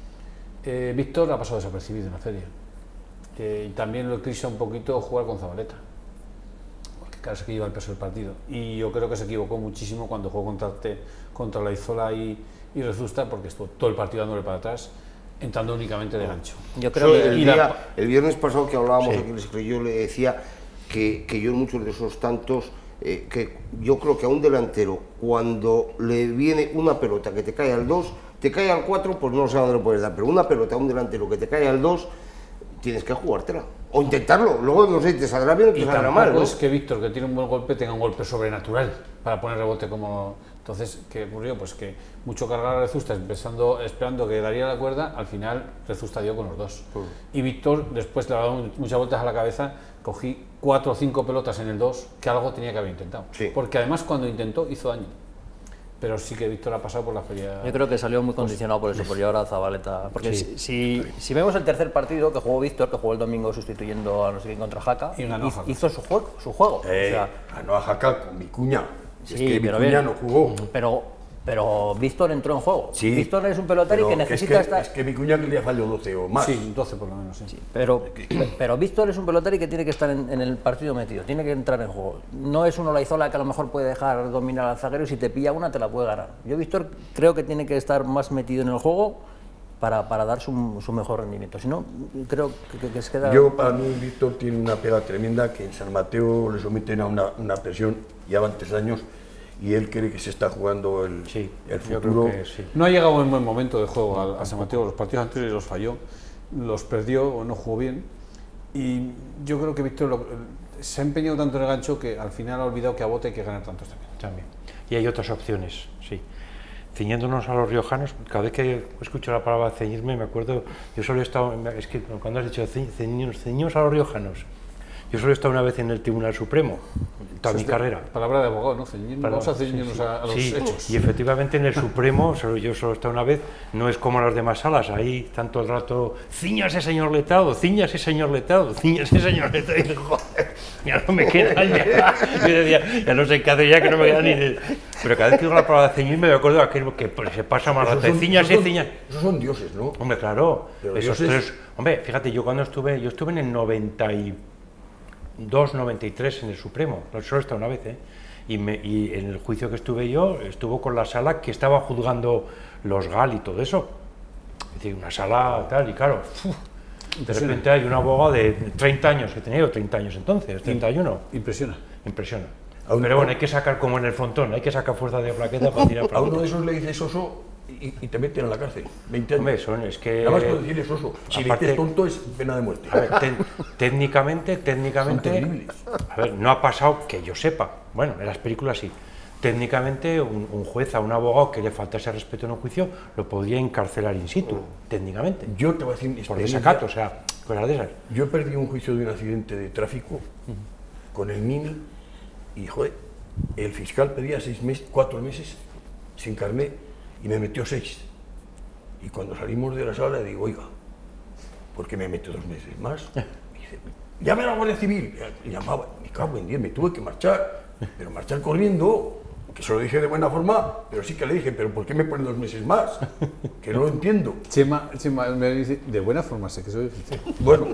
Eh, Víctor ha pasado desapercibido en la feria. Eh, y también lo quiso un poquito jugar con Zabaleta, porque claro, es que lleva el peso del partido. Y yo creo que se equivocó muchísimo cuando jugó contra, Arte- contra la Izola y, y Rezusta, porque estuvo todo el partido dándole para atrás, entrando únicamente de gancho.
Yo creo
Eso,
que
el,
y la-
día- el viernes pasado que hablábamos
Sí.
aquí, les- que yo le decía que, que yo en muchos de esos tantos, eh, que yo creo que a un delantero, cuando le viene una pelota que te cae al dos, te cae al cuatro, pues no sé a dónde lo puedes dar, pero una pelota a un delantero que te cae al dos, tienes que jugártela. O intentarlo, luego no sé, te saldrá bien o te
Y
saldrá
tampoco
mal, ¿no?
es que Víctor, que tiene un buen golpe, tenga un golpe sobrenatural para poner rebote como... Entonces, ¿qué ocurrió? Pues que mucho cargar a Rezusta, empezando, esperando que daría la cuerda, al final Rezusta dio con los dos. Y Víctor, después le ha dado muchas vueltas a la cabeza, cogí cuatro o cinco pelotas en el dos, que algo tenía que haber intentado.
Sí.
Porque además cuando intentó, hizo daño. Pero sí que Víctor ha pasado por la feria...
Yo creo que salió muy condicionado por eso, por llevar a Zabaleta. Porque si, si, si vemos el tercer partido que jugó Víctor, que jugó el domingo sustituyendo a no sé quién contra Jaca,
Y ganó
hizo,
Jaca.
hizo su juego. Su juego.
Eh,
O sea,
ganó a Jaca con Vicuña. Si
Sí,
es que
pero
Vicuña
bien.
no jugó.
pero, pero Víctor entró en juego.
Sí,
Víctor es un pelotari
pero
que
es
necesita
que,
estar...
Es que Vicuña que le falló doce o más.
Sí, doce por lo menos, sí.
Pero, pero Víctor es un pelotari que tiene que estar en, en el partido metido, tiene que entrar en juego. No es un Olaizola que a lo mejor puede dejar dominar al zaguero y si te pilla una te la puede ganar. Yo Víctor creo que tiene que estar más metido en el juego para, para dar su, su mejor rendimiento. Si no, creo que, que se queda...
Yo, para mí, Víctor tiene una pega tremenda que en San Mateo le someten a una, una presión, ya van tres años, y él cree que se está jugando el,
Sí,
el
yo
futuro.
creo que sí.
No ha llegado en buen momento de juego a, a San Mateo, los partidos anteriores los falló, los perdió o no jugó bien. Y yo creo que Víctor lo- se ha empeñado tanto en el gancho que al final ha olvidado que a bote hay que ganar tantos también.
También. Y hay otras opciones, sí. ciñéndonos a los riojanos, cada vez que escucho la palabra ceñirme, me acuerdo, yo solo he estado, es que cuando has dicho ceñirnos, ceñirnos a los riojanos, yo solo he estado una vez en el Tribunal Supremo, toda mi carrera.
Palabra de abogado, ¿no? Ceñirnos,
Palabra,
vamos a ceñirnos
sí, sí.
a, a los
sí,
hechos.
Y efectivamente en el Supremo, solo, yo solo he estado una vez, no es como las demás salas, ahí tanto el rato, ciñase señor letrado, ciñase señor letrado, ciñase señor letrado, y digo, joder, ya no me queda ya, yo decía, ya no sé qué hacer ya, que no me queda ni de... Pero cada vez que digo la palabra ceñirme me acuerdo de aquel que pues, se pasa más rato, ciñase, ciñase.
Esos son dioses, ¿no?
Hombre, claro,
Pero
esos
dioses...
tres, hombre, fíjate, yo cuando estuve, yo estuve en el noventa y dos, noventa y tres en el Supremo, solo he estado una vez, ¿eh? Y, me, y en el juicio que estuve yo, estuvo con la sala que estaba juzgando los GAL y todo eso. Es decir, una sala tal, y claro, uf, de repente hay un abogado de treinta años, que tenía yo treinta años entonces, treinta y uno.
Impresiona.
Impresiona.
A un-
Pero bueno, hay que sacar como en el frontón, hay que sacar fuerza de plaqueta para tirar
A uno de
plaqueta.
esos le dices oso y, y te meten a la cárcel, veinte años.
Hombre, son, es que...
Nada más por decirles oso. Si
aparte-
le dices tonto es pena de muerte.
A ver, te- técnicamente, técnicamente,
Son terribles.
a ver, no ha pasado que yo sepa, bueno, en las películas sí, técnicamente un, un juez a un abogado que le faltase respeto en un juicio lo podría encarcelar in situ, técnicamente,
Yo te voy a decir
por
experiencia.
desacato, o sea, cosas de esas.
Yo perdí un juicio de un accidente de tráfico con el Mini y, joder, el fiscal pedía seis meses, cuatro meses sin carné y me metió seis. Y cuando salimos de la sala le digo, oiga, ¿por qué me mete dos meses más? Y dice, llame a la Guardia Civil. Y llamaba, me cago en diez, me tuve que marchar, pero marchar corriendo, que se lo dije de buena forma, pero sí que le dije, pero ¿por qué me pone dos meses más? Que no lo entiendo.
Chema, Chema me dice, de buena forma, sé que soy difícil.
Bueno,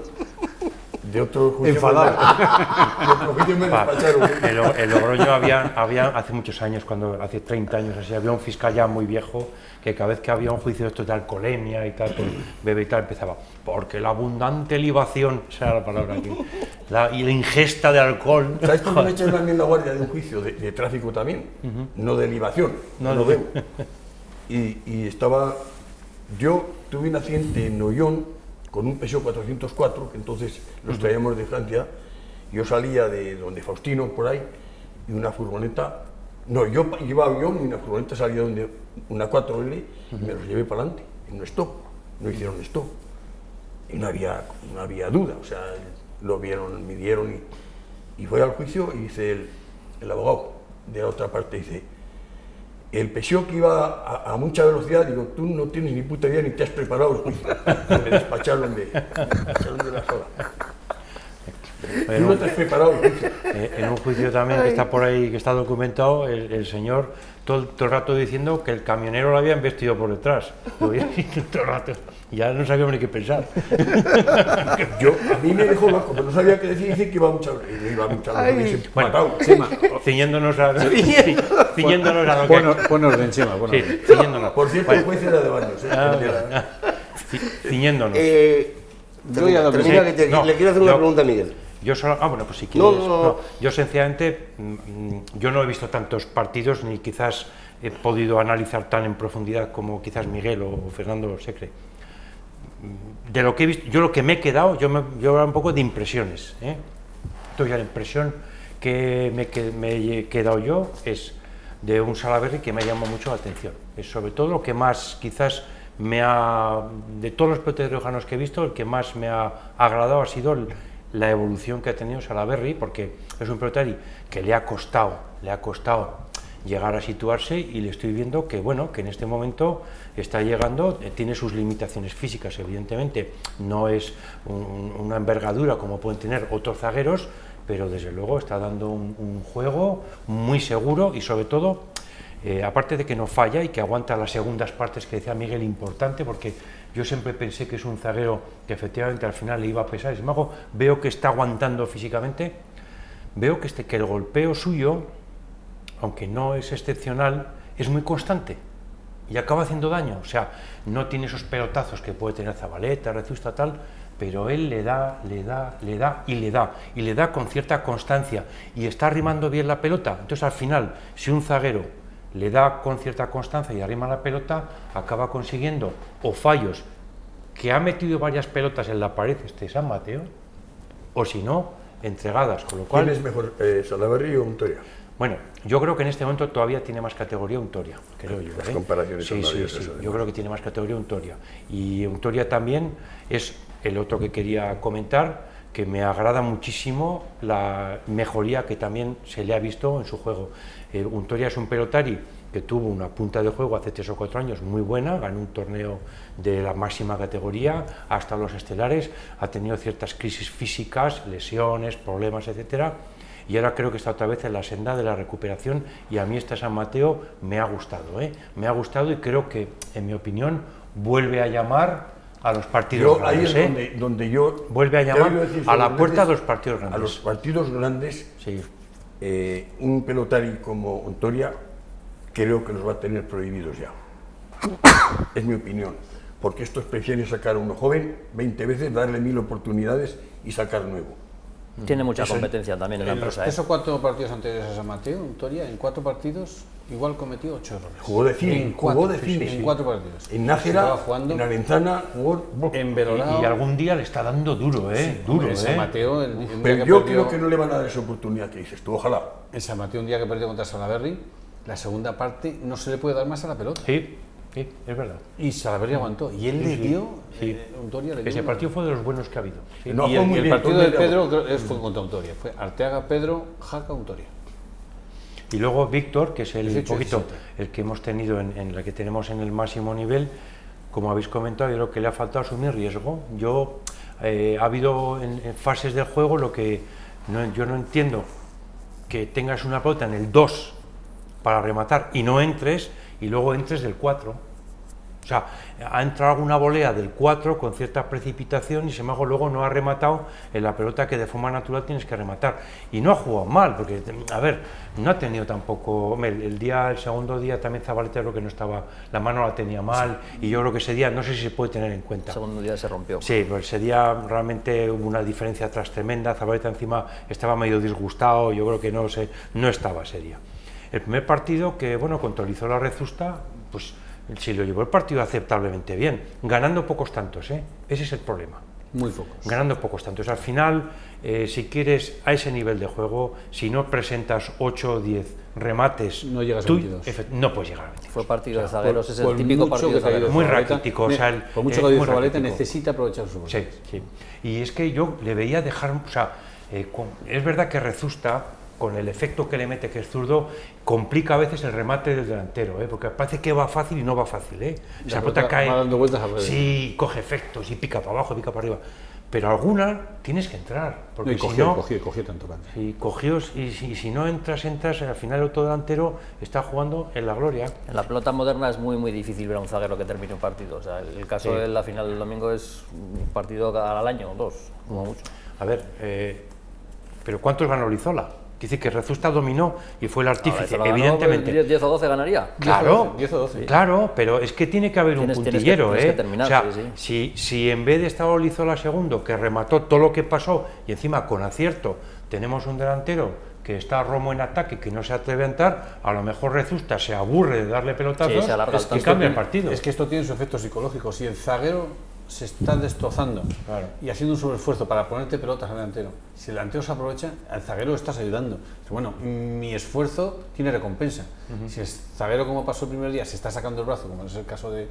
de otro juicio
Enfadado.
me, de otro juicio me
Va,
despacharon.
En, Lo- en Logroño había, había, hace muchos años, cuando hace treinta años así, había un fiscal ya muy viejo que cada vez que había un juicio de esto de alcoholemia y tal, pues, bebé y tal, empezaba, porque la abundante libación, esa era la palabra aquí, la, y la ingesta de alcohol...
¿Sabes por qué me echan también la guardia de un juicio de, de tráfico también? No de libación,
No
no,
de-
bebo. Y, y estaba, yo tuve un accidente en Noyon con un Peugeot cuatrocientos cuatro, que entonces los traíamos de Francia. Yo salía de donde Faustino, por ahí, y una furgoneta, no, yo pa- llevaba avión y una furgoneta salía donde una cuatro L y me los llevé para adelante, en un stop, no hicieron stop. Y no había, no había duda, o sea, lo vieron, midieron y, y fue al juicio y dice el, el abogado de la otra parte, dice, el Peugeot que iba a, a mucha velocidad, digo, tú no tienes ni puta idea ni te has preparado el juicio. Me despacharon de, me despacharon de la sala. Tú no te has preparado el juicio.
Eh, en un juicio también que está por ahí, que está documentado, el, el señor todo, todo el rato diciendo que el camionero lo había embestido por detrás. Lo había dicho todo el rato. Y ya no sabíamos ni qué pensar.
Yo, a mí me dejó loco, pero no sabía qué decir, dice que iba a mucha velocidad. Iba a mucha velocidad, se
Bueno,
matado.
Chema,
ciñéndonos a, sí, ciñéndonos a lo
pon,
que...
pon orden, Chema, pon
Sí,
orden.
ciñéndonos.
Por cierto, el juez era de Baños, ¿eh?
Ah,
El de la-
Ci- ciñéndonos.
Eh,
Yo ya lo
termina,
que-
que te-
no,
le quiero hacer una
yo-
pregunta a Miguel.
Yo solo, ah, bueno, pues si
No,
quieres.
no, no.
Yo sencillamente, mm, yo no he visto tantos partidos ni quizás he podido analizar tan en profundidad como quizás Miguel o Fernando Secre. De lo que he visto, yo lo que me he quedado, yo me yo hablo un poco de impresiones. ¿eh? Entonces, la impresión que me, que me he quedado yo es de un Salaberry que me ha llamado mucho la atención. Es sobre todo lo que más quizás me ha, de todos los peloteros riojanos que he visto, el que más me ha agradado ha sido el, la evolución que ha tenido Salaberry, porque es un pelotari que le ha costado, le ha costado llegar a situarse y le estoy viendo que, bueno, que en este momento está llegando, eh, tiene sus limitaciones físicas, evidentemente, no es un, una envergadura como pueden tener otros zagueros, pero desde luego está dando un, un juego muy seguro y sobre todo, eh, aparte de que no falla y que aguanta las segundas partes que decía Miguel, importante, porque yo siempre pensé que es un zaguero que efectivamente al final le iba a pesar, y sin embargo veo que está aguantando físicamente, veo que, este, que el golpeo suyo, aunque no es excepcional, es muy constante y acaba haciendo daño. O sea, no tiene esos pelotazos que puede tener Zabaleta, Rezusta, tal, pero él le da, le da, le da y le da, y le da con cierta constancia y está arrimando bien la pelota. Entonces, al final, si un zaguero le da con cierta constancia y arrima la pelota, acaba consiguiendo o fallos, que ha metido varias pelotas en la pared este San Mateo, o si no, entregadas, con lo cual...
¿Quién es mejor, eh, Salaberry o Montoya?
Bueno, yo creo que en este momento todavía tiene más categoría Untoria, creo yo.
Las
¿eh?
comparaciones
sí,
son
sí,
maravillosas,
sí.
además.
Yo creo que tiene más categoría Untoria. Y Untoria también es el otro que quería comentar, que me agrada muchísimo la mejoría que también se le ha visto en su juego. Eh, Untoria es un pelotari que tuvo una punta de juego hace tres o cuatro años muy buena, ganó un torneo de la máxima categoría hasta los estelares, ha tenido ciertas crisis físicas, lesiones, problemas, etcétera, y ahora creo que está otra vez en la senda de la recuperación, y a mí este San Mateo me ha gustado, ¿eh? me ha gustado y creo que, en mi opinión, vuelve a llamar a los partidos
Yo,
grandes.
ahí es
¿eh?
donde, donde yo...
Vuelve a
te he
llamar
oído decir
a la
sobre
puerta
grandes,
de los partidos grandes.
A los partidos grandes,
Sí.
eh, un pelotari como Untoria creo que los va a tener prohibidos ya. Es mi opinión. Porque esto es prefiere sacar a uno joven veinte veces, darle mil oportunidades y sacar nuevo.
Tiene mucha
Eso-
competencia también en la
En los
empresa.
tres
¿eh?
o cuatro partidos anteriores a San Mateo, Untoria, en cuatro partidos, igual cometió ocho errores.
Jugó de cine,
En
jugó
cuatro,
de
sí,
cine,
sí, en
sí.
cuatro partidos.
En Nájera,
Estaba jugando
en Arenzana, jugó...
en
Y,
Belorao.
y algún día le está dando duro, ¿eh? duro,
en San
¿eh?
Mateo, el, un día
Pero
que
yo
perdió-
creo que no le van a dar esa oportunidad que dices tú, ojalá.
En San Mateo, un día que perdió contra Salaberry, la segunda parte no se le puede dar más a la pelota.
Sí, sí, es verdad.
Y Salaberry aguantó. Y él le
sí,
dio,
sí.
eh, Untoria le dio
Ese
una-
partido fue de los buenos que ha habido. Sí.
No,
y
jugó
el,
muy
y el
bien,
partido
fue
de
muy
Pedro creo, eh, fue contra Untoria. Fue Arteaga, Pedro, Jaca, Untoria.
Y luego Víctor, que es el
dieciocho,
poquito
diecisiete.
el que hemos tenido en, en la que tenemos en el máximo nivel, como habéis comentado, yo creo que le ha faltado asumir riesgo. Yo eh, ha habido en, en fases del juego lo que no, yo no entiendo, que tengas una pelota en el dos para rematar y no entres, y luego entres del cuatro. O sea, ha entrado alguna volea del cuatro con cierta precipitación y sin embargo luego no ha rematado en la pelota que de forma natural tienes que rematar. Y no ha jugado mal, porque, a ver, no ha tenido tampoco... Hombre, el, el día, el segundo día también Zabaleta creo que no estaba... La mano la tenía mal y yo creo que ese día no sé si se puede tener en cuenta.
El segundo día se rompió.
Sí, pues ese día realmente hubo una diferencia atrás tremenda, Zabaleta encima estaba medio disgustado, yo creo que no, sé, no estaba ese día. El primer partido que, bueno, controlizó la Rezusta, pues si lo llevó el partido aceptablemente bien, ganando pocos tantos, ¿eh? Ese es el problema.
Muy pocos.
Ganando pocos tantos. Al final, eh, si quieres a ese nivel de juego, si no presentas ocho o diez remates,
No llegas a
tú,
veintidós.
efe- no puedes llegar a veintidós.
Fue partido de zagueros,
Por-
es el
por
típico
mucho
partido
que
de
te haya ido
zagueros.
Muy
Zabaleta,
raquítico, o
ne-
sea, el-
por mucho
eh,
que haya ido
muy
Zabaleta,
raquítico.
necesita aprovechar su
Sí, sí. Y es que yo le veía dejar, o sea, eh, con- es verdad que Rezusta, con el efecto que le mete, que es zurdo, complica a veces el remate del delantero, ¿eh? Porque parece que va fácil y no va fácil, ¿eh?
La
Esa pelota
pelota
cae,
va dando vueltas al revés.
sí, coge efectos y pica para abajo, pica para arriba, pero alguna tienes que entrar, porque
No, y
si
cogió,
no,
cogió, cogió tanto cante.
si cogió, y si, si no entras, entras, al final el otro delantero está jugando en la gloria.
En la pelota moderna es muy muy difícil ver a un zaguero que termine un partido. O sea, el caso
Sí.
de la final del domingo es un partido cada al año, dos, como mucho.
A ver, eh, pero ¿cuántos ganó Olizola? Quiere decir que Rezusta dominó y fue el artífice,
Ahora, ganó,
evidentemente.
diez, diez o doce ganaría.
Claro,
diez o doce.
claro, pero es que tiene que haber
Tienes-
un
tienes
puntillero,
que- tienes
¿eh?
que terminar,
o sea,
sí,
Si, si en vez de estar Olizola segundo, que remató todo lo que pasó y encima con acierto, tenemos un delantero que está Romo en ataque, que no se atreve a entrar, a lo mejor Rezusta se aburre de darle pelotazos
Sí, se alarga el
y
tanto.
cambia el partido.
Es que esto tiene su efecto psicológico. Si el zaguero se está destrozando
Claro.
y haciendo un sobreesfuerzo para ponerte pelotas al delantero, si el delantero se aprovecha, al zaguero lo estás ayudando. Dice, bueno, mi esfuerzo tiene recompensa. Si el zaguero, como pasó el primer día, se está sacando el brazo, como es el caso de,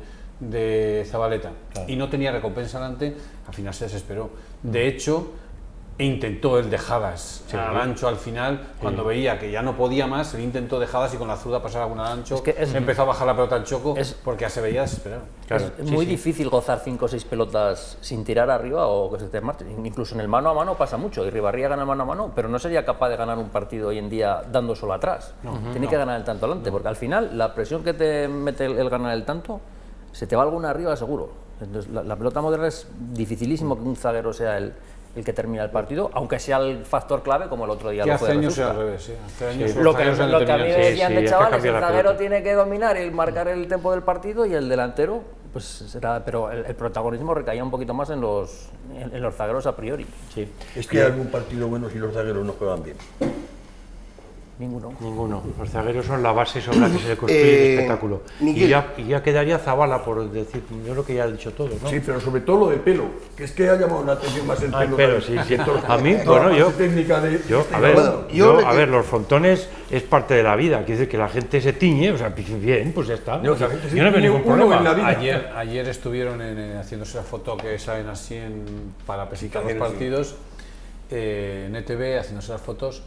de Zabaleta,
Claro.
y no tenía recompensa delante, al final se desesperó. De hecho, e intentó el dejadas
Sí.
al ancho al final, cuando veía que ya no podía más, él intentó dejadas y con la zurda pasar alguna al ancho,
Es que es-
empezó a bajar la pelota al choco,
es-
porque ya se veía desesperado.
Claro,
es
sí,
muy
sí.
difícil gozar cinco o seis pelotas sin tirar arriba o que se te marchen. Incluso en el mano a mano pasa mucho. Y Ribarría gana mano a mano, pero no sería capaz de ganar un partido hoy en día dando solo atrás. Tiene que ganar el tanto adelante, porque al final la presión que te mete el, el ganar el tanto, se te va alguna arriba seguro. Entonces, la, la pelota moderna es dificilísimo que un zaguero sea el, el que termina el partido, aunque sea el factor clave como el otro día
Que
lo fue
hace
de
años
Rezusta.
era al revés, ¿eh? Hace años
Sí.
los
Lo que,
zagueros eran
lo que a mí me
determinantes.
Sí,
decían
sí,
de
hay que
chavales,
cambiar
el
la
zaguero
pelota.
tiene que dominar y marcar el tempo del partido y el delantero, pues será, pero el, el protagonismo recaía un poquito más en los, en, en los zagueros a priori.
Sí.
Es que hay algún partido bueno si los zagueros no juegan bien.
Ninguno.
Ninguno. Los zagueros son la base sobre la que se construye
Eh,
el espectáculo.
Miguel.
Y ya, y ya quedaría Zabala, por decir, yo creo que ya he dicho todo, ¿no?
Sí, pero sobre todo lo del pelo, que es que ha llamado la atención más el
Ah, el
pelo.
pelo,
también.
sí, sí.
Toda-
A mí,
toda la
bueno, yo-
parte técnica de-
Yo,
de-
a ver,
Bueno, yo
yo,
le-
a ver, los frontones es parte de la vida, quiere decir que la gente se tiñe, o sea, bien, pues ya está.
No, la gente se
yo no veo
tiñe
ningún
uno en
problema.
la vida.
Ayer, ayer estuvieron en, en haciéndose la foto que salen así en, para presentar los
también, sí.
partidos eh, en E T V, haciéndose las fotos,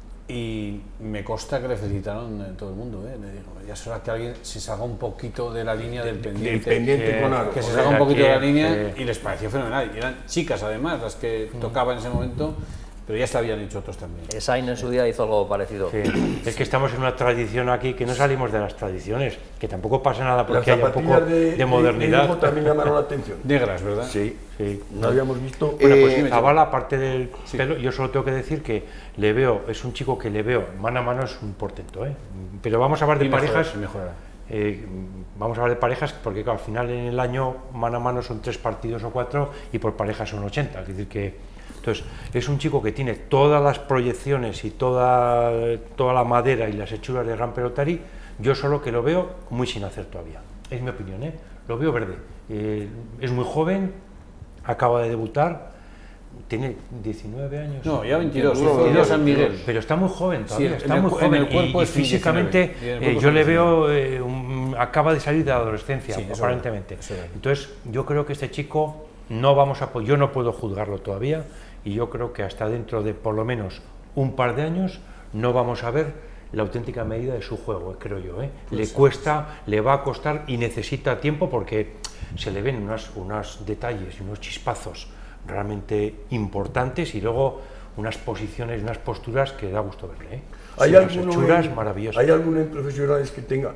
y me consta que le felicitaron en todo el mundo. ¿eh? Le digo, ya será que alguien se salga un poquito de la línea del pendiente.
Del pendiente
que-
con algo.
Que se
Joder,
salga un poquito de la
aquí,
línea
sí.
y les pareció fenomenal. Y eran chicas además las que tocaban en ese momento, pero ya se habían hecho otros también.
Eh, Sainz en su día hizo algo parecido.
Sí, es que estamos en una tradición aquí que no salimos de las tradiciones, que tampoco pasa nada
Las
porque haya un poco
zapatillas de,
de modernidad.
de Diego también llamaron la atención.
Negras, ¿verdad?
Sí,
Sí.
no habíamos visto.
Bueno, pues
Eh,
Zabala, aparte del pelo, yo solo tengo que decir que le veo, es un chico que le veo, mano a mano es un portento, ¿eh? Pero vamos a hablar de
Y mejorará,
parejas,
y mejorará.
eh, vamos a hablar de parejas porque claro, al final en el año mano a mano son tres partidos o cuatro y por parejas son ochenta, es decir que, entonces, es un chico que tiene todas las proyecciones y toda, toda la madera y las hechuras de gran pelotari, yo solo que lo veo muy sin hacer todavía, es mi opinión, ¿eh? Lo veo verde, eh, es muy joven, acaba de debutar, tiene diecinueve años.
No, ya veintidós,
No,
hizo
no,
San Miguel.
Pero está muy joven todavía,
Sí,
está
en el
muy
cu- en
joven
el cuerpo
y, y
es
físicamente
diecinueve, y en el
eh,
cuerpo
yo
es
le
diecinueve.
veo, eh, un- acaba de salir de la adolescencia,
Sí, eso
aparentemente.
es, eso es.
Entonces yo creo que este chico no vamos a, po- yo no puedo juzgarlo todavía y yo creo que hasta dentro de por lo menos un par de años no vamos a ver la auténtica medida de su juego, eh, creo yo. ¿eh? Le cuesta, le va a costar y necesita tiempo porque se le ven unas, unos detalles y unos chispazos realmente importantes y luego unas posiciones, unas posturas que da gusto verle. ¿eh?
¿Hay
Sí, las
alguno
hechuras
en-
maravillosas.
¿Hay alguno en profesionales que tenga,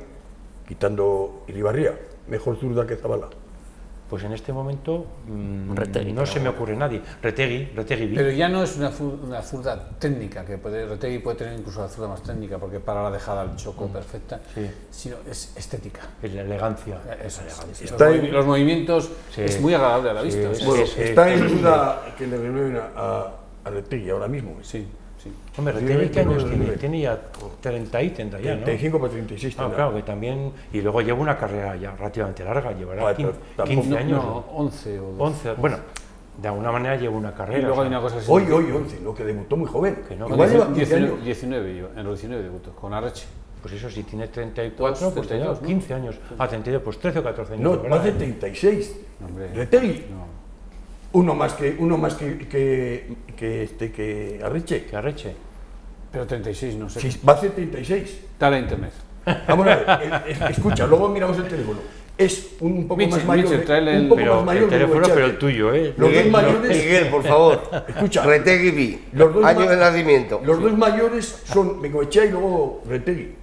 quitando Iribarría, mejor zurda que Zabala?
Pues en este momento mm,
Retegui,
no
pero
se me
bueno.
ocurre nadie. Retegui, Retegui vi.
Pero ya no es una, fu- una zurda técnica, que puede, Retegui puede tener incluso la zurda más técnica, porque para la dejada al choco perfecta,
Sí.
sino es estética.
La elegancia.
Eso es.
Está
los,
en-
movi- los movimientos
Sí.
es muy agradable a la vista.
Sí,
o sea,
Bueno,
sí,
está
sí.
en duda que le renueven a, a, a Retegui ahora mismo.
sí, sí.
Hombre,
Sí,
Retegui, ¿qué
no,
años
no,
tiene?
no.
Tiene ya treinta y treinta ya, ¿no?
treinta y cinco para treinta y seis.
Ah,
tendrá.
claro, que también. Y luego lleva una carrera ya relativamente larga, llevará
Vale,
quince,
pero tampoco-
quince años.
No, once o doce.
once, bueno, de alguna manera lleva una carrera.
Y luego
o
hay
sea,
una cosa así.
Hoy, hoy, once, no, que debutó muy joven.
Que no,
Igual
que
lleva quince
diecinueve,
años.
diecinueve yo, en los diecinueve debutó, con Arreche.
Pues eso, si tiene treinta y cuatro,
Dos,
pues
treinta y
tenía
dos, ¿no?
quince años. Ah, treinta y dos, pues trece o catorce años.
No,
¿verdad?
más de treinta y seis.
No, hombre.
Retegui,
No.
uno más que uno más que, que, que, este, que Arreche.
Que arreche.
Pero treinta y seis, no sé.
Sí, va a ser treinta y seis.
Dale a internet.
Vamos a ver, eh, eh, escucha, luego miramos el teléfono. Es un poco
Michel,
más mayor,
Michel,
de-
tráele
un
el-
poco
Pero
más mayor
el
de
teléfono,
Goicoechea.
pero el tuyo, ¿eh?
Los dos
Miguel,
mayores,
Miguel, por favor.
Escucha.
Retegui vi.
Los dos
Año
ma-
de nacimiento.
los dos mayores son Bengoechea y luego Retegui.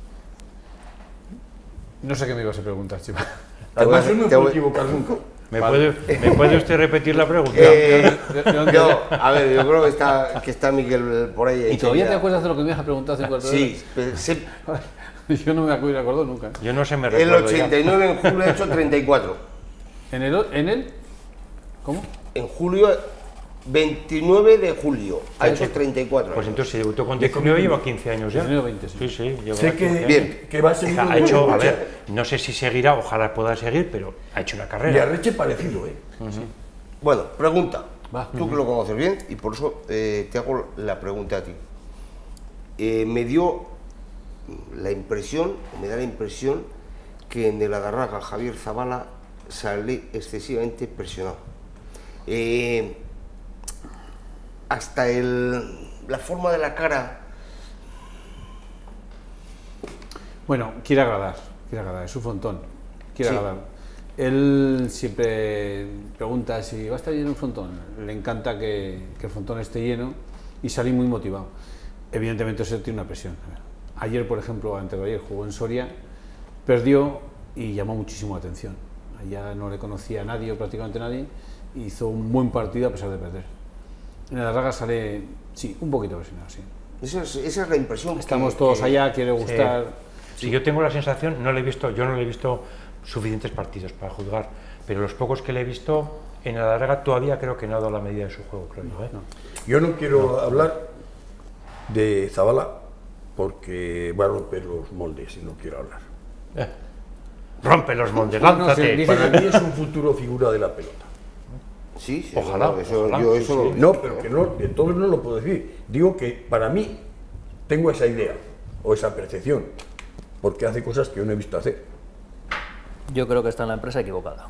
No sé qué me ibas a preguntar, chico.
Además,
voy a-
yo no me
te
puedo
voy-
equivocar nunca.
¿Me,
Vale.
puede, ¿Me puede usted repetir la pregunta?
Eh,
¿De- de dónde-
yo, a ver, yo creo que está, que está Miguel por ahí.
¿Y todavía te
enseguida.
acuerdas de lo que me has preguntado hace cuatro horas?
Sí, pero sí,
Yo no me acu- me acuerdo nunca.
Yo no sé, me
el
recuerdo ya.
ochenta y nueve en julio ha hecho treinta y cuatro.
¿En el, o- en el? ¿Cómo?
En julio, veintinueve de julio, ha
Pues
hecho
sí.
treinta y cuatro.
Pues entonces, si debutó con diecinueve, lleva quince años ya.
diecinueve o veinte, sí.
Sí, sí, lleva
Sé que,
quince años.
Bien.
que va a seguir.
Ha hecho, a ver, no sé si seguirá, ojalá pueda seguir, pero ha hecho una
Y
carrera.
Arreche parecido, ¿eh?
Bueno, pregunta.
Va.
Tú que lo conoces bien y por eso eh, te hago la pregunta a ti. Eh, me dio la impresión, me da la impresión que en el Adarraga Javier Zabala sale excesivamente presionado. Eh, hasta el, la forma de la cara.
Bueno, quiere agradar, quiere agradar, es un frontón, quiere
Sí.
agradar. Él siempre pregunta si va a estar lleno el frontón. Le encanta que, que el frontón esté lleno y salir muy motivado. Evidentemente eso tiene una presión. Ayer, por ejemplo, antes de ayer jugó en Soria, perdió y llamó muchísimo la atención. Allá no le conocía a nadie o prácticamente nadie, y hizo un buen partido a pesar de perder. En la Raga sale, sí, un poquito presionado, sí.
Esa es, esa es la impresión. que-
Estamos todos
que-
allá, quiere gustar.
Si yo tengo la sensación, no le he visto, yo no le he visto suficientes partidos para juzgar, pero los pocos que le he visto en la larga todavía creo que no ha dado la medida de su juego, creo yo. ¿eh?
Yo no quiero hablar de Zabala, porque va a romper los moldes y no quiero hablar.
Eh, rompe los moldes,
No, no,
lánzate.
sí, dice-
Para mí es un futuro figura de la pelota.
Sí, sí,
Ojalá,
no, eso,
ojalá,
yo
sí,
eso
sí.
lo-
No, pero que no, de todos no lo puedo decir. Digo que para mí tengo esa idea o esa percepción, porque hace cosas que yo no he visto hacer.
Yo creo que está en la empresa equivocada.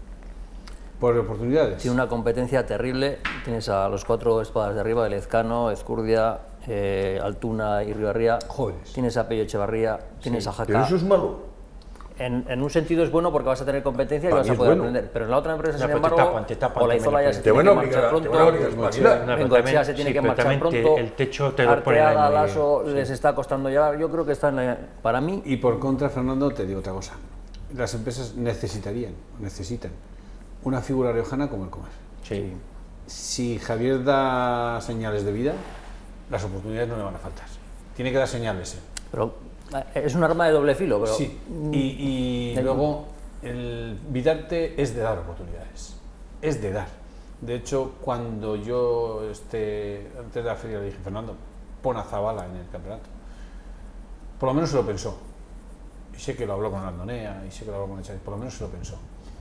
Por oportunidades.
Tiene una competencia terrible. Tienes a los cuatro espadas de arriba, el Ezcano, Ezcurdia, eh, Altuna y Ribarría.
Jóvenes.
Tienes a Pello Echevarría, tienes a Jaca.
Pero eso es malo.
En, en un sentido es bueno porque vas a tener competencia y
Para
vas
mí
a
es
poder
bueno.
aprender. Pero en la otra empresa,
No,
sin
pero te
embargo,
tapan, te tapan,
Olaizola ya
te
se
Te
tiene
van
que
a
marchar
obligar a- te
pronto.
van a obligar a espabilar.
No, pero
Bengoechea
también-
se tiene
sí,
que
pero
marchar
también te-
pronto.
el techo te lo ponen
Arteaga,
ahí muy-
Lasso, les está costando llegar. Yo creo que está en la, para mí.
Y por contra, Fernando, te digo otra cosa. Las empresas necesitarían, necesitan, una figura riojana como el Comer.
Sí.
Si Javier da señales de vida, las oportunidades no le van a faltar. Tiene que dar señales. ¿eh?
Pero eh, es un arma de doble filo. Pero,
Sí. Y, y
Mm.
luego, el Vidarte es de dar oportunidades. Es de dar. De hecho, cuando yo, este, antes de la feria, le dije, Fernando, pon a Zabala en el campeonato. Por lo menos se lo pensó. Y sé que lo habló con Aldonea, y sé que lo habló con Echave, por lo menos se lo pensó.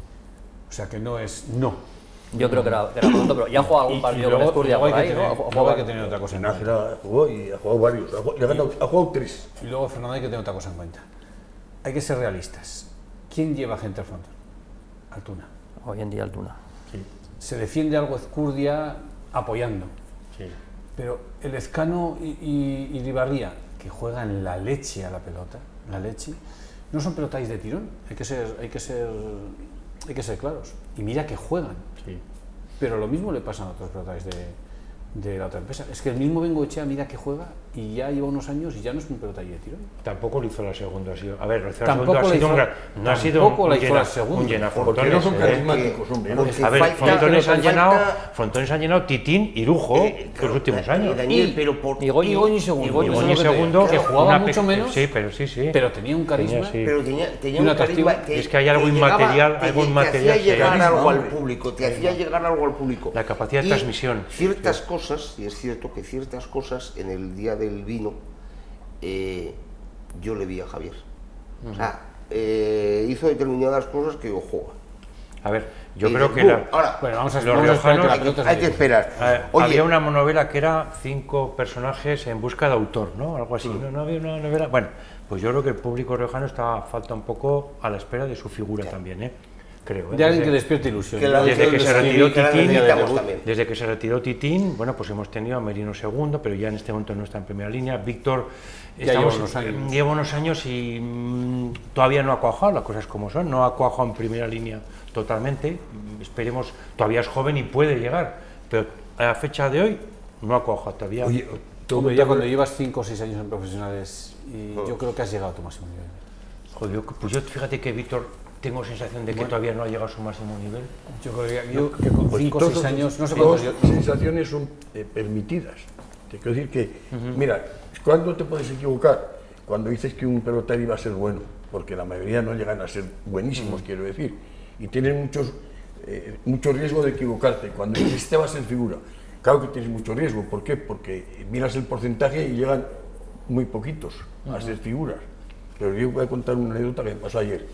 O sea que no es no.
Yo creo que era, que era pronto, pero ya ha jugado
Y-
algún
y
partido
luego-
con Ezcurdia
luego hay
por
que
ahí,
tener-
¿no? Ha
luego
jugado-
hay que tener otra cosa en cuenta.
Nájera jugó y ha jugado varios. Ha jugado, le ha ganado- ha jugado tres.
Y luego, Fernando, hay que tener otra cosa en cuenta. Hay que ser realistas. ¿Quién lleva gente al frontón? Altuna.
Hoy en día Altuna.
Se defiende algo Ezcurdia apoyando.
Sí.
Pero el Ezcano y, y, y Ribarría, que juegan la leche a la pelota, la leche, no son pelotáis de tirón. Hay que ser, hay que ser, hay que ser claros. Y mira que juegan.
Sí.
Pero lo mismo le pasa a otros pelotáis de, de la otra empresa. Es que el mismo Bengoechea mira que juega y ya lleva unos años y ya no es un pelotaí de tirón.
Tampoco lo hizo la segunda. Ha sido, a ver, lo hizo la
Tampoco
segunda ha
la
sido un
hizo-
gran- no ha sido
tampoco
un,
la hizo
llena,
la segunda.
un llena
Porque no son
frontones, ¿eh?
carismáticos, hombre. ¿no?
Porque
A ver,
falta-
frontones han
falta-
llenado, frontones han llenado Titín y Lujo
Eh,
los
claro,
últimos
eh,
años.
Daniel,
Y-
pero por
y Goñi-
Y Goñi segundo.
Y
Eso es
Goñi
lo que te-
segundo,
que jugaba
una
mucho
pe-
menos,
Sí, pero sí, sí.
pero tenía un carisma.
Tenía, sí.
pero tenía, tenía
Y un
un carisma
atractivo.
que,
Es que hay algo
que
inmaterial,
te-
algo
te
inmaterial,
hacía llegar
sí.
algo al
Hombre.
público, te hacía llegar algo al público.
La capacidad de
Y
transmisión.
Ciertas cosas, y es cierto que ciertas cosas en el día del vino, eh, yo le vi a Javier. O sea, eh, hizo determinadas cosas que, ojo.
A ver, yo
y
creo
dices,
que
"Bum".
la-
Ahora,
Bueno, vamos a,
Los
vamos a esperar que la
riojanos-
hay,
pelota
que- hay
se
que
lleve.
esperar.
Eh,
Oye,
había una novela que era cinco personajes en busca de autor, ¿no? Algo así. ¿No, no había una novela? Bueno, pues yo creo que el público riojano está falta un poco a la espera de su figura también, ¿eh? Creo. ¿eh?
De alguien que
Desde-
despierte ilusión.
Que la-
Desde que se
la-
retiró
que la
Titín,
necesitamos también.
desde que se retiró Titín, bueno, pues hemos tenido a Merino segundo, pero ya en este momento no está en primera línea. Víctor
Ya
estamos-
lleva unos años.
lleva unos años y mm, todavía no ha cuajado, las cosas como son, no ha cuajado en primera línea totalmente. Mm, Esperemos, todavía es joven y puede llegar, pero a la fecha de hoy no ha cuajado todavía.
Oye, todo
Hombre,
te
ya
habla-
cuando llevas cinco o seis años en profesionales, y yo creo que has llegado a tu máximo nivel.
Joder, yo- pues yo fíjate que Víctor tengo sensación de que todavía no ha llegado a su máximo nivel.
Yo creo que, yo, que con
Pues
cinco o
todas
seis
esas-
años, no sé
todas
cuántos
esas
yo...
sensaciones son eh, permitidas. Te quiero decir que, mira, ¿cuándo te puedes equivocar? Cuando dices que un pelotero iba a ser bueno, porque la mayoría no llegan a ser buenísimos, quiero decir, y tienen muchos, eh, mucho riesgo de equivocarte. Cuando dices, este va a ser figura, claro que tienes mucho riesgo. ¿Por qué? Porque miras el porcentaje y llegan muy poquitos a ser figuras. Pero yo voy a contar una anécdota que me pasó ayer.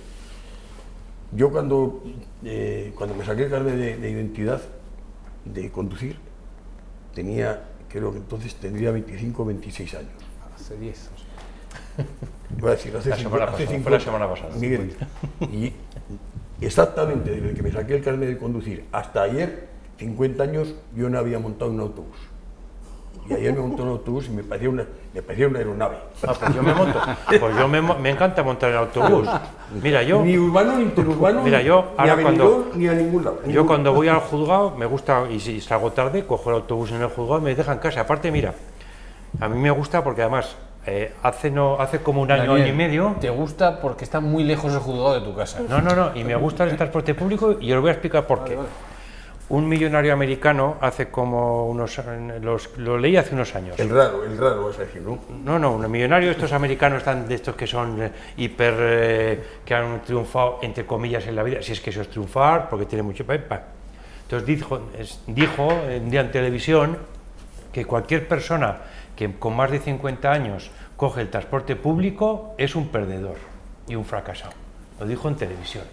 Yo cuando, eh, cuando me saqué el carnet de, de identidad de conducir, tenía, creo que entonces tendría veinticinco o veintiséis años.
Hace diez. o sea.
Voy a decir, hace
La semana
cincuenta, hace
pasada, fue
cincuenta
la semana pasada.
Miguel, y exactamente desde que me saqué el carnet de conducir hasta ayer, cincuenta años, yo no había montado un autobús. Y ayer me monté un autobús y me parecía una, me parecía una aeronave.
Ah, pues yo me monto. Pues yo me, mo- me encanta montar en autobús. Mira, yo,
Ni urbano, ni interurbano,
Mira, yo
ni
ahora
a
cuando-
Benidorm, ni a ningún lado.
yo cuando voy al juzgado me gusta, y si salgo tarde, cojo el autobús en el juzgado y me dejan en casa. Aparte, mira, a mí me gusta porque además eh, hace, no, hace como un año,
Daniel,
año y medio.
Te gusta porque está muy lejos el juzgado de tu casa.
No, no, no, y me gusta el transporte público y os voy a explicar por qué. Un millonario americano hace como unos los, lo leí hace unos años.
El raro, el raro es decir, ¿no?
No, no, un millonario, estos americanos están de estos que son eh, hiper, eh, que han triunfado, entre comillas, en la vida, si es que eso es triunfar, porque tiene mucho... pa, pa. Entonces dijo, es- dijo un día en televisión que cualquier persona que con más de cincuenta años coge el transporte público es un perdedor y un fracasado. Lo dijo en televisión.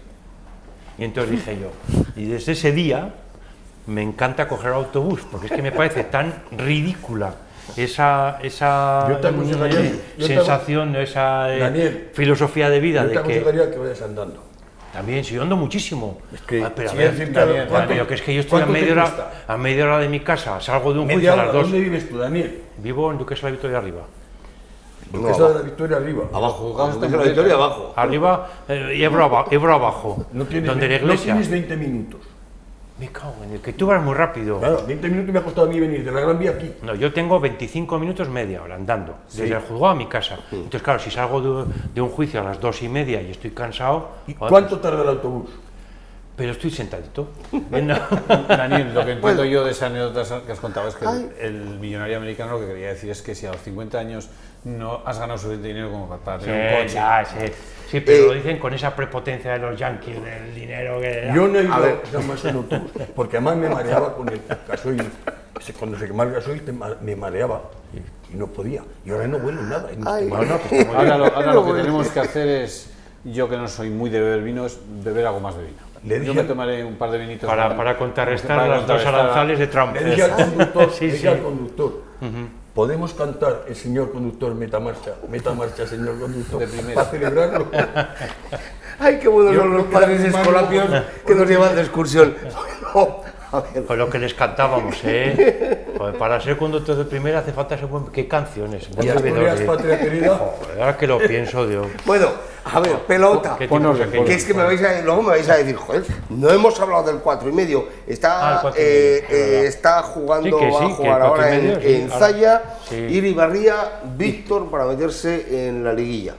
Y entonces dije yo, y desde ese día me encanta coger autobús, porque es que me parece tan ridícula esa, esa
Yo te aconsejaría-
eh,
yo te-
sensación, esa eh,
Daniel,
filosofía de vida
Yo
de
te
que
aconsejaría que vayas andando.
también si yo ando muchísimo.
Es que,
Ah, pero a
sí,
ver,
es decir,
Daniel,
claro, ¿cuánto-
Daniel, que es que yo estoy a
cuánto te
media, hora,
cuesta?
a media hora de mi casa, salgo de un juicio
Media
a
hora,
las dos.
¿dónde vives tú, Daniel?
Vivo en Duquesa de la Victoria arriba.
Porque
No,
esa de
abajo.
la Victoria arriba.
Abajo,
Juzgados
Duquesa de
están
la
muy
Victoria
cerca.
abajo.
Arriba, eh, y Ebro, aba- Ebro abajo,
No tienes,
donde la
no
iglesia.
tienes veinte minutos.
Me cago en el que tú vas muy rápido.
Claro, veinte minutos me ha costado a mí venir de la Gran Vía aquí.
No, yo tengo veinticinco minutos media hora andando,
Sí.
desde el juzgado a mi casa. Entonces, claro, si salgo de, de un juicio a las dos y media y estoy cansado,
¿Y
joder,
cuánto tarda el autobús?
pero estoy sentadito. Venga.
Daniel, lo que entiendo yo de esa anécdota que has contado es que el, el millonario americano lo que quería decir es que si a los cincuenta años no has ganado suficiente dinero como para
Sí,
tener un coche.
ya, sí. Sí, pero
Eh,
lo dicen con esa prepotencia de los yanquis, del dinero que...
Yo no he ido
A ver.
jamás en autobús, porque además me mareaba con el gasoil. Ese- Cuando se quemaba el gasoil te ma- me mareaba y no podía. Y ahora no huelo nada. en
Ay.
este
No, no, pues como
Ahora,
yo-
lo, ahora lo que
Bueno.
tenemos que hacer es, yo que no soy muy de beber vino, es beber algo más de vino.
Le
Yo
dije-
me tomaré un par de vinitos
para, para contrarrestar
para
las dos
contrarrestar-
aranzales de Trump.
Le dije al conductor,
Sí,
le dije
sí.
al conductor, ¿podemos cantar el señor conductor meta marcha, meta marcha, señor conductor,
De primera.
para celebrarlo?
Ay, qué buenos
Yo
son los
creo que
padres
era más
escolapios
lujo.
que nos llevan de excursión. Bueno, a ver.
Pues lo que les cantábamos, ¿eh? Joder, para ser conductor de primera hace falta ser buen... ¿Qué canciones? Buen
Y Asturias,
bebedor de-
patria querida.
Joder, ahora que lo pienso, Dios.
Bueno, a ver, pelota.
¿Qué tipo
Ponnos
de
en
aquello?
Que es que me vais a, luego me vais a decir, joder, no hemos hablado del cuatro y medio. Está,
Ah, el cuatro y
eh,
medio, es
eh,
verdad.
está jugando,
Sí, que sí,
va a
que
jugar
el cuatro y
ahora en,
medio, sí,
en
ahora.
Zaya,
Sí.
Iribarría, Víctor para meterse en la liguilla.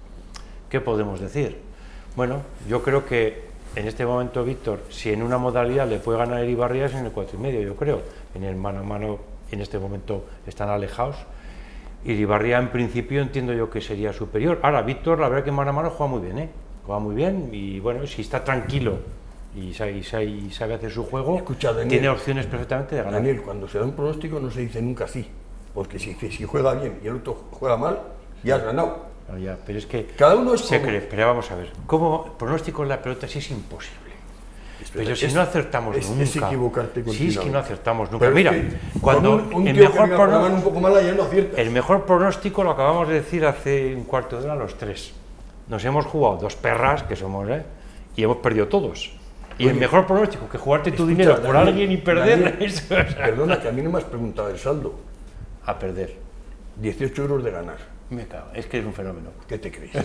¿Qué podemos decir? Bueno, yo creo que en este momento Víctor, si en una modalidad le puede ganar Iribarría es en el cuatro y medio, yo creo. En el mano a mano en este momento están alejados. Iribarría en principio entiendo yo que sería superior. Ahora Víctor, la verdad que mano a mano juega muy bien, ¿eh? Juega muy bien y bueno, si está tranquilo y sabe, y sabe, y sabe hacer su juego,
Escucha, Daniel.
tiene opciones perfectamente de ganar.
Daniel, cuando se da un pronóstico no se dice nunca sí, porque si, si juega bien y el otro juega mal, ya has ganado.
No, ya, pero es que
Cada uno es
se
como-
cree, pero vamos a ver, ¿cómo pronóstico en la pelota sí es imposible? Pero
Es-
si no acertamos
es-
nunca.
es equivocarte
Sí, es que
continuamente.
no acertamos nunca.
Pero es
Mira,
que
cuando
con un, un
el,
tío
mejor
que venga con la
prono-
mano un poco mala ya no acierta.
el mejor pronóstico lo acabamos de decir hace un cuarto de hora a los tres. Nos hemos jugado dos perras, que somos, ¿eh? Y hemos perdido todos. Y el
Oye,
mejor pronóstico que jugarte tu
Escucha,
dinero por
Daniel,
alguien y perder,
Daniel,
eso es
Perdona, que a mí no me has preguntado el saldo.
a perder.
dieciocho euros de ganar.
Me cago, es que es un fenómeno.
¿Qué te crees?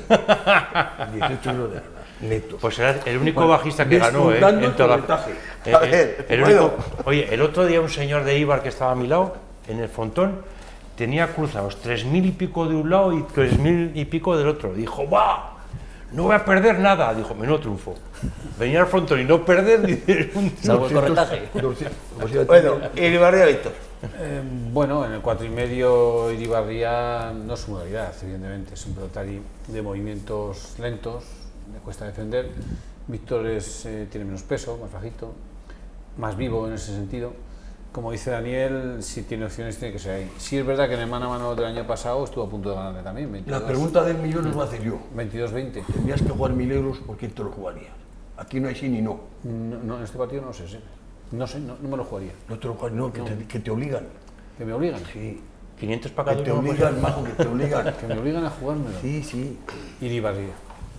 dieciocho euros de ganar. Netos.
Pues era el único bajista que ganó, ¿eh?
descontando
En toda la-
el porcentaje.
Eh,
A
eh,
ver,
el
bueno.
único- Oye, el otro día un señor de Ibar que estaba a mi lado, en el frontón, tenía cruzados tres mil y pico de un lado y tres mil y pico del otro. Dijo, ¡va! No voy a perder nada. Dijo, menudo triunfo. Venir al frontón y no perder, dice, un
Salvo el corretaje.
doscientos, o sea,
Bueno, Iribarría, Víctor.
Eh, bueno, en el cuatro y medio Iribarría no es su modalidad, evidentemente, es un pelotari de movimientos lentos, le cuesta defender. Víctor es, eh, tiene menos peso, más bajito, más vivo en ese sentido. Como dice Daniel, si tiene opciones tiene que ser ahí. Sí es verdad que en el mano a mano del año pasado estuvo a punto de ganarle también,
la
veintidós
pregunta del millón os voy a hacer yo.
veintidós veinte.
Tendrías que jugar mil euros, ¿por quién te lo jugarías? Aquí no hay sí ni no.
No, no, en este partido no sé, sí. no sé, no, no me lo jugaría.
No te lo jugarías, no, que, Te, que te obligan.
Que me obligan,
Sí,
quinientos para
que
cada
te
uno. pues,
obligan, majo, que te obligan.
que me obligan a jugármelo.
Sí, sí.
Iribarría.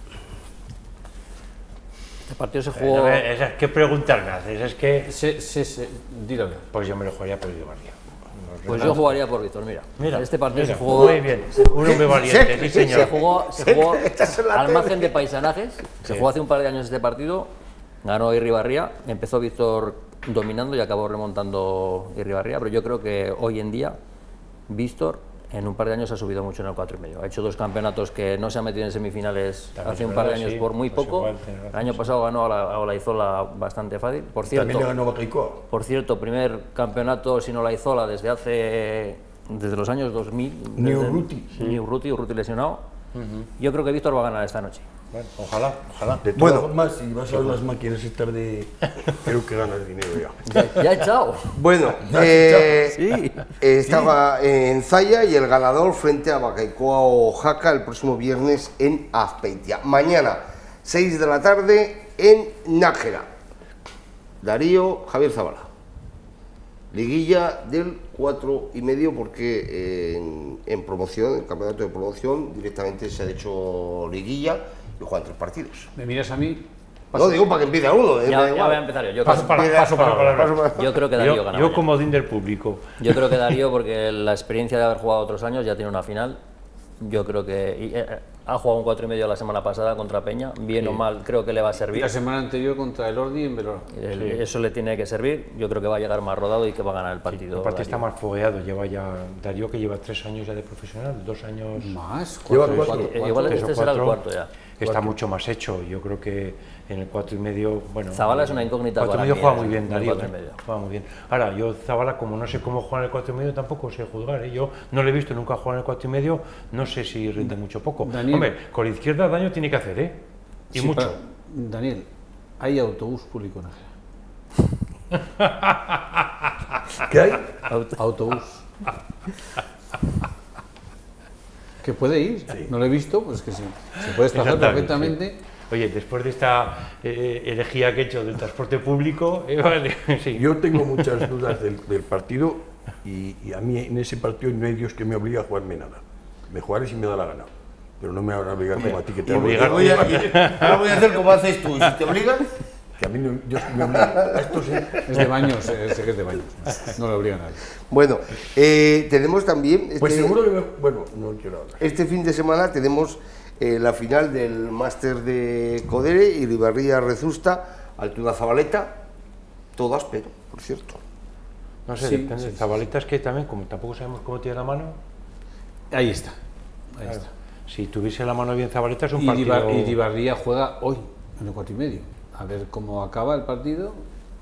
Este partido se
eh,
jugó.
no me- es- ¿Qué preguntas me haces? Es que...
Se, se, se, dígalo.
Pues yo me lo jugaría por Iribarría.
Pues yo jugaría por Víctor, mira.
Mira,
este partido
mira,
se jugó.
muy bien, un hombre valiente, sí
Se
señor.
jugó, se jugó
Estás en la
al
tele.
margen de paisanajes. Se
Sí.
jugó hace un par de años este partido. Ganó Iribarría. Empezó Víctor dominando y acabó remontando Iribarría. Pero yo creo que hoy en día Víctor en un par de años ha subido mucho en el cuatro y medio. Ha hecho dos campeonatos que no se ha metido en semifinales
También
hace
es
un par de
verdad,
años
sí,
por muy
pues
poco.
igual, tienes razón,
El año
sí.
pasado ganó a la, a Olaizola bastante fácil. Por cierto,
También le ganó Bacaicoa.
por cierto, primer campeonato sin Olaizola desde hace desde los años dos mil.
Ni
desde-
Urruti.
Ni Urruti, Urruti lesionado. Yo creo que Víctor va a ganar esta noche.
Bueno, ojalá, ojalá.
De todas
Bueno.
formas, si vas a ver las máquinas estas de... creo que ganas dinero ya.
Ya, ya he echado.
Bueno, eh,
Sí.
estaba en Zaya y el ganador frente a Bacaicoa o Jaca el próximo viernes en Azpeitia. Mañana, seis de la tarde en Nájera. Darío, Javier Zabala. Liguilla del cuatro y medio porque eh, en, en promoción, en campeonato de promoción, directamente se ha hecho liguilla y juegan tres partidos.
¿Me miras a mí?
No, digo para que empiece uno. eh, me da
Ya, ya
igual.
voy a empezar yo. Yo
Paso
creo,
para, paso para, para,
Paso para-
yo creo que Darío
Yo,
gana.
yo
mañana.
comodín del público.
Yo creo que Darío, porque la experiencia de haber jugado otros años, ya tiene una final. Yo creo que y, eh, ha jugado un cuatro y medio la semana pasada contra Peña, bien o mal, creo que le va a
Y
servir.
la semana anterior contra el Ordi en Verona.
El- Eso le tiene que servir. Yo creo que va a llegar más rodado y que va a ganar el partido.
Aparte está
Darío.
más fogueado, lleva ya Darío que lleva tres años ya de profesional, dos años.
Más,
Lleva
cuatro,
cuatro.
Eh, Igual
tres o
este será el
cuatro.
cuarto ya.
Está mucho más hecho. Yo creo que en el cuatro y medio, bueno.
Zabala es una incógnita
cuatro y
para
medio
mí,
juega
eh,
muy bien
en el
Darío.
cuatro y
eh,
medio.
Juega muy bien. Ahora, yo Zabala, como no sé cómo juega en el cuatro y medio, tampoco sé juzgar. ¿eh? Yo no le he visto nunca jugar en el cuatro y medio, no sé si rinde mucho o poco.
Daniel.
Hombre, con la izquierda daño tiene que hacer, ¿eh? Y
Sí,
mucho.
para- Daniel, hay autobús público en Nájera.
¿Qué hay?
Autobús. Que puede ir, no lo he visto, pues que sí. Se puede desplazar
Exactamente,
perfectamente.
sí. Oye, después de esta eh, elegía que he hecho del transporte público, eh, vale, sí.
Yo tengo muchas dudas del, del partido y, y a mí en ese partido no hay Dios que me obligue a jugarme nada. Me jugaré si me da la gana, pero no me van a obligar como a ti que te
Y voy,
obligar-
y voy a, y- ahora voy a hacer como haces tú. Y si te obligan,
Que a mí no, Dios que me obligue. A esto sí.
Es de baños, eh, sé que es de baños. No le obligan a nadie.
bueno, eh, tenemos también.
Pues
este-
seguro que me... Bueno, no quiero hablar.
Este fin de semana tenemos eh, la final del máster de Codere, Iribarría Rezusta, Altuna Zabaleta, todo áspero, por cierto.
No sé,
Sí,
depende.
sí, sí.
Zabaleta es que también, como tampoco sabemos cómo tiene la mano,
Ahí está. Ahí
claro,
está.
si tuviese la mano bien Zabaleta es un
Y
partido...
Iribar- Iribarría juega hoy, en el cuatro y medio. A ver cómo acaba el partido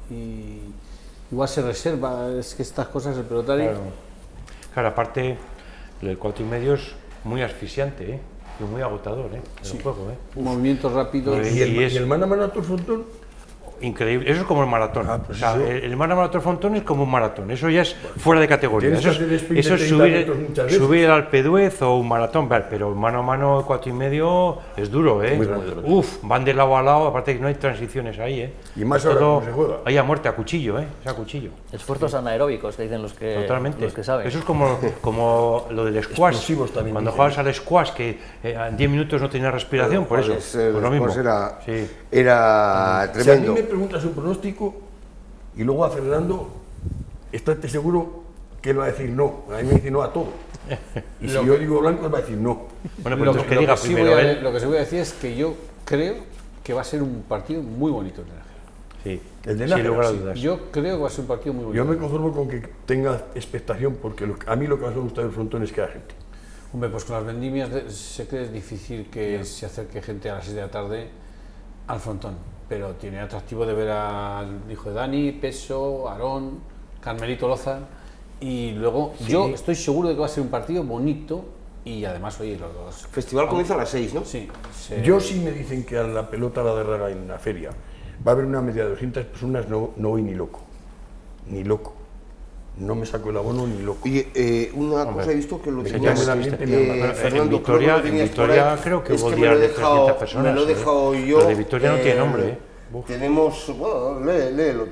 y igual se reserva. Es que estas cosas, el pelotario.
Claro. Claro, aparte, el cuatro y medio es muy asfixiante, ¿eh? Y muy agotador, ¿eh? El juego, ¿eh?
Movimientos rápidos.
Pues-
¿Y el,
Y es-
y el mano a mano a tu frontón?
Increíble, eso es como el maratón.
Ah, pues
o sea,
eso-
el, el mano a mano frontón es como un maratón, eso ya es fuera de categoría.
Tienes
Eso
que hacer
es,
sprint de
eso es
treinta metros
subir,
muchas veces.
subir al Peduez o un maratón, vale, pero mano a mano cuatro y medio es duro, ¿eh?
Muy duro.
Uf, van de lado a lado, aparte que no hay transiciones ahí, ¿eh?
Y más ahora
Todo
cómo se juega.
ahí a muerte, a cuchillo, ¿eh? Es a cuchillo.
Esfuerzos anaeróbicos que dicen los que,
Totalmente.
los que saben.
Eso es como, como lo del squash.
Explosivos también
Cuando
dicen.
juegas al squash, que eh, en diez minutos no tenías respiración, por eso.
Pues, eh,
Pues lo mismo.
después era,
Sí.
era
Si a mí
tremendo.
me preguntas un pronóstico y luego a Fernando, estate seguro que él va a decir no. A mí me dice no a todo. Y si yo digo blanco, él va a decir no.
Bueno, pues
Lo,
entonces que
lo
diga
sí
primero
voy a,
él.
lo que sí voy a decir es que yo creo que va a ser un partido muy bonito el de Nájera.
Sí,
El de
sin
Nájera,
lugar a
sí.
dudas.
Yo creo que va a ser un partido muy bonito.
Yo me conformo con que tenga expectación porque lo que- a mí lo que más me gusta del frontón es que haya gente.
Hombre, pues con las vendimias de- sé que es difícil que se acerque gente a las seis de la tarde al frontón, pero tiene atractivo de ver al hijo de Dani, Peso, Aarón, Carmelito Loza, y luego yo estoy seguro de que va a ser un partido bonito y además, oye, los dos...
El festival comienza a las seis, ¿no?
Sí, se-
Yo sí me dicen que a la pelota la derraga en la feria va a haber una media de doscientas personas, no, no voy ni loco. Ni loco. No me saco el abono ni loco.
Oye, eh, una cosa he visto que lo
Mira,
tenías,
ya me
eh,
ambiente,
mi hermano.
Bueno, en
Fernando,
Vitoria,
creo que lo
en
tenías por
Vitoria
ahí.
creo que
Es
hubo
me
días
lo he
de
dejado,
trescientas personas.
me lo he
¿eh?
dejado yo.
Lo de Vitoria no tiene nombre, ¿eh? Uf.
Tenemos, bueno, lee, léelo.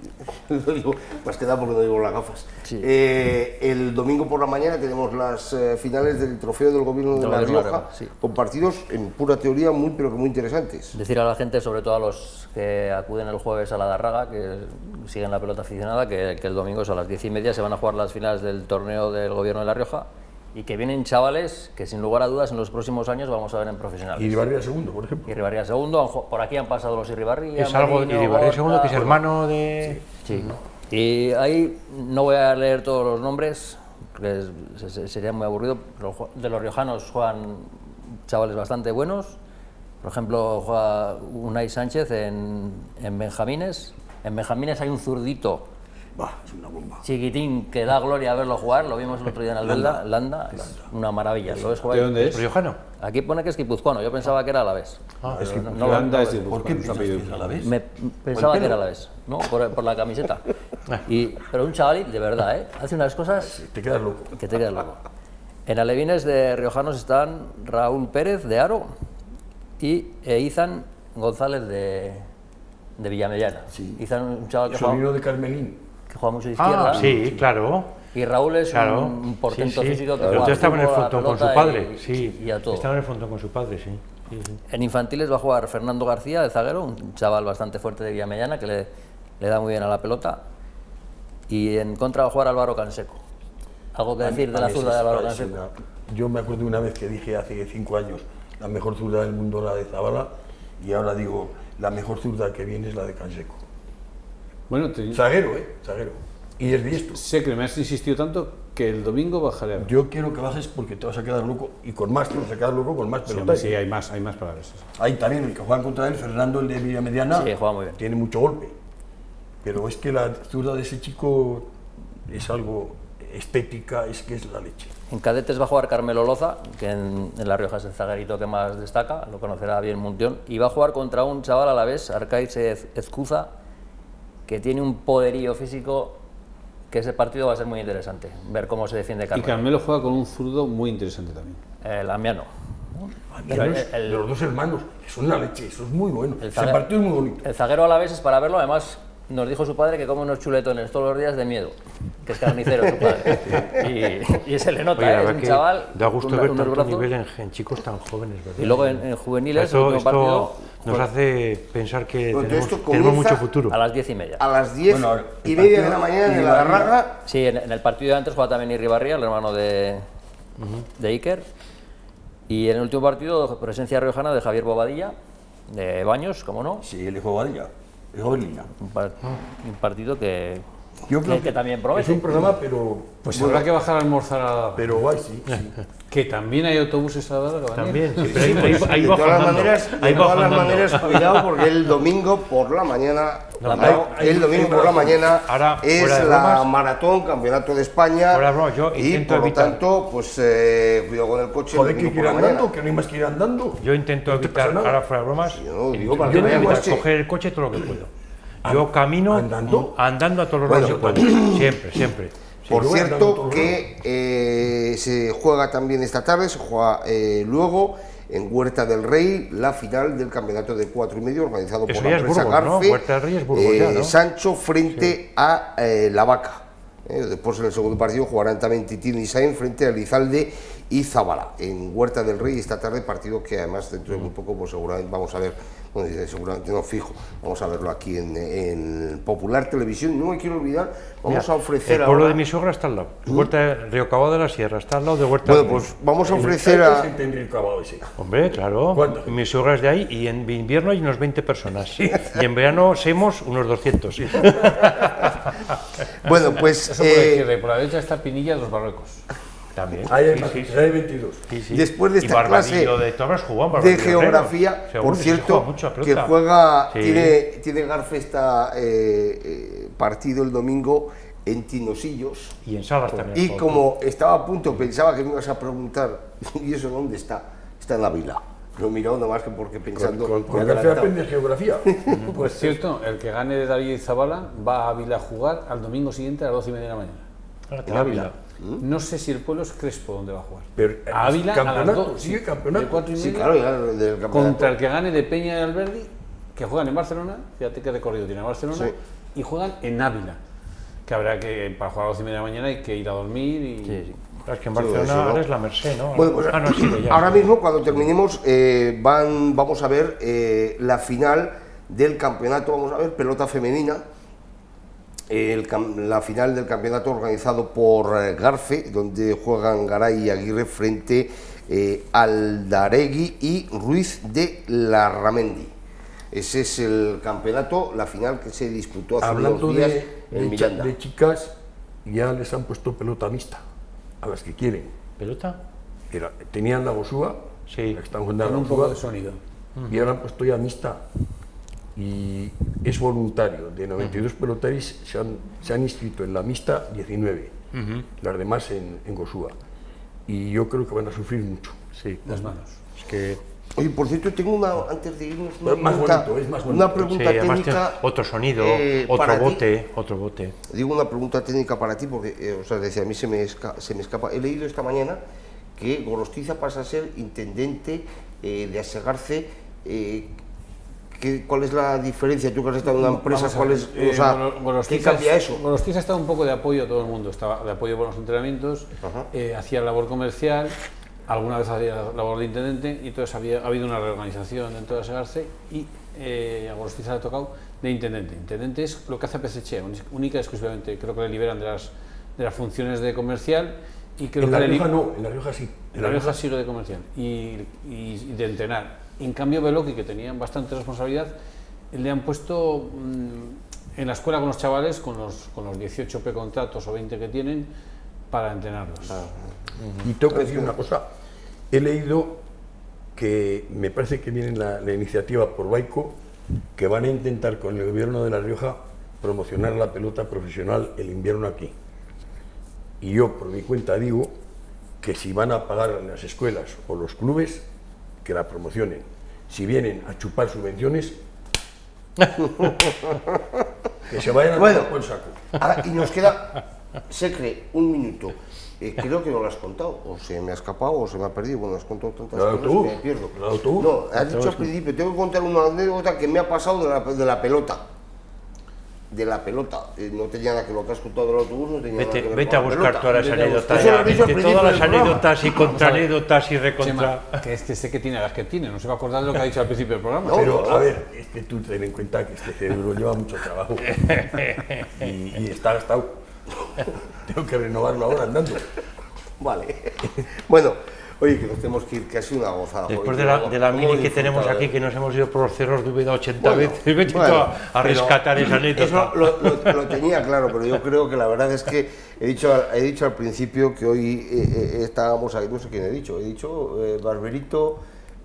Lo digo, más que nada porque no digo las gafas.
Sí.
Eh, el domingo por la mañana tenemos las eh, finales del trofeo del Gobierno de
Del
La
Gobierno de La
Rioja,
Rioja, sí.
con partidos en pura teoría muy, pero que muy interesantes.
Decir a la gente, sobre todo a los que acuden el jueves a la Darraga, que siguen la pelota aficionada, que, que el domingo a las diez y media se van a jugar las finales del torneo del Gobierno de La Rioja y que vienen chavales que sin lugar a dudas en los próximos años vamos a ver en profesionales.
Y Barria segundo, por ejemplo.
Irribarría segundo, han ju- por aquí han pasado los Irribarría,
Es algo,
Merino,
Iribarren
Gorka,
segundo, que es
bueno,
hermano de...
Sí. Y ahí no voy a leer todos los nombres, porque es- se- se- sería muy aburrido, pero ju- de los riojanos juegan chavales bastante buenos. Por ejemplo, juega Unai Sánchez en, en Benjamines. En Benjamines hay un zurdito
Va, es una bomba.
Chiquitín, que da gloria verlo jugar, lo vimos el otro día en Albelda, Landa, es una maravilla. ¿Lo ves jugar?
¿De dónde es?
¿Riojano?
Aquí pone que es guipuzcoano, yo pensaba que era alavés.
Ah,
Es que
no- no lo-
Landa
no
es
lo-
de
¿Por qué
Buscón,
piensas
apellido.
que es a la vez?
Me pensaba
¿O el
que era
pelo?
alavés, ¿no? Por, por la camiseta. Y, pero un chaval, de verdad, ¿eh? Hace unas cosas
Te quedas loco.
que te quedas loco. En alevines de riojanos están Raúl Pérez de Aro y e Izan González de, de Villamellana.
Sí.
Izan, un chaval que juega,
Sobrino de Carmelín.
que juega mucho de izquierda.
Ah, sí, claro.
Y Raúl es
Claro.
un, un portento
sí, sí.
físico que
El
juega
otro
al
estaba en el
fútbol, a la
frontón con su
pelota
padre.
y,
Sí,
y a todo.
estaba en el frontón con su padre, sí. Sí, sí.
En infantiles va a jugar Fernando García, de zaguero, un chaval bastante fuerte de Villamellana, que le, le da muy bien a la pelota. Y en contra va a jugar Álvaro Canseco. ¿Algo que decir de la zurda de Álvaro
Es
Canseco?
una- Yo me acuerdo una vez que dije hace cinco años, la mejor zurda del mundo la de Zabala, y ahora digo, la mejor zurda que viene es la de Canseco.
Bueno, te-
Zaguero, ¿eh? Zaguero. Y es diestro.
sé que me has insistido tanto que el domingo bajaré a ver.
Yo quiero que bajes porque te vas a quedar loco, y con más te vas a quedar loco con más
Sí,
pelotas.
hombre, sí, hay más, hay más para ver. sí, sí.
Ahí también el que juega contra él, Fernando, el de Villamediana,
Sí, juega muy bien.
tiene mucho golpe. Pero es que la zurda de ese chico es algo estética, es que es la leche.
En cadetes va a jugar Carmelo Loza, que en, en La Rioja es el zaguerito que más destaca, lo conocerá bien Muntión, y va a jugar contra un chaval a la vez, Arcaiz Ez- Ezcuza, que tiene un poderío físico que ese partido va a ser muy interesante, ver cómo se defiende
Y
Carmelo.
Carmelo juega con un zurdo muy interesante también.
El Amiano.
Pero
el-
el,
el-
los dos hermanos, que son la leche, eso es muy bueno.
El
Ese
zaguero-
partido es muy bonito.
El zaguero a la vez es para verlo, además nos dijo su padre que come unos chuletones todos los días de miedo, que es carnicero su padre. Y, y se le nota,
Oye, la
¿eh? es
verdad
un
que
chaval
da gusto
con
ver
unos
tanto
brazos.
nivel en, en chicos tan jóvenes, ¿verdad?
Y luego en, en juveniles, el
Esto,
último
esto
partido,
nos hace pensar que
Bueno,
tenemos,
esto
tenemos
comienza
mucho futuro.
a las diez y media.
A las diez
Bueno, ahora,
y
el
media de
partido
la mañana en
y
la
la-
Garraga.
Sí, en, en el partido de antes juega también Irribarría, el hermano de, de Iker. Y en el último partido, presencia riojana de Javier Bobadilla, de Baños, como no.
Sí, el hijo Badilla, el hijo de Lina.
Un, par- un partido que,
Yo
que,
creo
que también promete.
Es un programa, pero,
Pues habrá que bajar a almorzar a...
pero guay, sí. sí.
Que también hay autobuses a la hora.
También, sí, pero ahí, ahí, ahí
De
va
todas las
faltando,
maneras,
ahí
de
va
todas las
faltando.
maneras, cuidado porque el domingo por la mañana,
La-
no, el domingo por la mañana
Ahora,
es
fuera de
la
bromas.
maratón, campeonato de España.
Fuera de bromas, yo
y
intento
por lo
evitar-
tanto, pues eh, cuidado con el coche.
Joder,
el
que
domingo
ir
por la mañana.
andando, que no hay más que ir andando.
Yo intento
No te
evitar,
pasa nada.
ahora fuera de bromas,
Yo no digo
intento
para que no haya
evitar
coche.
coger el coche todo lo que puedo. Yo camino
¿Andando?
andando a todos los
Bueno,
lados que puedo. Siempre, siempre.
Por
yo voy andando
cierto,
todos
que eh, se juega también esta tarde, se juega eh, luego en Huerta del Rey la final del campeonato de cuatro y medio organizado
Eso
por la
ya es
empresa
Burgos, ¿no?
Garfe.
Huerta del Rey es Burgos ya, ¿no?
Sancho frente a eh, La Vaca. Eh, después en el segundo partido jugarán también Titín y Sain frente a Elizalde y Zabala en Huerta del Rey esta tarde, partido que además dentro de muy poco pues seguramente vamos a ver, bueno, dice, seguramente no fijo, vamos a verlo aquí en, en Popular Televisión. Y no me quiero olvidar, vamos
Mira,
a ofrecer
el pueblo
ahora-
de mi suegra está al lado. Huerta de Río Cabo de la Sierra está al lado de Huerta
Bueno,
del
pues
Rey.
vamos a ofrecer
¿Cuánta
a...
gente en el clavado ese?
Hombre, claro.
¿Cuánto?
Mi suegra es de ahí y en invierno hay unos veinte personas. Y en verano somos unos doscientos.
Bueno, pues
Eso por la
eh,
izquierda y por la derecha está Pinilla de los Barrocos.
También.
Ahí hay
Sí,
más,
sí, sí.
hay veintidós.
Sí, sí.
Después de
Y
esta
Barbadillo
clase
de Torres jugó en
de
Barbadillo
geografía,
Herrero.
por
Seguro, sí,
cierto,
juega mucho a
que
pelota.
juega,
Sí.
tiene, tiene Garfesta eh, eh, partido el domingo en Tinosillos.
Y en Salas también.
Y
juega.
como estaba a punto, pensaba que me ibas a preguntar, ¿y eso dónde está? Está en la vila. Lo he mirado nada más que porque pensando...
Con, con,
me he
con García
adelantado.
aprendes geografía.
Pues cierto, el que gane de David y Zabala va a Ávila a jugar al domingo siguiente a las doce y media de la mañana.
Ah,
en Ávila.
No sé si el pueblo es Crespo donde va a jugar.
Pero,
a Ávila a las
campeonato,
dos.
sigue campeonato.
De cuatro y
Sí,
media.
claro, ya del campeonato.
Contra el que gane de Peña y Alberdi, que juegan en Barcelona, fíjate qué recorrido tiene Barcelona,
Sí.
y juegan en Ávila. Que habrá que, para jugar a las doce y media de la mañana hay que ir a dormir y...
Sí, sí.
Es que en
Sí,
Barcelona
eso, ¿no?
ahora es la Merced, ¿no?
Bueno, pues
ah, no, sí, ya.
ahora mismo cuando terminemos eh, van, vamos a ver eh, la final del campeonato, vamos a ver pelota femenina, el cam- la final del campeonato organizado por eh, Garfe, donde juegan Garay y Aguirre frente eh, Aldaregui y Ruiz de Larramendi. Ese es el campeonato, la final que se disputó hace
Hablando
unos días
de,
en
de, cha-
Miranda.
de chicas, ya les han puesto pelota mixta, a las que quieren.
¿Pelota?
Era- tenían la Bosúa,
Sí.
la que están jugando
Con
la
un poco de
Bosúa,
sonido.
y ahora han puesto ya mixta. y es voluntario. De noventa y dos pelotaris se han, se han inscrito en la mixta diecinueve, uh-huh. las demás en, en Gosúa. Y yo creo que van a sufrir mucho.
Sí,
las manos.
Es que...
Oye, por cierto, tengo una, antes de irnos, una
más
pregunta,
bonito, es más bonito.
una pregunta
sí,
técnica.
Otro sonido,
eh,
otro bote,
ti.
otro bote.
Digo una pregunta técnica para ti, porque, eh, o sea, decía, a mí se me, esca, se me escapa. He leído esta mañana que Gorostiza pasa a ser intendente eh, de Asegarce. Eh, ¿qué, ¿Cuál es la diferencia? Tú que has estado en una empresa, ¿cuál es,
eh,
o sea, ¿qué cambia eso?
Gorostiza estaba un poco de apoyo a todo el mundo, estaba de apoyo por los entrenamientos, eh, hacía labor comercial, alguna vez hacía labor de intendente, y entonces había ha habido una reorganización dentro de Asegarce y eh, a Gorostiza le ha tocado de intendente. Intendente es lo que hace P S H, única y exclusivamente, creo que le liberan de las, de las funciones de comercial. Y creo
en
que
La Rioja
li...
no, en La Rioja sí.
En La Rioja sigue de comercial y, y, y de entrenar. En cambio, Beloki, que tenía bastante responsabilidad, le han puesto mmm, en la escuela con los chavales, con los, con los dieciocho precontratos o veinte que tienen, para entrenarlos. Ah,
uh-huh. Y tengo que decir una cosa, he leído que me parece que viene la, la iniciativa por Baico, que van a intentar con el gobierno de La Rioja promocionar la pelota profesional el invierno aquí. Y yo, por mi cuenta, digo que si van a pagar en las escuelas o los clubes, que la promocionen. Si vienen a chupar subvenciones, que se vayan a
bueno,
tomar por el saco.
Ahora, y nos queda, Secre, un minuto. Eh, creo que no lo has contado, o se me ha escapado, o se me ha perdido. Bueno, has contado tantas
¿El
cosas
autobús?
que me pierdo.
¿El autobús?
No, has dicho al principio, tengo que contar una anécdota que me ha pasado de la, de la pelota. De la pelota, eh, no tenía nada que lo que has contado del autobús, no tenía
Vete,
nada que ver
vete a
con la
buscar
pelota.
todas las anécdotas,
Eso lo
ya,
he dicho al
vete
principio
todas las
del programa.
anécdotas y contraanécdotas y recontra...
Chema, que es que sé que tiene las que tiene, no se va a acordar de lo que ha dicho al principio del programa.
No,
Pero,
no.
a ver, es que tú ten en cuenta que este cerebro lleva mucho trabajo y, y está gastado. Tengo que renovarlo ahora andando.
Vale. Bueno, oye, que nos tenemos que ir, que ha sido una gozada.
Después
joder,
de la,
¿cómo-
de la
cómo
mini
he
que tenemos
disfrutado,
aquí,
eh?
que nos hemos ido por los cerros de Úbeda ochenta
Bueno,
veces, he venido
bueno,
a, a
pero
rescatar esa anécdota.
Eso lo, lo- lo tenía claro, pero yo creo que la verdad es que he dicho, al- he dicho al principio que hoy eh, eh, estábamos aquí, no sé quién he dicho, he dicho eh, Barberito,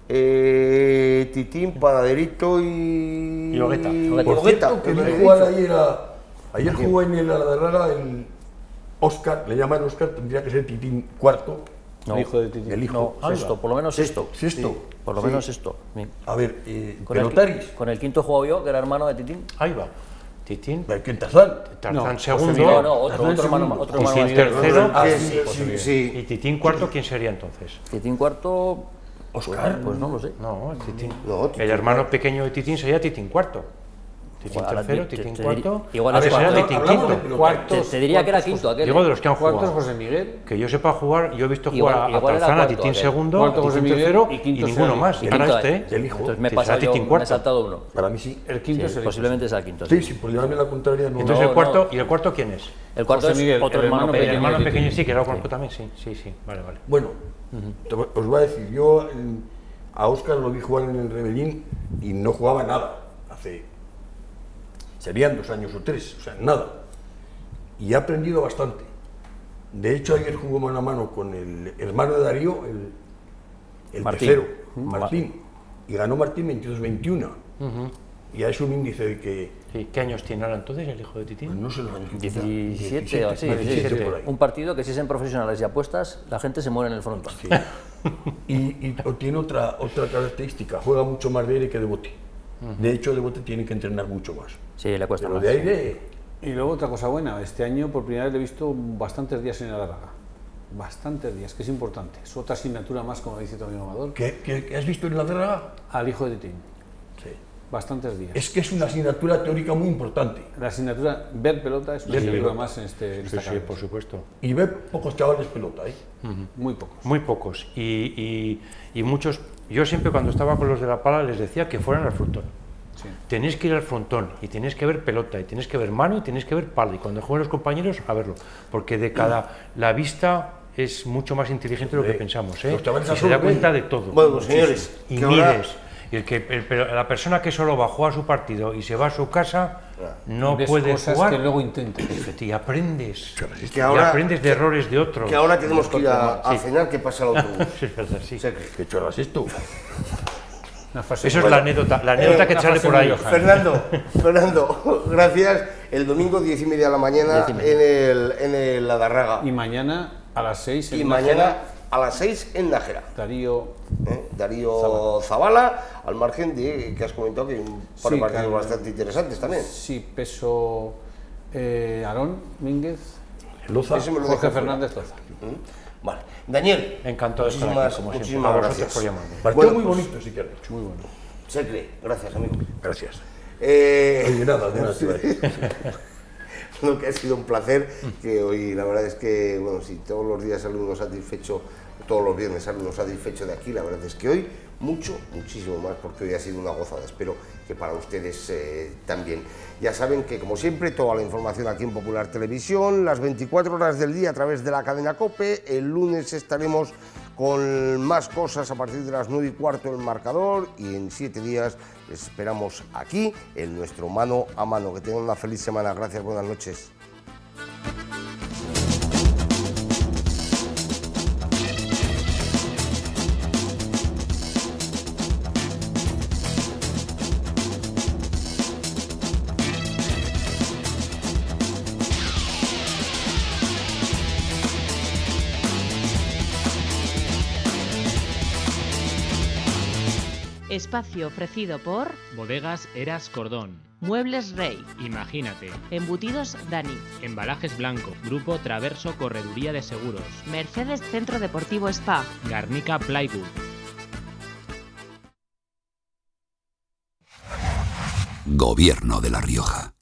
eh, Titín, Panaderito y...
Y Hogueta.
Por
Hogueta,
cierto, que
lo
vi
he
jugar
dicho.
ayer, a, ayer jugó en el Aladarrara el Oscar, le llaman Oscar, tendría que ser Titín cuarto.
No.
El hijo de Titi.
El hijo.
No,
Ahí va.
sexto, por lo menos sexto.
Sexto.
Por lo
Sí.
menos sexto. Sí.
A ver, eh,
Con el,
pelotaris,
con el quinto he jugado yo, que era hermano de Titín.
Ahí va. Titín,
el Quintazal.
Tarzán
No,
segundo,
No, no, otro,
Tarzán
otro hermano,
segundo.
otro
Y
hermano
sin
más
tercero,
Ah,
Que
sí,
sí,
sí,
sí.
y Titín cuarto, ¿quién sería entonces?
Titín cuarto,
Oscar.
pues no lo sé.
No, el Titín.
No, Titín
el hermano pequeño de Titín sería Titín cuarto. Titín
Joder,
tercero,
te-
Titín
te-
cuarto.
igual
a
es
ver, sería
cuarto.
Titín
Hablamos de
quinto.
pelota.
Cuartos,
Te, te diría que era
cuartos,
quinto aquel.
Digo de los que han
Cuartos
jugado.
José Miguel.
Que yo sepa jugar, yo he visto
Igual-
jugar a
igual era
Tarzán, a
cuarto
Titín
aquel.
segundo,
Cuarto
a
José
Titín
Miguel
tercero
y
y,
quinto
ninguno
Sergi.
más.
Y
Ahora
quinto,
este,
eh.
¿eh?
El hijo.
Entonces me he
Sí,
pasado
será
yo,
Titín
me he
cuarto.
saltado uno.
Para mí sí.
El quinto
Sí,
es el
posiblemente sea el quinto.
Sí, sí, por llevarme la contraria no.
Entonces
No,
el cuarto,
no.
¿y el cuarto quién es?
El cuarto
José
es
Miguel,
otro
el
hermano
hermano
El
pequeño.
hermano
de
pequeño,
Titín.
sí, que lo conozco también, sí, sí, sí, vale, vale.
Bueno, te- os voy a decir, yo eh, a Óscar lo vi jugar en el Rebellín y no jugaba nada. Hace. Serían dos años o tres, o sea, nada. Y he aprendido bastante. De hecho, ayer jugó mano a mano con el hermano de Darío, el, el
Martín.
tercero, Martín. Y ganó Martín veintidós veintiuno. Y es un índice de que.
Sí, ¿qué años tiene ahora entonces el hijo de
Pues
Titín?
no sé los años que tendrá.
diecisiete o así.
diecisiete
diecisiete.
por ahí.
Un partido que si es en profesionales y apuestas, la gente se muere en el frontón.
Sí. Y, y o tiene otra, otra característica, juega mucho más de aire que de bote. De hecho, de bote tiene que entrenar mucho más.
Sí, le cuesta
Pero
más.
de aire,
Y luego otra cosa buena, este año por primera vez le he visto bastantes días en el Alarga. Bastantes días, que es importante. Es otra asignatura más, como dice tu amigo Amador,
¿qué, qué- qué has visto en la Draga?
al hijo de Titín.
Sí.
Bastantes días.
Es que es una asignatura teórica muy importante.
La asignatura ver pelota es una
Ver
asignatura
pelota.
más en, este, en
Sí,
esta
sí,
carrera.
por supuesto.
Y ve pocos chavales pelota, ¿eh?
Muy pocos.
Muy pocos. Y, y, y muchos, yo siempre cuando estaba con los de la pala les decía que fueran al frontón.
Sí.
Tenéis que ir al frontón y tenéis que ver pelota y tenéis que ver mano y tenéis que ver pala. Y cuando jueguen los compañeros, a verlo. Porque de cada, la vista es mucho más inteligente de lo que
Hombre,
pensamos, ¿eh?
los chavales
Y se da
absorben.
cuenta de todo.
Bueno, pues, señores,
Y
que ahora-
mides. Y el que, el- pero la persona que solo va a jugar su partido y se va a su casa, no
Ves
puede
cosas
jugar.
que luego intentas.
Y aprendes.
Que
y
ahora-
aprendes de errores de otros.
Que ahora tenemos que ir a, a
Sí.
cenar, que pasa el autobús.
Sí, es verdad, sí.
Secre.
¿Qué chorras es esto?
Una frase
Eso es
muy-
la anécdota, la anécdota
Eh,
que
una
sale
frase
por
muy
ahí.
lejana.
Fernando, Fernando, gracias. El domingo diez y media de la mañana
Diez y media.
en el, en el Adarraga.
Y mañana a las seis en
Y
Nájera,
mañana a las seis en Nájera.
Darío.
¿eh? Darío Zavala, al margen de que has comentado que hay un par de
Sí,
partidos
que-
bastante interesantes también.
Sí, peso eh, Aarón Mínguez,
Loza,
Ese me lo
Jorge
dejo fuera.
Fernández Loza.
¿Mm? Vale. Daniel,
Encantado de estar
muchísimas,
aquí, como siempre.
muchísimas
A vosotros
gracias.
por llamarme.
partido
Bueno,
muy
pues,
bonito, sí que has hecho.
Muy bueno.
Se cree. Gracias, amigo.
Gracias.
Eh,
Oye, nada, de nada, te iba a decir.
Lo que ha sido un placer, que hoy la verdad es que, bueno, si todos los días sale uno satisfecho, todos los viernes sale uno satisfecho de aquí, la verdad es que hoy mucho, muchísimo más, porque hoy ha sido una gozada, espero que para ustedes eh, también. Ya saben que, como siempre, toda la información aquí en Popular Televisión, las veinticuatro horas del día a través de la cadena COPE. El lunes estaremos con más cosas a partir de las nueve y cuarto en el marcador, y en siete días les esperamos aquí en nuestro mano a mano. Que tengan una feliz semana. Gracias, buenas noches.
Espacio ofrecido por
Bodegas Eras Cordón.
Muebles Rey,
Imagínate.
Embutidos Dani,
Embalajes Blanco. Grupo Traverso Correduría de Seguros.
Mercedes Centro Deportivo Spa,
Garnica Plywood.
Gobierno de La Rioja.